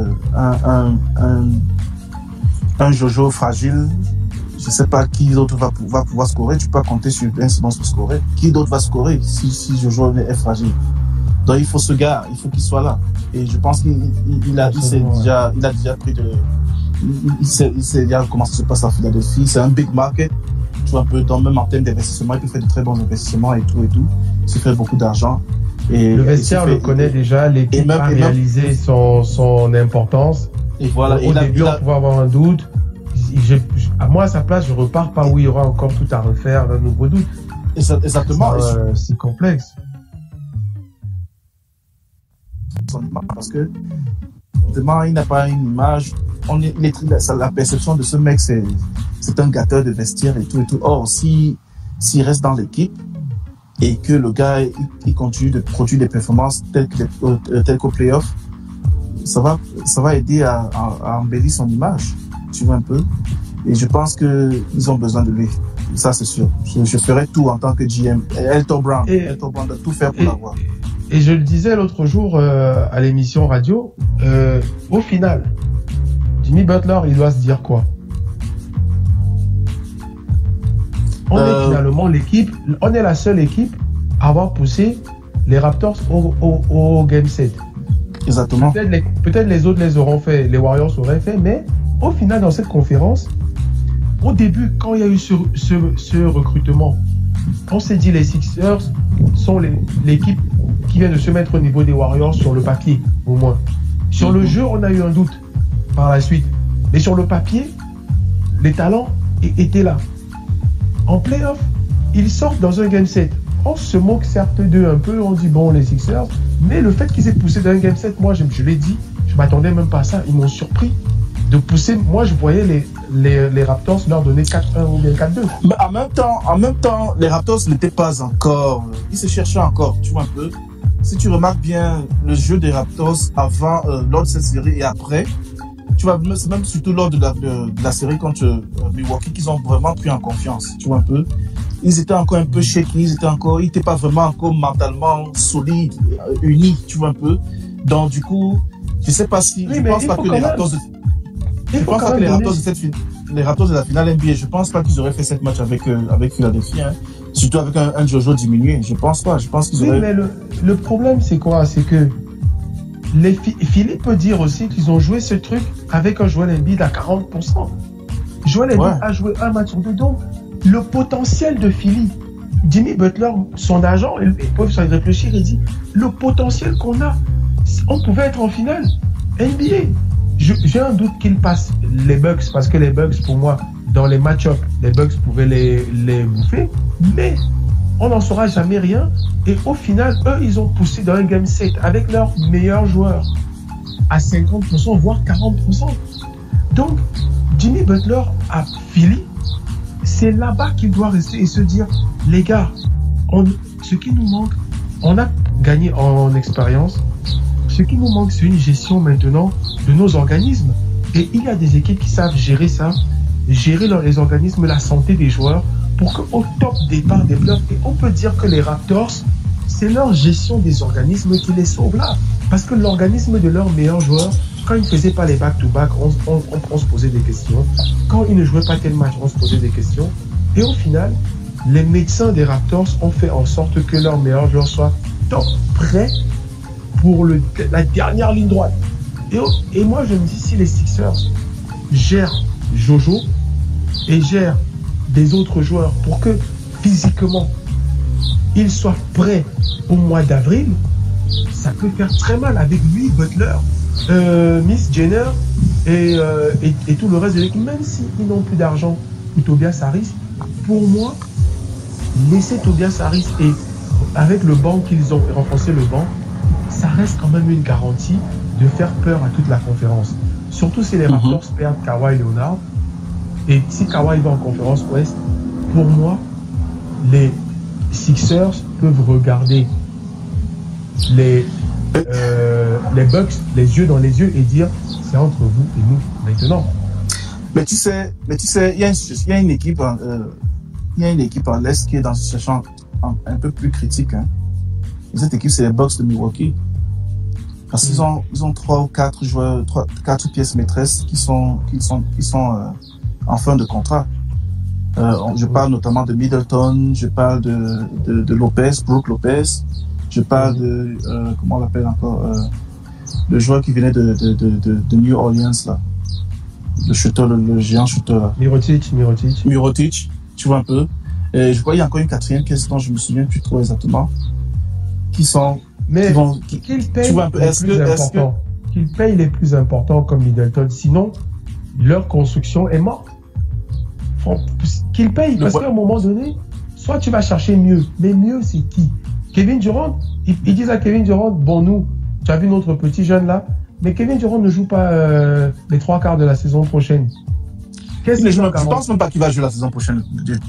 Speaker 4: un Jojo fragile, je sais pas qui d'autre va pouvoir scorer. Tu peux pas compter sur Ben Simmons pour scorer. Qui d'autre va scorer si Jojo est fragile? Donc il faut ce gars, il faut qu'il soit là. Et je pense qu'il a déjà pris il sait déjà comment ça se passe en Philadelphie. C'est un big market. Tu vois un peu, même en termes d'investissement, il peut faire de très bons investissements et tout. Il se fait beaucoup d'argent. Et
Speaker 1: le vestiaire le connaît déjà, l'équipe a réalisé son importance.
Speaker 4: Et voilà.
Speaker 1: Au début, on pouvait avoir un doute. À moi, à sa place, je repars pas où il y aura encore tout à refaire, un nouveau doute.
Speaker 4: Exactement.
Speaker 1: C'est complexe.
Speaker 4: Parce que, demain, il n'a pas une image. La perception de ce mec, c'est un gâteur de vestiaire et tout. Or, s'il reste dans l'équipe et que le gars, il continue de produire des performances telles qu'au playoff, ça va aider à embellir son image, tu vois un peu. Et je pense qu'ils ont besoin de lui. Ça, c'est sûr. Je ferai tout en tant que GM. Elton Brown doit tout faire pour l'avoir.
Speaker 1: Et je le disais l'autre jour à l'émission radio, au final, Jimmy Butler, il doit se dire quoi? On est finalement on est la seule équipe à avoir poussé les Raptors au Game 7.
Speaker 4: Exactement.
Speaker 1: Peut-être les autres les auront fait, les Warriors auraient fait, mais au final, dans cette conférence, au début, quand il y a eu ce recrutement, on s'est dit les Sixers sont l'équipe qui vient de se mettre au niveau des Warriors sur le papier, au moins. Sur le jeu, on a eu un doute par la suite. Mais sur le papier, les talents étaient là. En playoff, ils sortent dans un Game 7. On se moque certes d'eux un peu, on dit bon, les Sixers, mais le fait qu'ils aient poussé dans un Game 7, moi, je l'ai dit, je m'attendais même pas à ça. Ils m'ont surpris de pousser. Moi, je voyais les Raptors leur donner 4-1 ou bien 4-2.
Speaker 4: Mais en même temps, les Raptors n'étaient pas encore. Ils se cherchaient encore, tu vois un peu. Si tu remarques bien le jeu des Raptors avant, lors de cette série et après, tu vois, c'est même surtout lors de la série contre Milwaukee qu'ils ont vraiment pris en confiance, tu vois un peu. Ils étaient encore un peu shaky, ils n'étaient pas vraiment encore mentalement solides, unis, tu vois un peu. Donc du coup, je sais pas si, je pense pas que les Raptors les Raptors de la finale NBA, je pense pas qu'ils auraient fait cette match avec Philadelphie, hein. Surtout avec un Jojo diminué. Je pense pas. Je pense qu'ils auraient.
Speaker 1: Mais le problème, c'est quoi? C'est que Philippe peut dire aussi qu'ils ont joué ce truc avec un Joel Embiid à 40%. Joel Embiid a joué un match sur deux. Donc, le potentiel de Philippe, Jimmy Butler, son agent, ils peuvent s'y réfléchir et dire le potentiel qu'on a, on pouvait être en finale NBA. J'ai un doute qu'ils passent les Bucks, parce que les Bucks, pour moi, dans les match-ups, les Bucks pouvaient les bouffer, mais on n'en saura jamais rien. Et au final, eux, ils ont poussé dans un Game 7 avec leurs meilleurs joueurs à 50%, voire 40%. Donc, Jimmy Butler à Philly, c'est là-bas qu'il doit rester et se dire, les gars, ce qui nous manque, on a gagné en expérience. Ce qui nous manque, c'est une gestion maintenant de nos organismes. Et il y a des équipes qui savent gérer ça, gérer les organismes, la santé des joueurs, pour qu'au top départ des playoffs, et on peut dire que les Raptors, c'est leur gestion des organismes qui les sauve là. Parce que l'organisme de leurs meilleurs joueurs, Quand il ne faisait pas les back-to-back, on se posait des questions. Quand il ne jouait pas tel match, on se posait des questions. Et au final, les médecins des Raptors ont fait en sorte que leur meilleur joueur soit top, prêt pour la dernière ligne droite. Et moi, je me dis, si les Sixers gèrent Jojo et gèrent des autres joueurs pour que physiquement ils soient prêts au mois d'avril, ça peut faire très mal avec lui, Butler, Miss Jenner et tout le reste de l'équipe, même s'ils n'ont plus d'argent ou Tobias Harris. Pour moi, laisser Tobias Harris et avec le banc qu'ils ont renforcé le banc, ça reste quand même une garantie de faire peur à toute la conférence. Surtout si les Raptors perdent Kawhi Leonard. Et si Kawhi va en conférence Ouest, pour moi, les Sixers peuvent regarder les Bucks les yeux dans les yeux et dire c'est entre vous et nous maintenant.
Speaker 4: Mais tu sais, il y a une équipe à l'Est qui est dans une situation un peu plus critique. Hein. Et cette équipe, c'est les Bucks de Milwaukee. Parce qu'ils ont 3 ou 4 joueurs, 4 pièces maîtresses qui sont en fin de contrat. Je parle notamment de Middleton, je parle de Lopez, Brook Lopez, je parle de comment on l'appelle encore, le joueur qui venait de New Orleans là, le shooter, le géant shooter là. Mirotic, tu vois un peu. Et je crois qu'il y a encore une quatrième pièce dont je me souviens plus trop exactement, qui sont
Speaker 1: mais qu'ils payent les plus importants comme Middleton, sinon leur construction est morte. Qu'ils payent, parce qu'à un moment donné, soit tu vas chercher mieux, mais mieux c'est qui? Kevin Durant, ils disent à Kevin Durant, bon nous, tu as vu notre petit jeune là, mais Kevin Durant ne joue pas les 3 quarts de la saison prochaine.
Speaker 4: Qu'est-ce que je pense même pas qu'il va jouer la saison prochaine.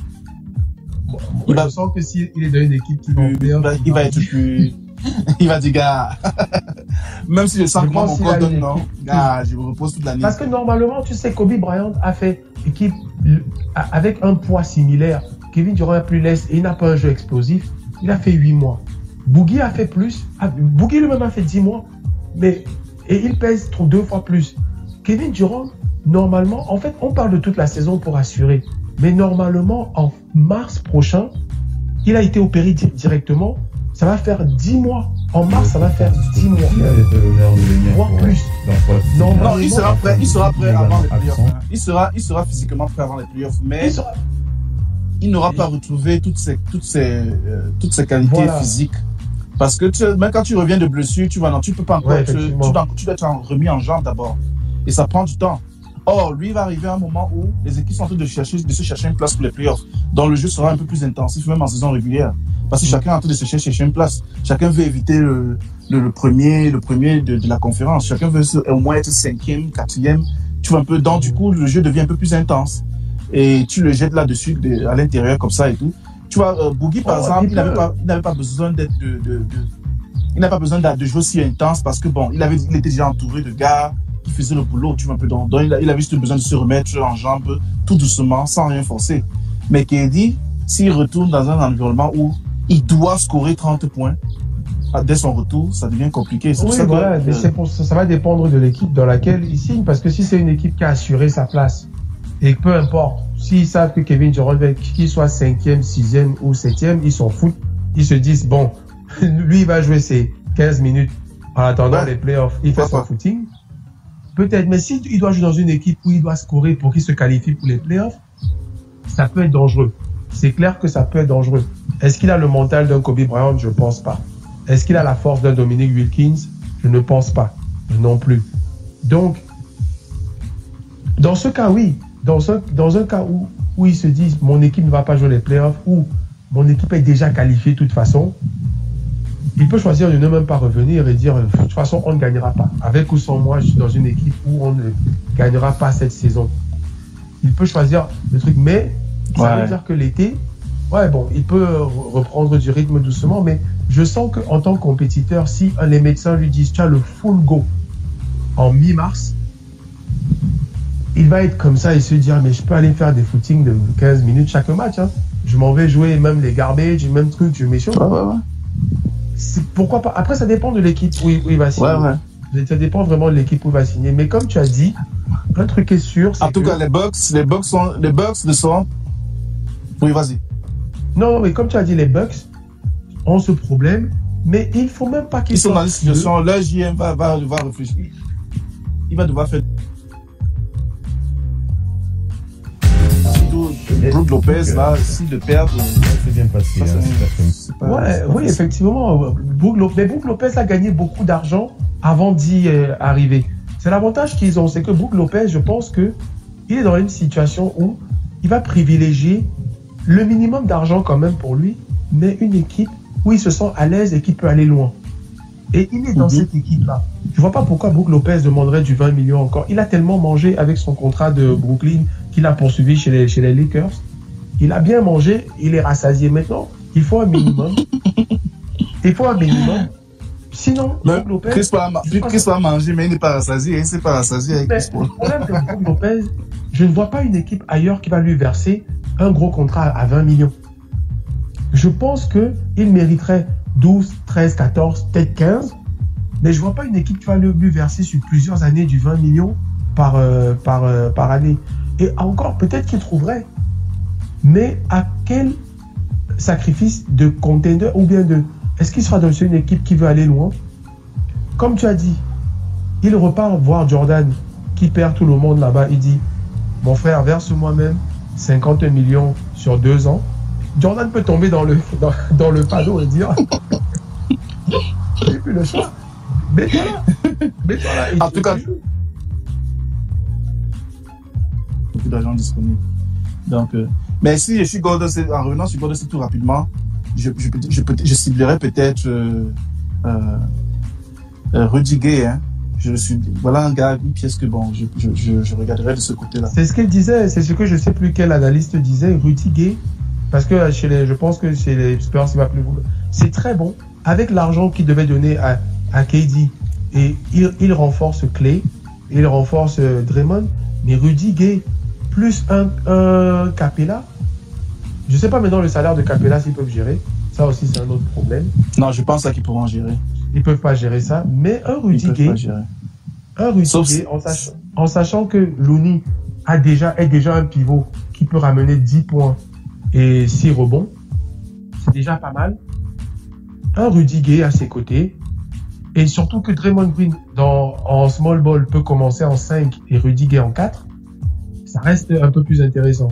Speaker 1: Je sens que s'il est dans une équipe qui va
Speaker 4: il va être plus... Il va dire, gars, même si je sens que mon corps donne non, gars, je me repose toute l'année.
Speaker 1: Parce que normalement, tu sais, Kobe Bryant a fait équipe avec un poids similaire. Kevin Durant est plus leste et il n'a pas un jeu explosif. Il a fait 8 mois. Boogie a fait plus. Boogie lui-même a fait 10 mois. Et il pèse 2 fois plus. Kevin Durant, normalement, en fait, on parle de toute la saison pour assurer. Mais normalement, en mars prochain, il a été opéré directement. Ça va faire 10 mois. En mars, ça va faire 10 mois. Voire plus.
Speaker 4: Non, il sera prêt avant les playoffs. Il sera physiquement prêt avant les playoffs, mais il n'aura pas retrouvé toutes ses qualités physiques. Parce que même quand tu reviens de blessure, tu peux pas encore, tu dois être remis en jambe d'abord. Et ça prend du temps. Or, lui, il va arriver à un moment où les équipes sont en train de se chercher une place pour les playoffs. Donc, le jeu sera un peu plus intensif, même en saison régulière. Parce que chacun est en train de se chercher une place. Chacun veut éviter le premier de la conférence. Chacun veut au moins être 5e, 4e. Tu vois un peu. Donc, du coup, le jeu devient un peu plus intense. Et tu le jettes là-dessus, à l'intérieur, comme ça et tout. Tu vois, Boogie, par exemple, il n'avait pas besoin d'être il n'a pas besoin de jouer aussi intense parce que bon, il était déjà entouré de gars qui faisaient le boulot, tu vois un peu. Donc il avait juste besoin de se remettre en jambes tout doucement, sans rien forcer. Mais KD, s'il retourne dans un environnement où il doit scorer 30 points dès son retour, ça devient compliqué.
Speaker 1: Oui, voilà, ça va dépendre de l'équipe dans laquelle il signe, parce que si c'est une équipe qui a assuré sa place, et peu importe, s'ils savent que Kevin Durant, qu'il soit 5e, 6e ou 7e, ils s'en foutent. Ils se disent, bon, lui, il va jouer ses 15 minutes en attendant les playoffs. Il fait son footing. Peut-être, mais s'il doit jouer dans une équipe où il doit scorer pour qu'il se qualifie pour les playoffs, ça peut être dangereux. C'est clair que ça peut être dangereux. Est-ce qu'il a le mental d'un Kobe Bryant? Je ne pense pas. Est-ce qu'il a la force d'un Dominique Wilkins? Je ne pense pas. Non plus. Donc, dans ce cas, oui. Dans un cas où ils se disent mon équipe ne va pas jouer les playoffs ou mon équipe est déjà qualifiée de toute façon, il peut choisir de ne même pas revenir et dire de toute façon on ne gagnera pas. Avec ou sans moi, je suis dans une équipe où on ne gagnera pas cette saison. Il peut choisir le truc, mais ça veut dire que l'été, il peut reprendre du rythme doucement, mais je sens qu'en tant que compétiteur, si les médecins lui disent tu as le full go en mi-mars, il va être comme ça et se dire mais je peux aller faire des footings de 15 minutes chaque match. Hein. Je m'en vais jouer même les garbage, même truc, je mets chaud. Pourquoi pas? Après, ça dépend de l'équipe où il va signer. Ça dépend vraiment de l'équipe où il va signer. Mais comme tu as dit, un truc est sûr.
Speaker 4: En tout cas, les Bucks ne seront. Oui, vas-y.
Speaker 1: Non, mais comme tu as dit, les Bucks ont ce problème, mais il ne faut même pas qu'ils
Speaker 4: sont dans une situation. Là, JM va devoir réfléchir. Il va devoir faire. Brook Lopez, là, s'il le perd,
Speaker 5: c'est bien passé.
Speaker 1: Oui, effectivement. Brook Lopez a gagné beaucoup d'argent avant d'y arriver. C'est l'avantage qu'ils ont, c'est que Brook Lopez, je pense que il est dans une situation où il va privilégier le minimum d'argent quand même pour lui, mais une équipe où il se sent à l'aise et qui peut aller loin. Et il est dans cette équipe-là. Je ne vois pas pourquoi Brook Lopez demanderait du 20 millions encore. Il a tellement mangé avec son contrat de Brooklyn qu'il a poursuivi chez les Lakers. Il a bien mangé, il est rassasié maintenant. Il faut un minimum. Sinon,
Speaker 4: Brook Lopez... Chris va manger, mais il n'est pas rassasié. Il ne s'est pas rassasié avec Chris Paul.
Speaker 1: Le problème de Brook Lopez, je ne vois pas une équipe ailleurs qui va lui verser un gros contrat à 20 millions. Je pense qu'il mériterait 12, 13, 14, peut-être 15, mais je ne vois pas une équipe qui va lui verser sur plusieurs années du 20 millions par année. Et encore, peut-être qu'il trouverait. Mais à quel sacrifice de contender ou bien de... Est-ce qu'il sera dans une équipe qui veut aller loin? Comme tu as dit, il repart voir Jordan qui perd tout le monde là-bas. Il dit, mon frère, verse-moi même 50 millions sur 2 ans. Jordan peut tomber dans le panneau et dire j'ai plus le choix. Mets-toi là.
Speaker 4: En tout cas, beaucoup d'argent disponible. Donc, mais si je suis Golden State, en revenant sur Golden State tout rapidement, je ciblerais peut-être Rudy Gay. Hein. Voilà un gars, une pièce que bon, je regarderai de ce côté-là.
Speaker 1: C'est ce qu'il disait, c'est ce que je ne sais plus quel analyste disait, Rudy Gay. Parce que je pense que chez les Spurs, il va plus vouloir. C'est très bon. Avec l'argent qu'il devait donner à KD, et il renforce Clay, il renforce Draymond, mais Rudy Gay, plus un Capella, je ne sais pas maintenant le salaire de Capella s'ils peuvent gérer. Ça aussi, c'est un autre problème.
Speaker 4: Non, je pense qu'ils pourront gérer.
Speaker 1: Ils ne peuvent pas gérer ça. Mais un Rudy Gay, en sachant que Looney est déjà un pivot qui peut ramener 10 points et 6 rebonds, c'est déjà pas mal. Un Rudy Gay à ses côtés, et surtout que Draymond Green en small ball peut commencer en 5 et Rudy Gay en 4, ça reste un peu plus intéressant.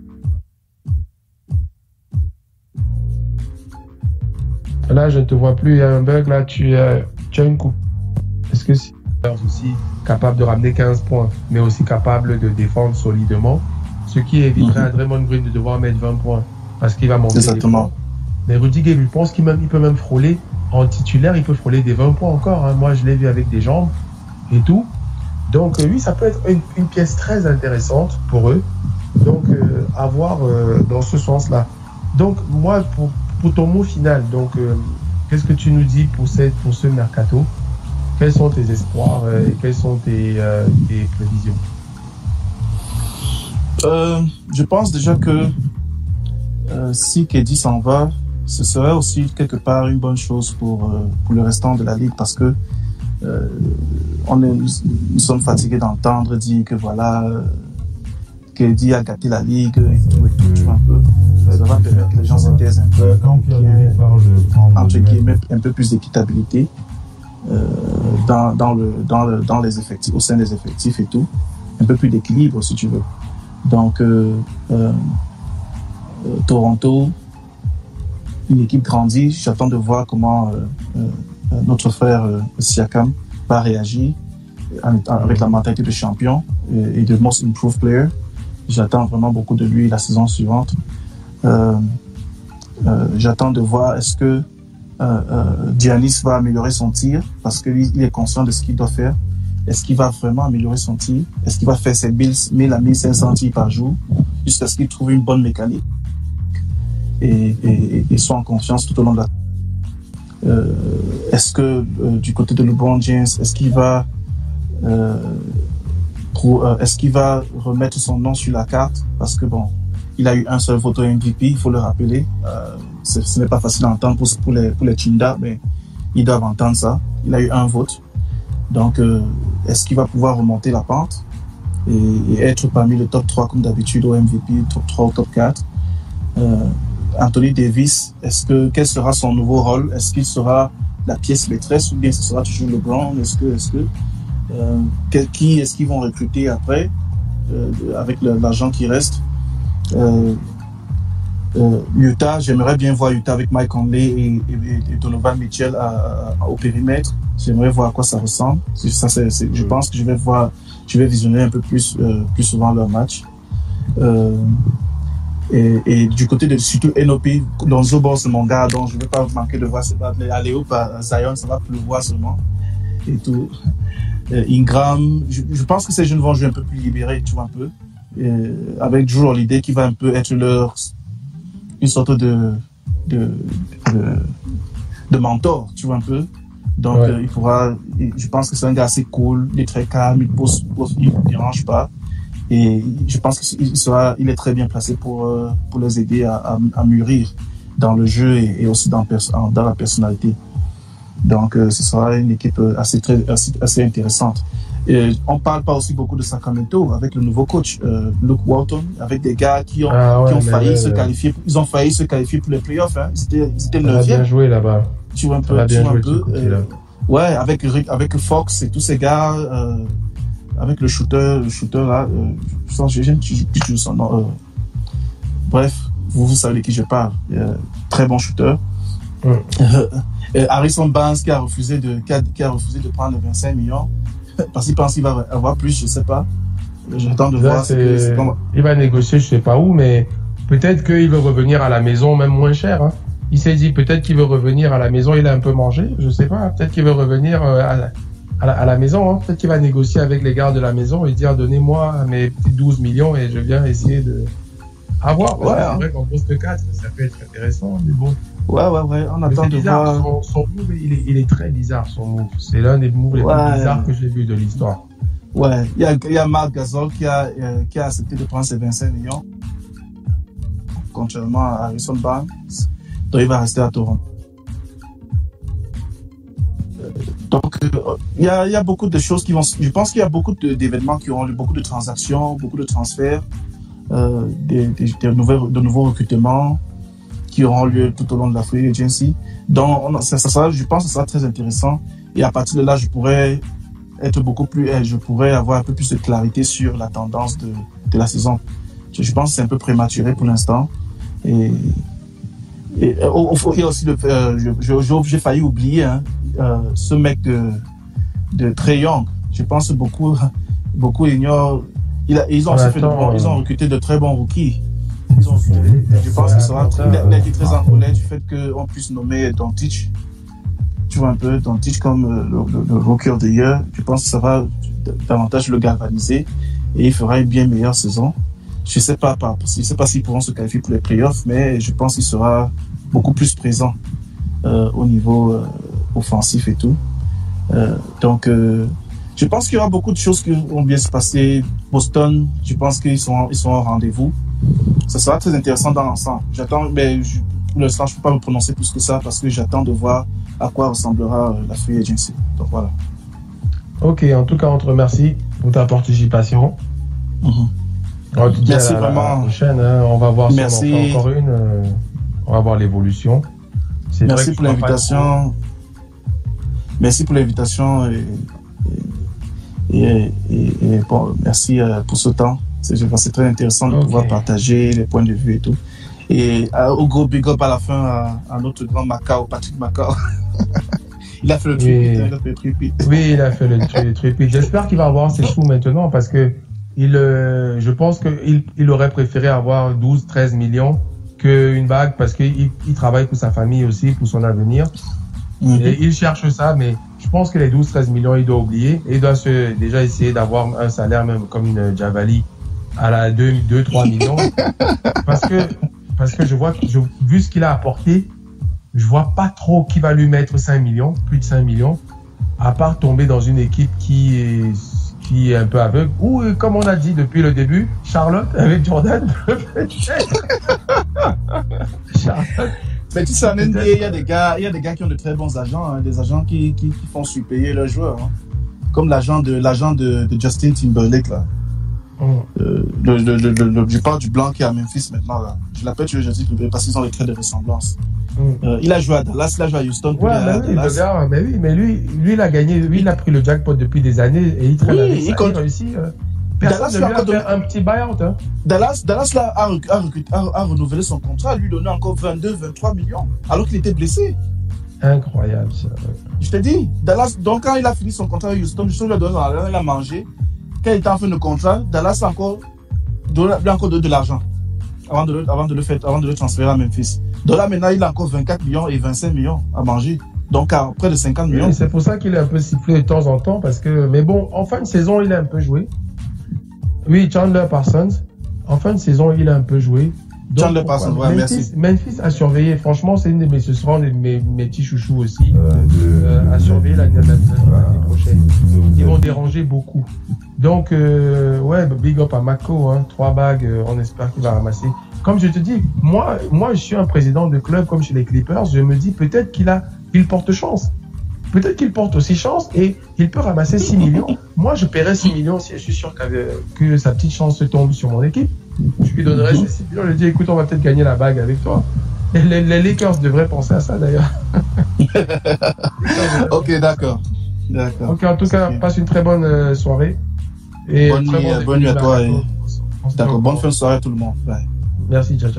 Speaker 1: Là, je ne te vois plus, il y a un bug, là, tu as une coupe. Est-ce que c'est aussi capable de ramener 15 points, mais aussi capable de défendre solidement, ce qui éviterait à Draymond Green de devoir mettre 20 points, parce qu'il va monter.
Speaker 4: Exactement.
Speaker 1: Mais Rudy Gay, lui, pense qu'il peut même frôler, en titulaire, il peut frôler des 20 points encore. Hein. Moi, je l'ai vu avec des jambes et tout. Donc, lui, ça peut être une pièce très intéressante pour eux. Donc, à voir dans ce sens-là. Donc, moi, pour ton mot final, donc, qu'est-ce que tu nous dis pour ce mercato? Quels sont tes espoirs et quelles sont tes prévisions?
Speaker 4: Je pense déjà que si KD s'en va, ce serait aussi quelque part une bonne chose pour le restant de la ligue, parce que nous sommes fatigués d'entendre dire que voilà, KD a gâté la ligue et tout, tu vois un peu. Ça va permettre que les gens se taisent un peu, entre guillemets, un peu plus d'équitabilité dans les effectifs, au sein des effectifs et tout, un peu plus d'équilibre si tu veux. Donc Toronto, une équipe grandie, j'attends de voir comment notre frère Siakam va réagir avec la mentalité de champion et de most improved player. J'attends vraiment beaucoup de lui la saison suivante. J'attends de voir est-ce que Giannis va améliorer son tir, parce que lui, il est conscient de ce qu'il doit faire. Est-ce qu'il va vraiment améliorer son tir? Est-ce qu'il va faire ses 1000 à 1500 tirs par jour jusqu'à ce qu'il trouve une bonne mécanique et soit en confiance tout au long de la... Est-ce que du côté de LeBron James, est-ce qu'il va remettre son nom sur la carte? Parce que bon, il a eu un seul vote MVP, il faut le rappeler. Ce n'est pas facile à entendre pour les Chinda, mais ils doivent entendre ça. Il a eu un vote. Donc, est-ce qu'il va pouvoir remonter la pente et être parmi le top 3 comme d'habitude au MVP, top 3 ou top 4? Anthony Davis, quel sera son nouveau rôle? Est-ce qu'il sera la pièce maîtresse ou bien ce sera toujours LeBron? Qui est-ce qu'ils vont recruter après avec l'argent qui reste? Utah, j'aimerais bien voir Utah avec Mike Conley et Donovan Mitchell au périmètre. J'aimerais voir à quoi ça ressemble. Je pense que je vais visionner un peu plus souvent leur match. Et du côté de surtout NOP, dans Zobor, c'est mon gars, donc je ne vais pas manquer de voir aller où par Zion, ça va pleuvoir seulement. Et tout. Ingram, je pense que ces jeunes vont jouer un peu plus libérés, tu vois, un peu. Avec Drew Holiday qui va un peu être une sorte de mentor, tu vois, un peu. Donc, ouais. Je pense que c'est un gars assez cool, il est très calme, il ne dérange pas. Et je pense qu'il est très bien placé pour les aider à mûrir dans le jeu et aussi dans la personnalité. Donc, ce sera une équipe assez intéressante. Et on parle pas aussi beaucoup de Sacramento avec le nouveau coach, Luke Walton, avec des gars qui ont failli se qualifier. Ils ont failli se qualifier pour les playoffs. Hein. Ils étaient 9e.
Speaker 1: Bien joué là-bas.
Speaker 4: Tu vois un peu. Ouais, avec Fox et tous ces gars, avec le shooter là, j'aime plus son nom. Bref, vous savez de qui je parle. Très bon shooter. Harrison Barnes qui a refusé de prendre 25 millions parce qu'il pense qu'il va avoir plus, je sais pas. J'attends de voir.
Speaker 1: Il va négocier, je sais pas où, mais peut-être qu'il veut revenir à la maison même moins cher. Hein. Il s'est dit peut-être qu'il veut revenir à la maison, il a un peu mangé, je sais pas. Peut-être qu'il veut revenir à la maison. Hein. Peut-être qu'il va négocier avec les gars de la maison et dire donnez-moi mes petits 12 millions et je viens essayer de avoir. Ouais, c'est vrai qu'en poste 4, ça peut être intéressant, mais bon.
Speaker 4: Ouais, on attend de voir.
Speaker 1: Son move, il est très bizarre, son move. C'est l'un des moves les plus bizarres que j'ai vu de l'histoire.
Speaker 4: Ouais, il y a Marc Gasol qui a accepté de prendre ses 25 millions, contrairement à Harrison Barnes. Donc, il va rester à Toronto. Donc, il y a beaucoup de choses qui vont. Je pense qu'il y a beaucoup d'événements qui auront lieu, beaucoup de transactions, beaucoup de transferts, de nouveaux recrutements qui auront lieu tout au long de la free agency. Donc, je pense que ça sera très intéressant. Et à partir de là, je pourrais avoir un peu plus de clarité sur la tendance de la saison. Je pense que c'est un peu prématuré pour l'instant. Et il y a aussi j'ai failli oublier ce mec de Trae Young. Je pense que beaucoup ignorent. Ils ont recruté de très bons rookies. Je pense que ça sera il a été très en colère du fait qu'on puisse nommer Doncic. Tu vois un peu Doncic comme le rookie of the year. Je pense que ça va davantage le galvaniser et il fera une bien meilleure saison. Je sais pas s'ils pourront se qualifier pour les playoffs, mais je pense qu'il sera beaucoup plus présent au niveau offensif et tout. Donc, je pense qu'il y aura beaucoup de choses qui vont bien se passer. Boston, je pense qu'ils sont au rendez-vous. Ça sera très intéressant dans l'ensemble. J'attends, mais pour l'instant, je ne peux pas me prononcer plus que ça parce que j'attends de voir à quoi ressemblera la free agency. Donc voilà.
Speaker 1: Ok, en tout cas, on te remercie pour ta participation.
Speaker 4: Merci vraiment.
Speaker 1: La prochaine, on va voir si on en fait encore une. On va voir l'évolution.
Speaker 4: Merci pour l'invitation. Merci pour l'invitation et bon, merci pour ce temps. C'est très intéressant de pouvoir partager les points de vue et tout. Et au gros big up à la fin à notre grand Macao, Patrick Macao. Il a fait le tripit.
Speaker 1: Oui, il a fait le tripit. J'espère qu'il va avoir ses sous maintenant parce que je pense qu'il aurait préféré avoir 12-13 millions qu'une bague parce qu'il travaille pour sa famille aussi, pour son avenir. Et il cherche ça, mais je pense que les 12-13 millions, il doit oublier et il doit déjà essayer d'avoir un salaire même comme une Javali à la 2-3 millions. parce que vu ce qu'il a apporté, je vois pas trop qui va lui mettre 5 millions, plus de 5 millions, à part tomber dans une équipe qui est un peu aveugle. Ou, comme on a dit depuis le début, Charlotte avec Jordan.
Speaker 4: Charlotte. Mais tu sais, en NBA, il y a des gars qui ont de très bons agents, des agents qui font surpayer leurs joueurs. comme l'agent de Justin Timberlake là. Je parle du blanc qui est à Memphis maintenant là. Je l'appelle Justin Timberlake parce qu'ils ont des traits de ressemblance. Il a joué à Dallas, il a joué à Houston.
Speaker 1: Ouais, mais lui, il a gagné, lui, il a pris le jackpot depuis des années et il traîne avec ça. Il réussit. Personne ne lui a fait un petit buyout. Hein.
Speaker 4: Dallas là, a renouvelé son contrat, lui donner encore 22-23 millions, alors qu'il était blessé.
Speaker 1: Incroyable ça.
Speaker 4: Je te dis, Dallas, donc quand il a fini son contrat avec Houston, Houston lui a donné, il a mangé. Quand il était en fin de contrat, Dallas a encore donné de l'argent avant de le transférer à Memphis. Donc là maintenant, il a encore 24 millions et 25 millions à manger. Donc à près de 50 millions.
Speaker 1: Oui, c'est pour ça qu'il est un peu sifflé de temps en temps, parce que, mais bon, en fin de saison, il a un peu joué. Oui, Chandler Parsons. En fin de saison, il a un peu joué. Donc,
Speaker 4: Chandler Parsons, ouais, merci.
Speaker 1: Memphis a surveillé. Franchement, ce seront mes petits chouchous aussi. À surveiller l'année prochaine. Ils vont déranger beaucoup. Donc, ouais, big up à Mako, hein, 3 bagues, on espère qu'il va ramasser. Comme je te dis, moi, je suis un président de club comme chez les Clippers. Je me dis peut-être qu'il porte chance. Peut-être qu'il porte aussi chance et il peut ramasser 6 millions. Moi, je paierais 6 millions si je suis sûr que sa petite chance se tombe sur mon équipe. Je lui donnerais ces 6 millions. Je lui dis, écoute, on va peut-être gagner la bague avec toi. Et les Lakers devraient penser à ça, d'ailleurs.
Speaker 4: Ok, d'accord.
Speaker 1: Ok, en tout cas, passe une très bonne soirée. Et
Speaker 4: bonne nuit à toi. D'accord, bonne fin de soirée à tout le monde. Bye.
Speaker 1: Merci, ciao.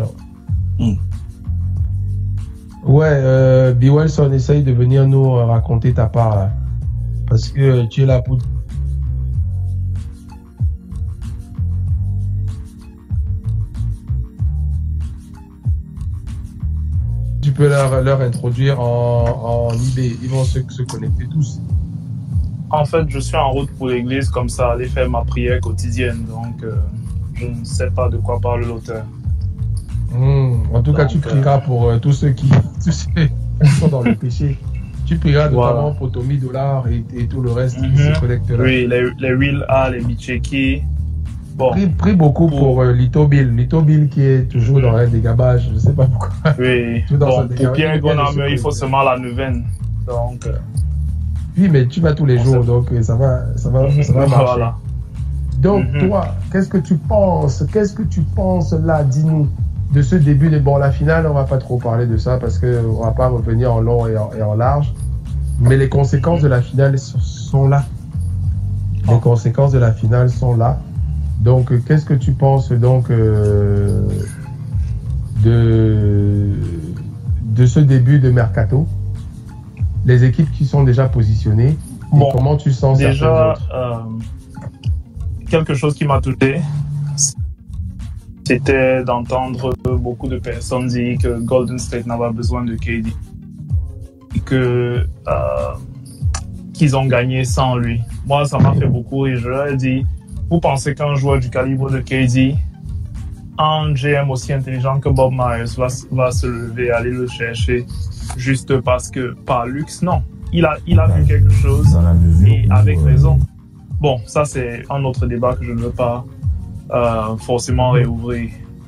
Speaker 1: Ouais, B. Wilson, essaye de venir nous raconter ta part là. Parce que tu es là pour... Tu peux leur introduire en IB. Ils vont se connecter tous.
Speaker 5: En fait, je suis en route pour l'église, comme ça, aller faire ma prière quotidienne. Donc, je ne sais pas de quoi parle l'auteur.
Speaker 1: En tout cas, tu prieras pour tous ceux qui sont dans le péché. Tu prieras notamment pour Tommy Dollar et tout le reste qui se connecte là.
Speaker 5: Oui, les Real A, les Micheki. Bon.
Speaker 1: Prie beaucoup pour Lito Bill qui est toujours dans un dégabage. Je ne sais pas pourquoi.
Speaker 5: Oui, bon, pour Pierre Gonameux, il faut seulement la neuvaine. Donc,
Speaker 1: oui, mais tu vas tous les jours, donc ça va marcher.
Speaker 5: Voilà.
Speaker 1: Donc, toi, qu'est-ce que tu penses là, dis-nous, de ce début de... Bon, la finale, on va pas trop parler de ça parce qu'on va pas revenir en long et en large. Mais les conséquences de la finale sont là. Les conséquences de la finale sont là. Donc, qu'est-ce que tu penses donc de ce début de mercato? Les équipes qui sont déjà positionnées. Bon, et comment tu sens
Speaker 5: déjà, quelque chose qui m'a touché, c'était d'entendre beaucoup de personnes dire que Golden State n'avait pas besoin de KD, qu'ils ont gagné sans lui. Moi, ça m'a fait beaucoup rire. Je leur ai dit, vous pensez qu'un joueur du calibre de KD, un GM aussi intelligent que Bob Myers va se lever, aller le chercher juste parce que par luxe? Non. Il a vu quelque chose et avec raison. Bon, ça c'est un autre débat que je ne veux pas forcément réouvrir.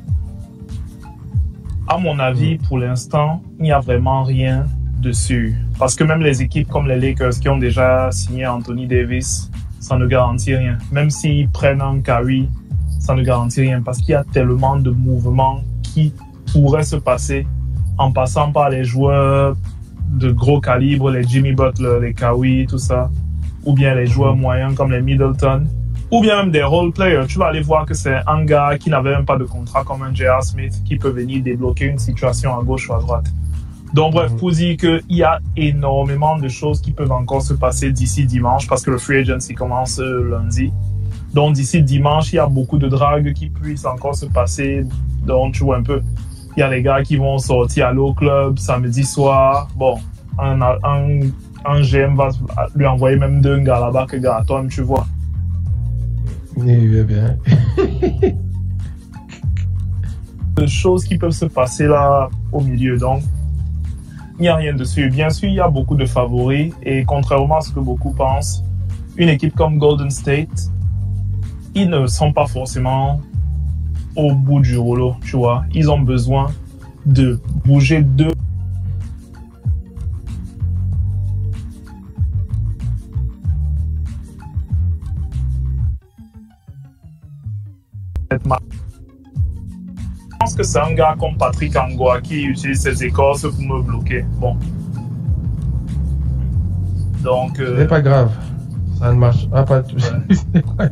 Speaker 5: À mon avis, pour l'instant, il n'y a vraiment rien dessus. Parce que même les équipes comme les Lakers qui ont déjà signé Anthony Davis, ça ne garantit rien. Même s'ils prennent un Curry, ça ne garantit rien. Parce qu'il y a tellement de mouvements qui pourraient se passer en passant par les joueurs de gros calibre, les Jimmy Butler, les Kawhi, tout ça, ou bien les joueurs moyens comme les Middleton, ou bien même des role players. Tu vas aller voir que c'est un gars qui n'avait même pas de contrat comme un J.R. Smith qui peut venir débloquer une situation à gauche ou à droite. Donc bref, pour dire qu'il y a énormément de choses qui peuvent encore se passer d'ici dimanche, parce que le free agency commence lundi. Donc d'ici dimanche, il y a beaucoup de dragues qui puissent encore se passer. Donc tu vois un peu. Il y a les gars qui vont sortir à l'eau club samedi soir. Bon, un GM va lui envoyer même 2 gars là-bas que Garaton, tu vois.
Speaker 1: Oui, bien.
Speaker 5: Des choses qui peuvent se passer là au milieu. Donc, il n'y a rien dessus. Bien sûr, il y a beaucoup de favoris. Et contrairement à ce que beaucoup pensent, une équipe comme Golden State, ils ne sont pas forcément au bout du rouleau, tu vois. Ils ont besoin de bouger deux. que c'est un gars comme Patrick Angoa qui utilise ses écorces pour me bloquer. Bon. Donc.
Speaker 1: C'est pas grave. Ça ne marche pas tout. Ouais.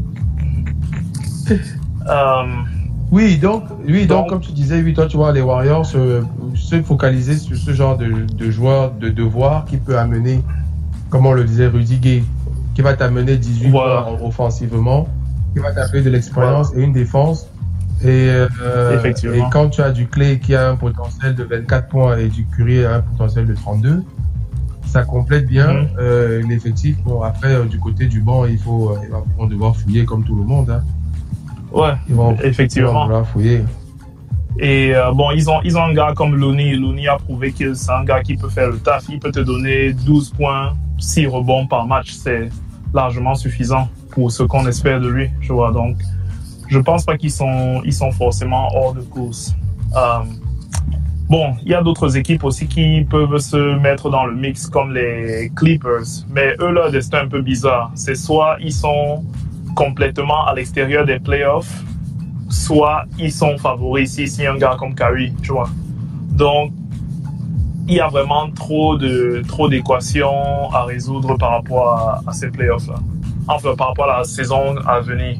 Speaker 1: Oui, donc, comme tu disais, oui, toi, tu vois, les Warriors se focaliser sur ce genre de joueur de devoir qui peut amener, comme on le disait, Rudy Gay, qui va t'amener 18 points offensivement, qui va t'appeler de l'expérience et une défense. Et quand tu as du Clay qui a un potentiel de 24 points et du Curry a un potentiel de 32, ça complète bien l'effectif. Bon, après, du côté du banc, on va devoir fouiller comme tout le monde. Hein.
Speaker 5: Ouais, effectivement.
Speaker 1: Ils vont fouiller.
Speaker 5: Et bon, ils ont un gars comme Looney. Looney a prouvé que c'est un gars qui peut faire le taf. Il peut te donner 12 points, 6 rebonds par match. C'est largement suffisant pour ce qu'on espère de lui. Je vois. Donc, je pense pas qu'ils sont forcément hors de course. Bon, il y a d'autres équipes aussi qui peuvent se mettre dans le mix, comme les Clippers. Mais eux, leur destin est un peu bizarre. C'est soit ils sont complètement à l'extérieur des playoffs, soit ils sont favoris si un gars comme Curry, tu vois. Donc, il y a vraiment trop d'équations à résoudre par rapport à ces playoffs-là. Enfin, par rapport à la saison à venir.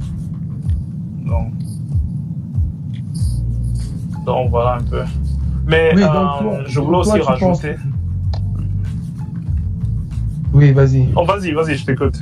Speaker 5: Donc voilà un peu. Mais
Speaker 1: oui,
Speaker 5: je voulais aussi rajouter...
Speaker 1: Oui, vas-y.
Speaker 5: Oh, vas-y, je t'écoute.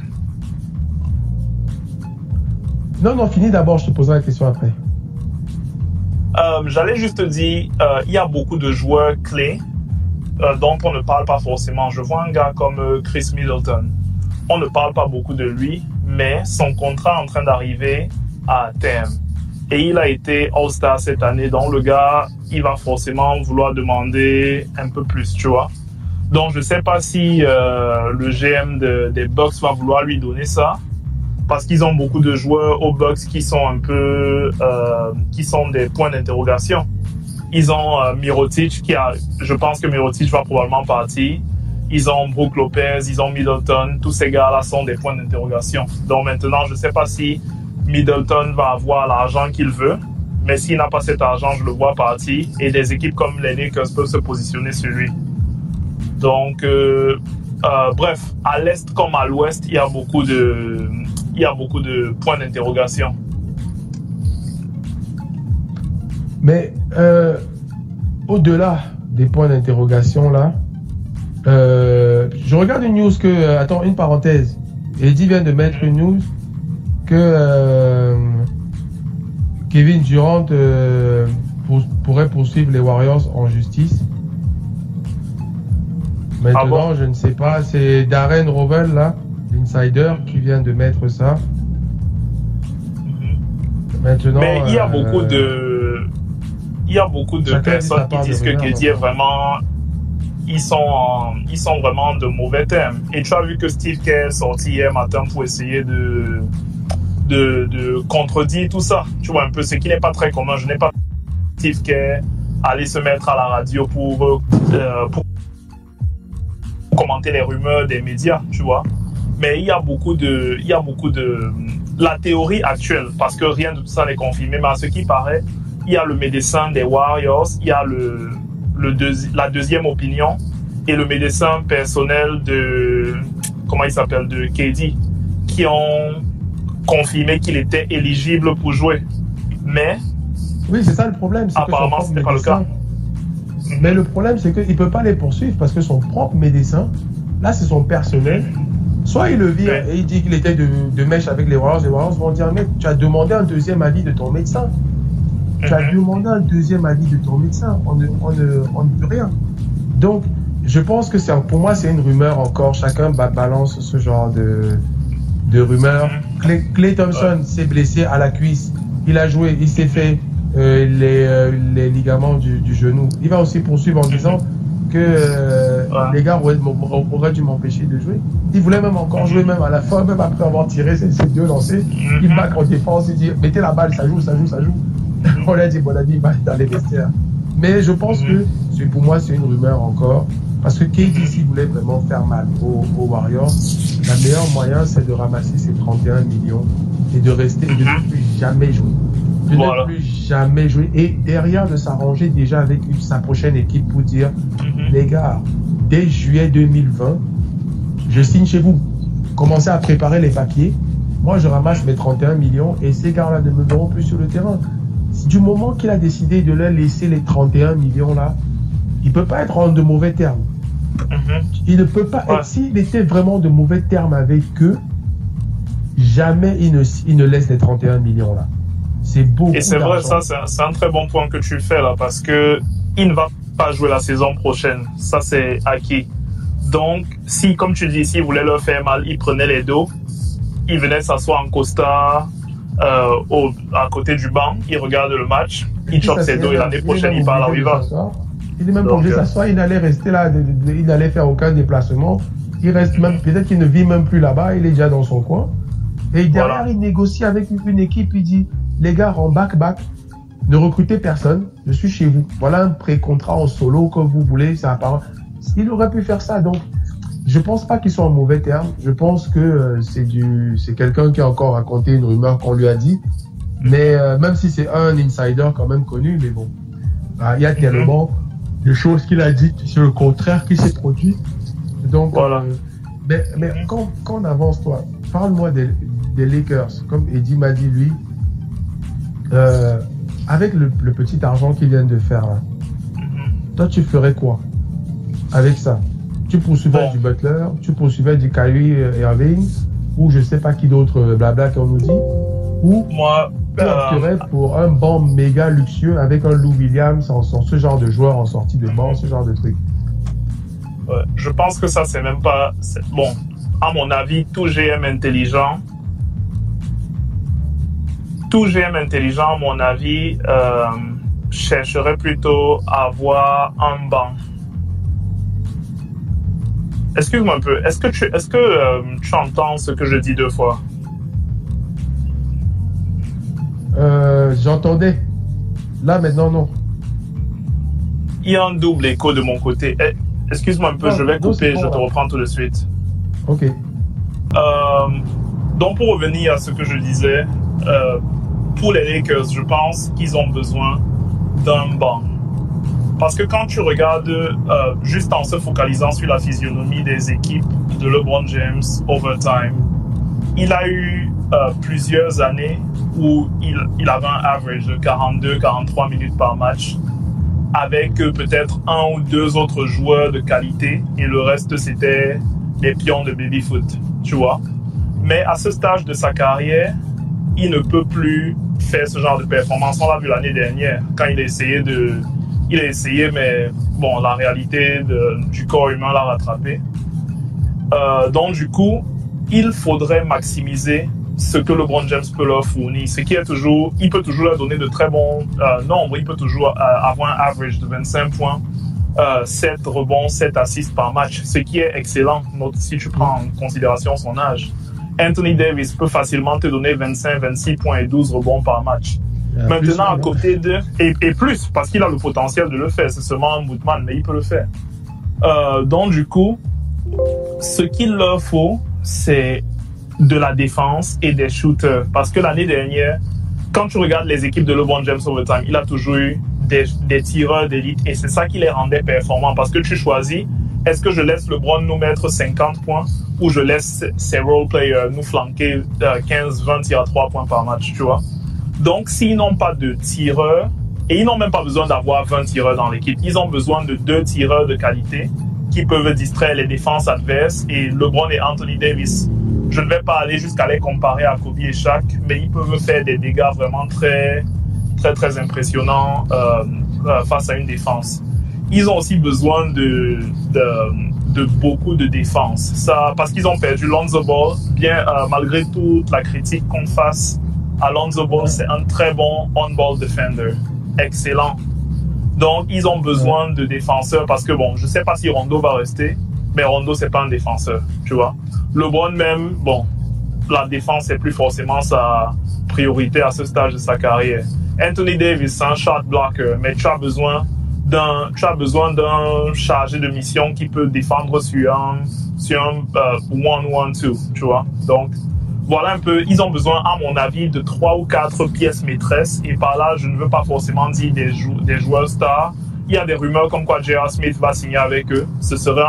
Speaker 1: Non, finis d'abord, je te poserai la question après.
Speaker 5: J'allais juste te dire, il y a beaucoup de joueurs clés dont on ne parle pas forcément. Je vois un gars comme Chris Middleton. On ne parle pas beaucoup de lui, mais son contrat est en train d'arriver à terme. Et il a été All-Star cette année, donc le gars, il va forcément vouloir demander un peu plus, tu vois. Donc, je ne sais pas si le GM des Bucks va vouloir lui donner ça. Parce qu'ils ont beaucoup de joueurs aux Bucks qui sont un peu, qui sont des points d'interrogation. Ils ont Mirotic je pense que Mirotic va probablement partir. Ils ont Brook Lopez, ils ont Middleton. Tous ces gars-là sont des points d'interrogation. Donc maintenant, je ne sais pas si Middleton va avoir l'argent qu'il veut. Mais s'il n'a pas cet argent, je le vois partir. Et des équipes comme les Lakers peuvent se positionner sur lui. Donc, bref, à l'Est comme à l'Ouest, il y a beaucoup de points d'interrogation.
Speaker 1: Mais au-delà des points d'interrogation, là, je regarde une news que... attends, une parenthèse. Eddie vient de mettre une news que Kevin Durant pourrait poursuivre les Warriors en justice. Maintenant, je ne sais pas, c'est Darren Rovell, là, l'insider, qui vient de mettre ça. Maintenant,
Speaker 5: mais il y a beaucoup de personnes qui disent que KD est vraiment... Ils sont vraiment de mauvais termes. Et tu as vu que Steve Kerr est sorti hier matin pour essayer de contredire tout ça. Tu vois un peu, ce qui n'est pas très commun. Je n'ai pas Steve Kerr aller se mettre à la radio pour commenter les rumeurs des médias, tu vois. Mais il y a beaucoup de la théorie actuelle, parce que rien de tout ça n'est confirmé, mais à ce qui paraît, il y a le médecin des Warriors, il y a la deuxième opinion et le médecin personnel de KD, qui ont confirmé qu'il était éligible pour jouer. Mais
Speaker 1: oui, c'est ça le problème.
Speaker 5: Apparemment, ce n'était pas le cas.
Speaker 1: Mais le problème, c'est qu'il ne peut pas les poursuivre parce que son propre médecin, là, c'est son personnel. Soit il le vire et il dit qu'il était de mèche avec les Warriors. Les Warriors vont dire, mec, tu as demandé un deuxième avis de ton médecin. Tu as demandé un deuxième avis de ton médecin. On ne peut rien. Donc, je pense que pour moi, c'est une rumeur encore. Chacun balance ce genre de rumeurs. Klay Thompson s'est blessé à la cuisse. Il a joué, il s'est fait les ligaments du genou. Il va aussi poursuivre en disant que les gars auraient dû m'empêcher de jouer. Il voulait même encore jouer, même à la fin, même après avoir tiré ses deux lancers. Il marque en défense, il dit mettez la balle, ça joue. On lui a dit bon, il va dans les vestiaires. Mais je pense que pour moi, c'est une rumeur encore. Parce que KD, s'il voulait vraiment faire mal aux Warriors, le meilleur moyen, c'est de ramasser ses 31 millions et de rester et de ne plus jamais jouer. de ne plus jamais jouer et derrière de s'arranger déjà avec sa prochaine équipe pour dire les gars, dès juillet 2020, je signe chez vous. Commencez à préparer les papiers. Moi, je ramasse mes 31 millions et ces gars-là ne me verront plus sur le terrain. Du moment qu'il a décidé de leur laisser les 31 millions-là, il ne peut pas être en de mauvais termes. Il ne peut pas être... S'il était vraiment de mauvais termes avec eux, jamais il ne laisse les 31 millions-là. C'est beaucoup.
Speaker 5: Et c'est vrai, ça, c'est un très bon point que tu fais là, parce que il ne va pas jouer la saison prochaine. Ça, c'est acquis. Donc, si, comme tu dis, s'il voulait leur faire mal, il prenait les dos, il venait s'asseoir en costard à côté du banc, il regarde le match, il chope ses dos et l'année prochaine, il part là où il va.
Speaker 1: Il est même pas obligé de s'asseoir, il allait rester là, il n'allait faire aucun déplacement. Il reste même, peut-être qu'il ne vit même plus là-bas, il est déjà dans son coin. Et derrière, il négocie avec une équipe, il dit, les gars, en back-back, ne recrutez personne, je suis chez vous. Voilà un pré-contrat en solo, comme vous voulez, c'est apparent. Il aurait pu faire ça, donc je pense pas qu'ils sont en mauvais termes. Je pense que c'est quelqu'un qui a encore raconté une rumeur qu'on lui a dit. Mais même si c'est un insider quand même connu, mais bon, il y a tellement de choses qu'il a dites sur le contraire qui s'est produit. Donc,
Speaker 5: voilà.
Speaker 1: Mais quand on avance, toi, parle-moi des Lakers, comme Eddie m'a dit lui, avec le petit argent qu'ils viennent de faire là. Toi, tu ferais quoi avec ça? Tu poursuivais du Butler, tu poursuivais du Kyrie Irving, ou je sais pas qui d'autre, blabla qu'on nous dit, ou
Speaker 5: moi,
Speaker 1: tu opterais pour un banc méga luxueux avec un Lou Williams, ce genre de joueur en sortie de banc, ce genre de truc.
Speaker 5: Ouais, je pense que ça, c'est même pas... Bon, à mon avis, tout GM intelligent, à mon avis, chercherait plutôt à avoir un banc. Excuse-moi un peu. Est-ce que tu entends ce que je dis deux fois?
Speaker 1: J'entendais. Là, maintenant, non.
Speaker 5: Il y a un double écho de mon côté. Excuse-moi un peu, je vais couper, je te reprends tout de suite.
Speaker 1: Ok.
Speaker 5: Donc, pour revenir à ce que je disais, pour les Lakers, je pense qu'ils ont besoin d'un banc. Parce que quand tu regardes, juste en se focalisant sur la physionomie des équipes de LeBron James overtime, il a eu plusieurs années où il avait un average de 42-43 minutes par match, avec peut-être un ou deux autres joueurs de qualité, et le reste, c'était les pions de baby-foot, tu vois. Mais à ce stage de sa carrière, il ne peut plus faire ce genre de performance. On l'a vu l'année dernière, quand il a essayé, mais bon, la réalité du corps humain l'a rattrapé. Donc, du coup, il faudrait maximiser ce que LeBron James peut leur fournir. Ce qui est toujours, il peut toujours leur donner de très bons nombres. Il peut toujours avoir un average de 25 points, 7 rebonds, 7 assists par match, ce qui est excellent si tu prends en considération son âge. Anthony Davis peut facilement te donner 25, 26 points et 12 rebonds par match. Maintenant, à côté de... Et plus, parce qu'il a le potentiel de le faire. C'est seulement un bootman, mais il peut le faire. Donc, du coup, ce qu'il leur faut, c'est de la défense et des shooters. Parce que l'année dernière, quand tu regardes les équipes de LeBron James overtime, il a toujours eu des tireurs d'élite. Et c'est ça qui les rendait performants. Parce que tu choisis, est-ce que je laisse LeBron nous mettre 50 points ou je laisse ses role players nous flanquer 15-20 tirs à 3 points par match, tu vois? Donc, s'ils n'ont pas de tireurs, et ils n'ont même pas besoin d'avoir 20 tireurs dans l'équipe, ils ont besoin de 2 tireurs de qualité qui peuvent distraire les défenses adverses. Et LeBron et Anthony Davis, je ne vais pas aller jusqu'à les comparer à Kobe et Shaq, mais ils peuvent faire des dégâts vraiment très, très, très impressionnants face à une défense. Ils ont aussi besoin de beaucoup de défense. Ça, parce qu'ils ont perdu Lonzo Ball, bien malgré toute la critique qu'on fasse à Lonzo Ball, c'est un très bon on-ball defender. Excellent. Donc, ils ont besoin de défenseurs parce que, bon, je sais pas si Rondo va rester, mais Rondo, c'est pas un défenseur, tu vois. LeBron même, bon, la défense, c'est plus forcément sa priorité à ce stage de sa carrière. Anthony Davis, c'est un shot blocker, mais tu as besoin d'un chargé de mission qui peut défendre sur un 1-1-2, tu vois. Donc, voilà un peu, ils ont besoin, à mon avis, de 3 ou 4 pièces maîtresses. Et par là, je ne veux pas forcément dire des joueurs stars. Il y a des rumeurs comme quoi J.R. Smith va signer avec eux. Ce serait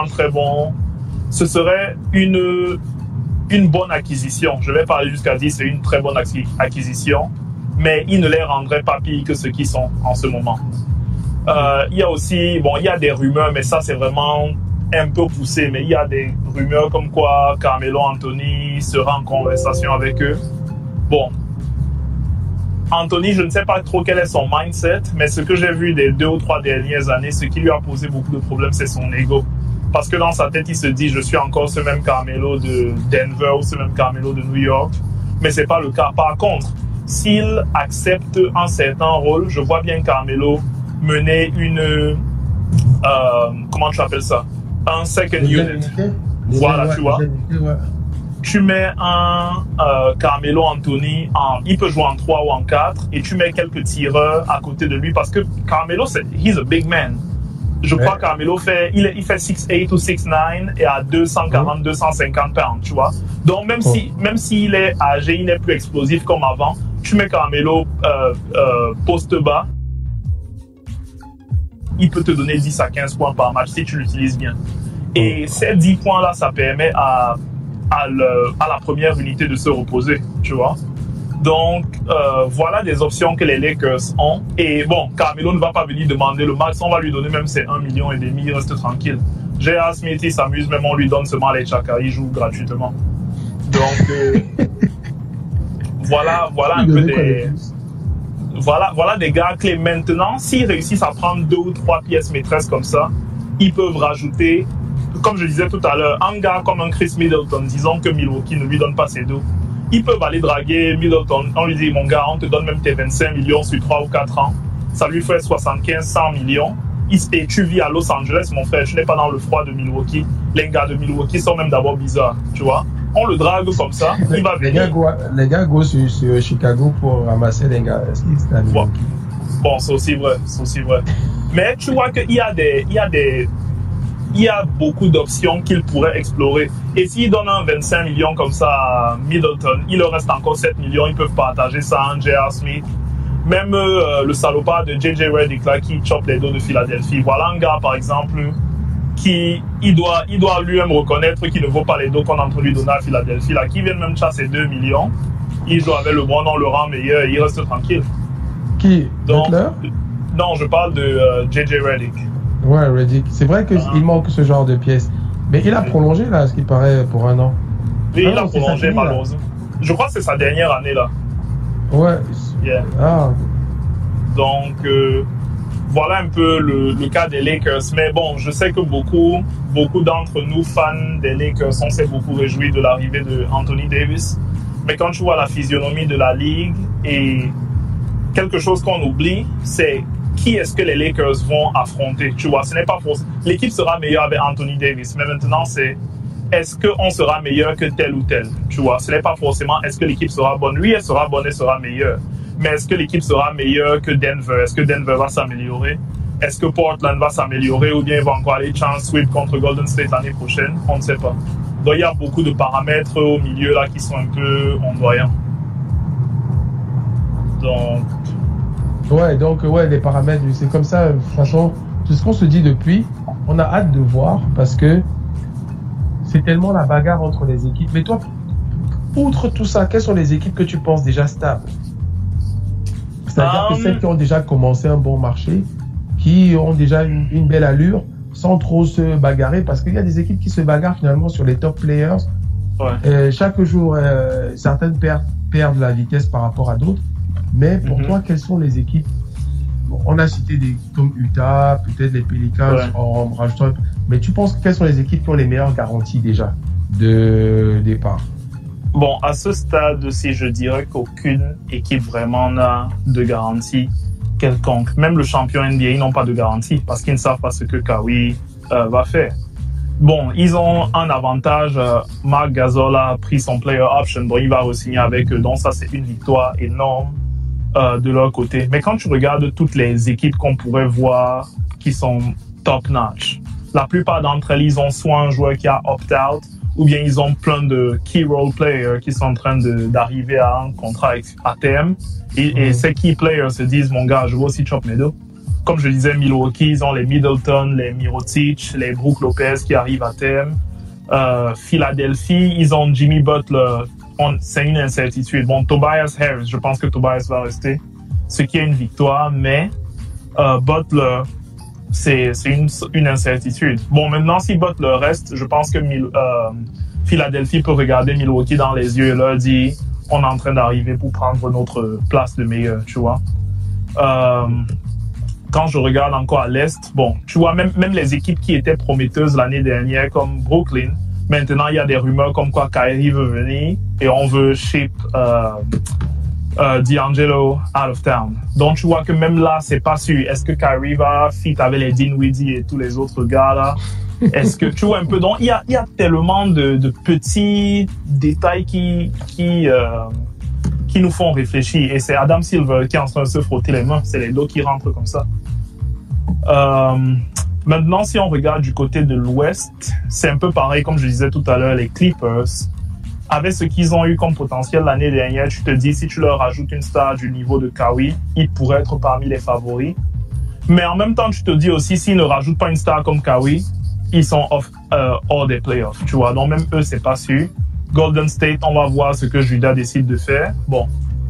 Speaker 5: une bonne acquisition. Je vais pas aller jusqu'à dire c'est une très bonne acquisition, mais ils ne les rendraient pas pire que ceux qui sont en ce moment. Il y a aussi, bon, il y a des rumeurs, mais ça c'est vraiment un peu poussé, mais il y a des rumeurs comme quoi Carmelo Anthony sera en conversation avec eux. Bon, Anthony, je ne sais pas trop quel est son mindset, mais ce que j'ai vu des 2 ou 3 dernières années, ce qui lui a posé beaucoup de problèmes, c'est son ego. Parce que dans sa tête, il se dit, je suis encore ce même Carmelo de Denver ou ce même Carmelo de New York. Mais c'est pas le cas. Par contre, s'il accepte un certain rôle, je vois bien Carmelo mener comment tu appelles ça? Un second unit. Voilà, tu vois. Tu mets un Carmelo Anthony, il peut jouer en 3 ou en 4, et tu mets quelques tireurs à côté de lui parce que Carmelo, he's a big man. Je crois que Carmelo il fait 6'8 ou 6'9 et à 240, 250 pounds, tu vois. Donc, même s'il est âgé, il n'est plus explosif comme avant, tu mets Carmelo poste bas, il peut te donner 10 à 15 points par match si tu l'utilises bien. Et ces 10 points-là, ça permet à la première unité de se reposer, tu vois. Donc, voilà des options que les Lakers ont. Et bon, Carmelo ne va pas venir demander le max. On va lui donner même ses 1,5 million. Il reste tranquille. J.R. Smith, il s'amuse. Même on lui donne seulement les chaka. Il joue gratuitement. Donc, voilà un peu des... Voilà des gars clés. Maintenant, s'ils réussissent à prendre 2 ou 3 pièces maîtresses comme ça, ils peuvent rajouter, comme je disais tout à l'heure, un gars comme un Chris Middleton, disons que Milwaukee ne lui donne pas ses 2. Ils peuvent aller draguer Middleton. On lui dit, mon gars, on te donne même tes 25 millions sur 3 ou 4 ans. Ça lui fait 75, 100 millions. Et tu vis à Los Angeles, mon frère. Tu n'es pas dans le froid de Milwaukee. Les gars de Milwaukee sont même d'abord bizarres, tu vois. On le drague comme ça. Il va venir.
Speaker 1: Les gars go sur Chicago pour ramasser les gars. Est-ce qu'ils sont à Milwaukee?
Speaker 5: Bon, c'est aussi vrai. Mais tu vois qu'il y a beaucoup d'options qu'il pourrait explorer. Et s'il donne un 25 millions comme ça à Middleton, il leur reste encore 7 millions. Ils peuvent partager ça à J.R. Smith. Même le salopard de J.J. Redick là, qui chope les dos de Philadelphie. Voilà un gars, par exemple, qui il doit lui-même reconnaître qu'il ne vaut pas les dos qu'on est en train de lui donner à Philadelphie. Là, qui vient même chasser 2 millions. Il joue avec le bon, on le rend meilleur, il reste tranquille.
Speaker 1: Qui?
Speaker 5: Donc, non, je parle de J.J. Redick.
Speaker 1: Ouais, Redick. C'est vrai qu'il manque ce genre de pièces. Mais il a prolongé, là, ce qui paraît, pour 1 an.
Speaker 5: Oui, il a prolongé, malheureusement. Je crois que c'est sa dernière année, là.
Speaker 1: Ouais.
Speaker 5: Yeah.
Speaker 1: Ah.
Speaker 5: Donc, voilà un peu le cas des Lakers. Mais bon, je sais que beaucoup d'entre nous, fans des Lakers, on s'est beaucoup réjouis de l'arrivée de Anthony Davis. Mais quand tu vois la physionomie de la ligue et quelque chose qu'on oublie, c'est qui est-ce que les Lakers vont affronter, tu vois. Ce n'est pas forcément... L'équipe sera meilleure avec Anthony Davis, mais maintenant, c'est est-ce qu'on sera meilleur que tel ou tel, tu vois. Ce n'est pas forcément est-ce que l'équipe sera bonne. Oui, elle sera bonne, elle sera meilleure. Mais est-ce que l'équipe sera meilleure que Denver? Est-ce que Denver va s'améliorer? Est-ce que Portland va s'améliorer ou bien il va encore aller chance sweep contre Golden State l'année prochaine? On ne sait pas. Donc, il y a beaucoup de paramètres au milieu là qui sont un peu ondoyants. Donc,
Speaker 1: les paramètres, c'est comme ça, franchement, tout ce qu'on se dit depuis, on a hâte de voir parce que c'est tellement la bagarre entre les équipes. Mais toi, outre tout ça, quelles sont les équipes que tu penses déjà stables? C'est-à-dire que celles qui ont déjà commencé un bon marché, qui ont déjà une belle allure, sans trop se bagarrer, parce qu'il y a des équipes qui se bagarrent finalement sur les top players. Ouais. Chaque jour, certaines perdent la vitesse par rapport à d'autres. Mais pour toi, quelles sont les équipes? On a cité des comme Utah, peut-être les Pelicans en rajoutant. Mais tu penses quelles sont les équipes qui ont les meilleures garanties déjà de départ?
Speaker 5: Bon, à ce stade-ci, je dirais qu'aucune équipe vraiment n'a de garantie quelconque. Même le champion NBA, ils n'ont pas de garantie parce qu'ils ne savent pas ce que Kawhi va faire. Bon, ils ont un avantage. Marc Gasol a pris son player option. Bon, il va re-signer avec eux. Donc ça, c'est une victoire énorme de leur côté. Mais quand tu regardes toutes les équipes qu'on pourrait voir qui sont top-notch, la plupart d'entre elles, ils ont soit un joueur qui a opt-out ou bien ils ont plein de key role players qui sont en train d'arriver à un contrat à terme. Et ces key players se disent, mon gars, je veux aussi chop mes dos. Comme je disais, Milwaukee, ils ont les Middleton, les Mirotic, les Brook Lopez qui arrivent à terme. Philadelphie, ils ont Jimmy Butler. C'est une incertitude. Bon, Tobias Harris, je pense que Tobias va rester, ce qui est une victoire, mais Butler, c'est une incertitude. Bon, maintenant, si Butler reste, je pense que Philadelphie peut regarder Milwaukee dans les yeux et leur dire, on est en train d'arriver pour prendre notre place de meilleur, tu vois. Quand je regarde encore à l'Est, bon, tu vois, même les équipes qui étaient prometteuses l'année dernière, comme Brooklyn, maintenant, il y a des rumeurs comme quoi Kyrie veut venir et on veut ship D'Angelo out of town. Donc, tu vois que même là, c'est pas sûr. Est-ce que Kyrie va fit avec les Dinwiddie et tous les autres gars là? Est-ce que tu vois un peu? Donc, il y a tellement de petits détails qui nous font réfléchir. Et c'est Adam Silver qui est en train de se frotter les mains. C'est les dos qui rentrent comme ça. Maintenant, si on regarde du côté de l'Ouest, c'est un peu pareil, comme je disais tout à l'heure, les Clippers. Avec ce qu'ils ont eu comme potentiel l'année dernière, tu te dis, si tu leur rajoutes une star du niveau de Kawhi, ils pourraient être parmi les favoris. Mais en même temps, tu te dis aussi, s'ils ne rajoutent pas une star comme Kawhi, ils sont hors des playoffs, tu vois. Donc même eux, c'est pas sûr. Golden State, on va voir ce que Judas décide de faire. Bon.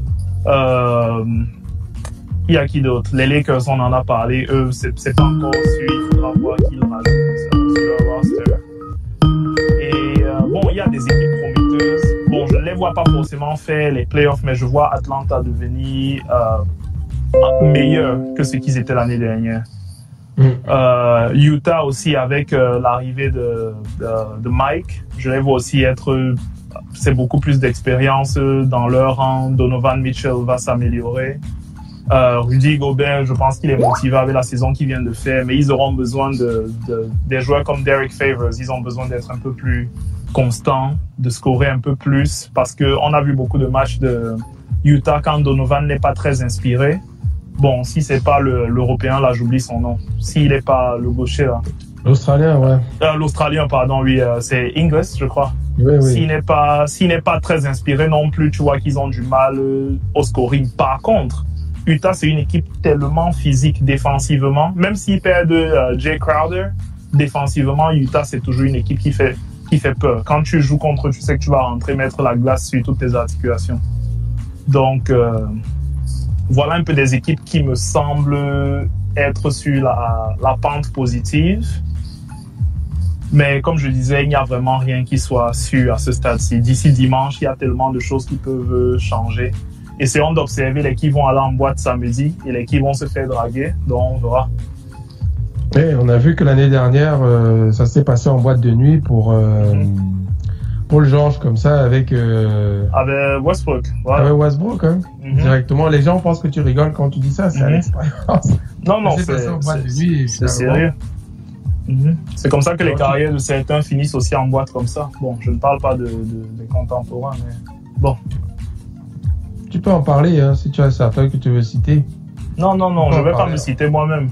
Speaker 5: Il y a qui d'autre? Les Lakers, on en a parlé. Eux, c'est pas encore sûr. Il faudra voir qui le rajoute sur leur roster. Et bon, il y a des équipes prometteuses. Bon, je ne les vois pas forcément faire les playoffs, mais je vois Atlanta devenir meilleur que ce qu'ils étaient l'année dernière. Utah aussi, avec l'arrivée de Mike, je les vois aussi être... c'est beaucoup plus d'expérience dans leur rang. Donovan Mitchell va s'améliorer. Rudy Gobert, je pense qu'il est motivé avec la saison qu'il vient de faire, mais ils auront besoin des joueurs comme Derek Favors. Ils ont besoin d'être un peu plus constants, de scorer un peu plus, parce que on a vu beaucoup de matchs de Utah quand Donovan n'est pas très inspiré. Bon, si c'est pas l'Européen, là, j'oublie son nom. S'il est pas le gaucher, là.
Speaker 1: L'Australien, ouais.
Speaker 5: L'Australien, pardon, oui, c'est Ingles, je crois.
Speaker 1: Oui, oui.
Speaker 5: S'il n'est pas très inspiré non plus, tu vois qu'ils ont du mal au scoring. Par contre, Utah, c'est une équipe tellement physique défensivement. Même s'ils perdent Jay Crowder, défensivement, Utah, c'est toujours une équipe qui fait peur. Quand tu joues contre eux, tu sais que tu vas rentrer, mettre la glace sur toutes tes articulations. Donc, voilà un peu des équipes qui me semblent être sur la pente positive. Mais comme je disais, il n'y a vraiment rien qui soit sûr à ce stade-ci. D'ici dimanche, il y a tellement de choses qui peuvent changer. Essayons d'observer les qui vont aller en boîte samedi et les qui vont se faire draguer. Donc, on verra.
Speaker 1: Et on a vu que l'année dernière, ça s'est passé en boîte de nuit pour Paul George, comme ça, avec
Speaker 5: Westbrook. Voilà.
Speaker 1: Avec Westbrook, hein. Directement. Les gens pensent que tu rigoles quand tu dis ça, c'est à l'expérience.
Speaker 5: Non, c'est sérieux. C'est comme ça que les carrières de certains finissent aussi en boîte comme ça. Bon, je ne parle pas des contemporains, mais bon.
Speaker 1: Tu peux en parler, hein, si tu as certains que tu veux citer.
Speaker 5: Non, je ne vais pas me citer moi-même.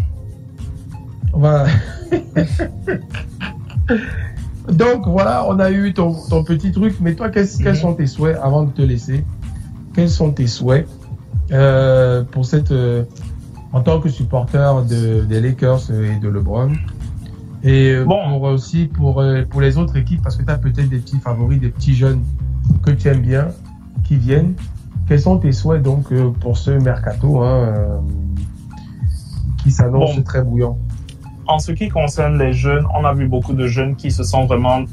Speaker 1: Donc voilà, on a eu ton petit truc, mais toi, quels sont tes souhaits avant de te laisser? Quels sont tes souhaits pour cette, en tant que supporter des Lakers et de LeBron? Et pour les autres équipes, parce que tu as peut-être des petits favoris, des petits jeunes que tu aimes bien, qui viennent. Quels sont tes souhaits donc pour ce mercato qui s'annonce très bouillant?
Speaker 5: En ce qui concerne les jeunes, on a vu beaucoup de jeunes qui se sont vraiment,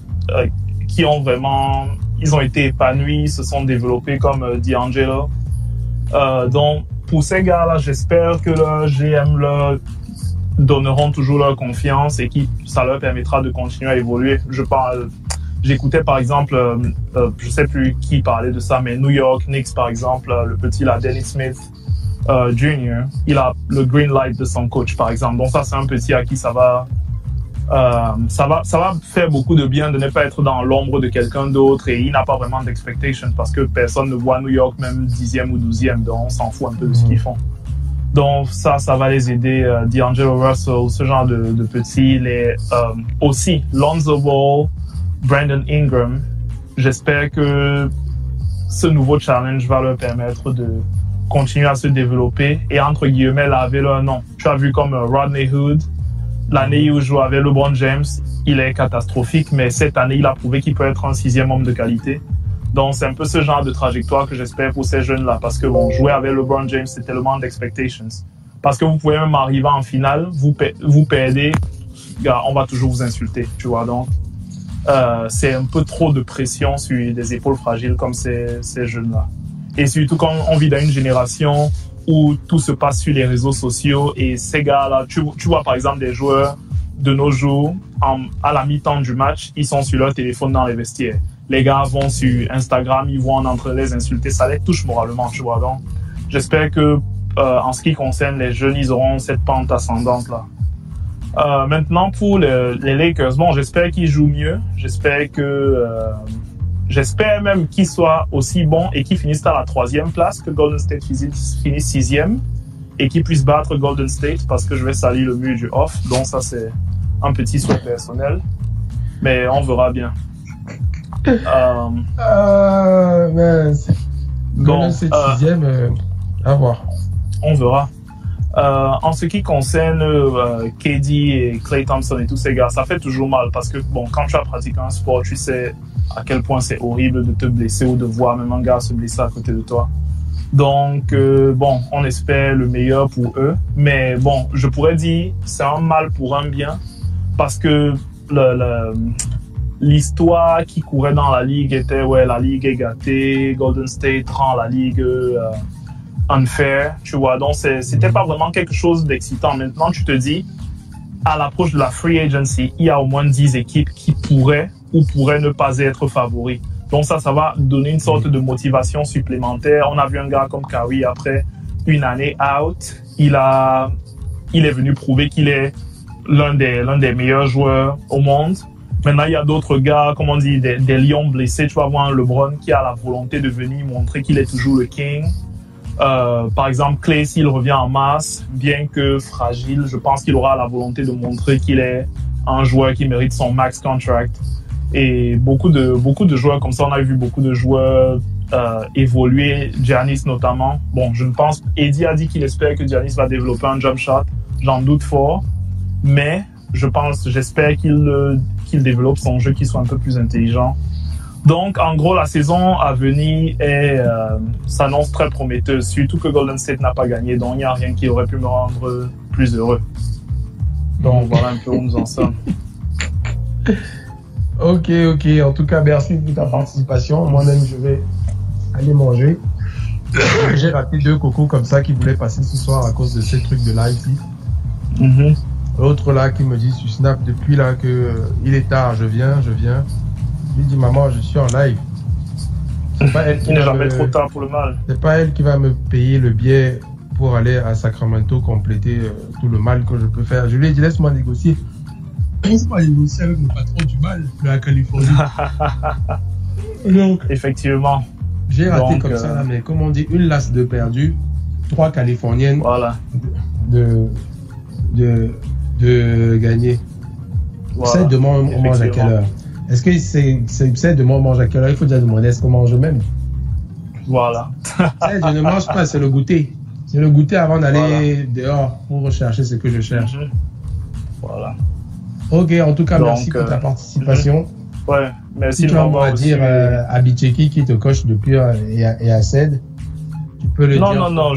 Speaker 5: ils ont été épanouis, se sont développés comme D'Angelo. Donc pour ces gars-là, j'espère que leurs GM leur donneront toujours leur confiance et que ça leur permettra de continuer à évoluer. J'écoutais par exemple, je sais plus qui parlait de ça, mais New York Knicks par exemple, le petit là, Dennis Smith Jr., il a le green light de son coach par exemple. Donc ça c'est un petit à qui ça va faire beaucoup de bien de ne pas être dans l'ombre de quelqu'un d'autre, et il n'a pas vraiment d'expectation parce que personne ne voit New York même 10e ou 12e, donc on s'en fout un peu de ce qu'ils font. Donc ça va les aider. D'Angelo Russell, ce genre de petits, aussi Lonzo Ball, Brandon Ingram. J'espère que ce nouveau challenge va leur permettre de continuer à se développer et entre guillemets laver leur nom. Tu as vu comme Rodney Hood, l'année où il joue avec LeBron James, il est catastrophique, mais cette année, il a prouvé qu'il peut être un 6e homme de qualité. Donc, c'est un peu ce genre de trajectoire que j'espère pour ces jeunes-là, parce que bon, jouer avec LeBron James, c'est tellement d'expectations. Parce que vous pouvez même arriver en finale, vous perdez, gars, on va toujours vous insulter, tu vois. Donc, c'est un peu trop de pression sur des épaules fragiles comme ces jeunes-là. Et surtout quand on vit dans une génération où tout se passe sur les réseaux sociaux et ces gars-là, tu vois par exemple des joueurs de nos jours, à la mi-temps du match, ils sont sur leur téléphone dans les vestiaires. Les gars vont sur Instagram, ils vont entre les insulter, ça les touche moralement, tu vois. Donc, j'espère que en ce qui concerne les jeunes, ils auront cette pente ascendante-là. Maintenant, pour les Lakers, bon, j'espère qu'ils jouent mieux. J'espère même qu'ils soient aussi bons et qu'ils finissent à la 3e place, que Golden State finisse 6e et qu'ils puissent battre Golden State parce que je vais salir le mur du off. Donc ça, c'est un petit souhait personnel. Mais on verra bien.
Speaker 1: Golden State 6e, à voir.
Speaker 5: On verra. En ce qui concerne KD et Klay Thompson et tous ces gars, ça fait toujours mal parce que bon, quand tu as pratiqué un sport, tu sais à quel point c'est horrible de te blesser ou de voir même un gars se blesser à côté de toi. Donc bon, on espère le meilleur pour eux, mais bon, je pourrais dire c'est un mal pour un bien parce que l'histoire qui courait dans la ligue était ouais, la ligue est gâtée, Golden State rend la ligue unfair, tu vois. Donc c'était pas vraiment quelque chose d'excitant. Maintenant, tu te dis à l'approche de la free agency, il y a au moins 10 équipes qui pourraient ou pourraient ne pas être favoris. Donc ça va donner une sorte de motivation supplémentaire. On a vu un gars comme Kawhi après une année out, il est venu prouver qu'il est l'un des meilleurs joueurs au monde. Maintenant, il y a d'autres gars, comme on dit, des lions blessés. Tu vas voir un LeBron qui a la volonté de venir montrer qu'il est toujours le king. Par exemple, Klay, s'il revient en masse, bien que fragile, je pense qu'il aura la volonté de montrer qu'il est un joueur qui mérite son max contract. Et beaucoup de joueurs comme ça, on a vu beaucoup de joueurs évoluer, Giannis notamment. Bon, je ne pense, Eddie a dit qu'il espère que Giannis va développer un jump shot. J'en doute fort, mais j'espère qu'il développe son jeu, qu'il soit un peu plus intelligent. Donc, en gros, la saison à venir s'annonce très prometteuse, surtout que Golden State n'a pas gagné, donc il n'y a rien qui aurait pu me rendre plus heureux. Donc, voilà un peu où nous en sommes.
Speaker 1: Ok. En tout cas, merci pour ta participation. Moi-même, je vais aller manger. J'ai raté 2 cocos comme ça qui voulaient passer ce soir à cause de ces trucs de live. L'autre là qui me dit sur Snap depuis là que il est tard, je viens. Je lui dis maman, je suis en live. C'est pas elle qui
Speaker 5: n'est jamais trop tard pour le mal.
Speaker 1: C'est pas elle qui va me payer le billet pour aller à Sacramento compléter tout le mal que je peux faire. Je lui ai dit laisse-moi négocier. Laisse-moi négocier avec le patron du mal de la Californie. Donc,
Speaker 5: effectivement.
Speaker 1: J'ai raté comme ça là, mais comme on dit, une lasse de perdu, 3 Californiennes de gagner.
Speaker 5: Voilà.
Speaker 1: C'est demain on mange à quelle heure? Est-ce que c'est demain on mange à quelle heure? Il faut déjà demander est-ce qu'on mange même.
Speaker 5: Voilà.
Speaker 1: Je ne mange pas, c'est le goûter. C'est le goûter avant d'aller dehors pour rechercher ce que je cherche.
Speaker 5: Voilà.
Speaker 1: Ok, en tout cas, merci pour ta participation.
Speaker 5: Ouais, merci.
Speaker 1: Si tu as un mot à dire à Bicheki qui te coche depuis et à Ced, tu peux le dire.
Speaker 5: Non,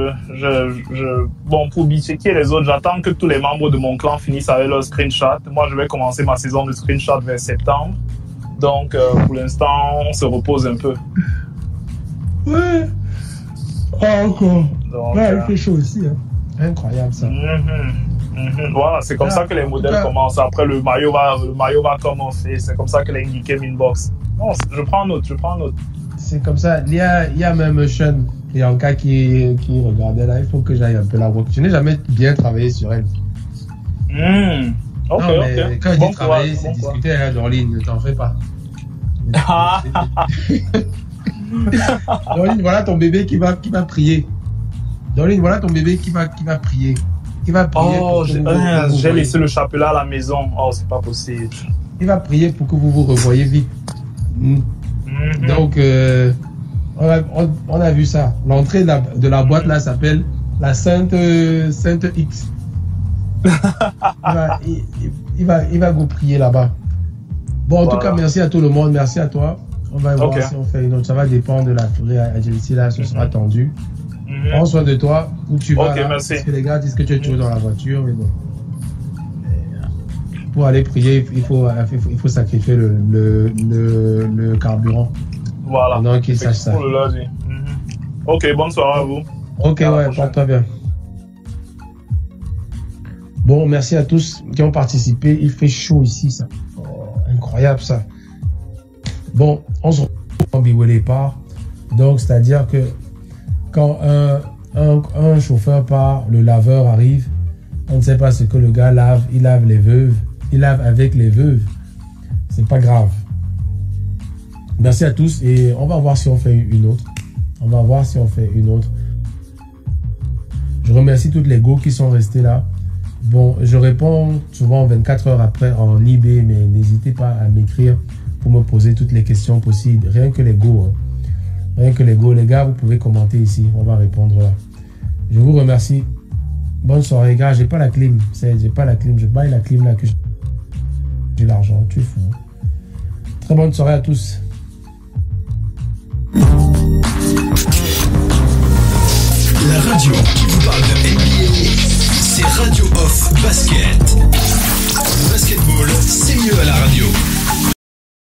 Speaker 5: bon, pour Bicheki et les autres, j'attends que tous les membres de mon clan finissent avec leur screenshot. Moi, je vais commencer ma saison de screenshot vers septembre. Donc, pour l'instant, on se repose un peu.
Speaker 1: Ouais. Ah, encore. Donc, ouais, il fait chaud aussi. Hein. Incroyable, ça.
Speaker 5: Voilà, c'est comme ça que les modèles commencent. Après, le maillot va commencer. C'est comme ça que les indiqués inbox. Non, je prends note.
Speaker 1: C'est comme ça. Il y a même Sean Priyanka qui regardait là. Il faut que j'aille un peu la voir. Je n'ai jamais bien travaillé sur elle.
Speaker 5: Ok.
Speaker 1: Quand je dis travailler, c'est discuter en ligne. Ne t'en fais pas. Dorine, voilà ton bébé qui va prier. Dorine, voilà ton bébé qui va prier.
Speaker 5: Oh, j'ai laissé le chapelet à la maison. Oh, c'est pas possible.
Speaker 1: il va prier pour que vous vous revoyez vite. Donc, on a vu ça. L'entrée de la boîte là s'appelle la Sainte X. Il va vous prier là-bas. Bon, en tout cas, merci à tout le monde. Merci à toi. On va voir si on fait une autre. Ça va dépendre de la tournée agility là. Ce sera tendu. Prends soin de toi. Où tu vas là,
Speaker 5: merci.
Speaker 1: parce que les gars disent que tu es toujours dans la voiture. Mais bon. Pour aller prier, il faut sacrifier le carburant.
Speaker 5: Voilà.
Speaker 1: Donc, qu'ils sachent ça.
Speaker 5: Ok, bonne soirée à vous.
Speaker 1: Ok, ouais, porte-toi bien. Bon, merci à tous qui ont participé. Il fait chaud ici, ça. Oh, incroyable, ça. Bon, on se retrouve en Biwele part. Donc, c'est-à-dire que quand un chauffeur part, le laveur arrive, on ne sait pas ce que le gars lave. Il lave les veuves. Il lave avec les veuves. C'est pas grave. Merci à tous et on va voir si on fait une autre. Je remercie toutes les go qui sont restés là. Bon, je réponds souvent 24 heures après en IB, mais n'hésitez pas à m'écrire pour me poser toutes les questions possibles. Rien que les go. Hein. Rien que les go. Les gars, vous pouvez commenter ici. On va répondre là. Je vous remercie. Bonne soirée, gars. J'ai pas la clim. J'ai pas la clim. Je baille la clim là que j'ai l'argent. Tu es fou. Très bonne soirée à tous.
Speaker 6: La radio qui vous parle de NBA, c'est Radio Off Basket. Basketball,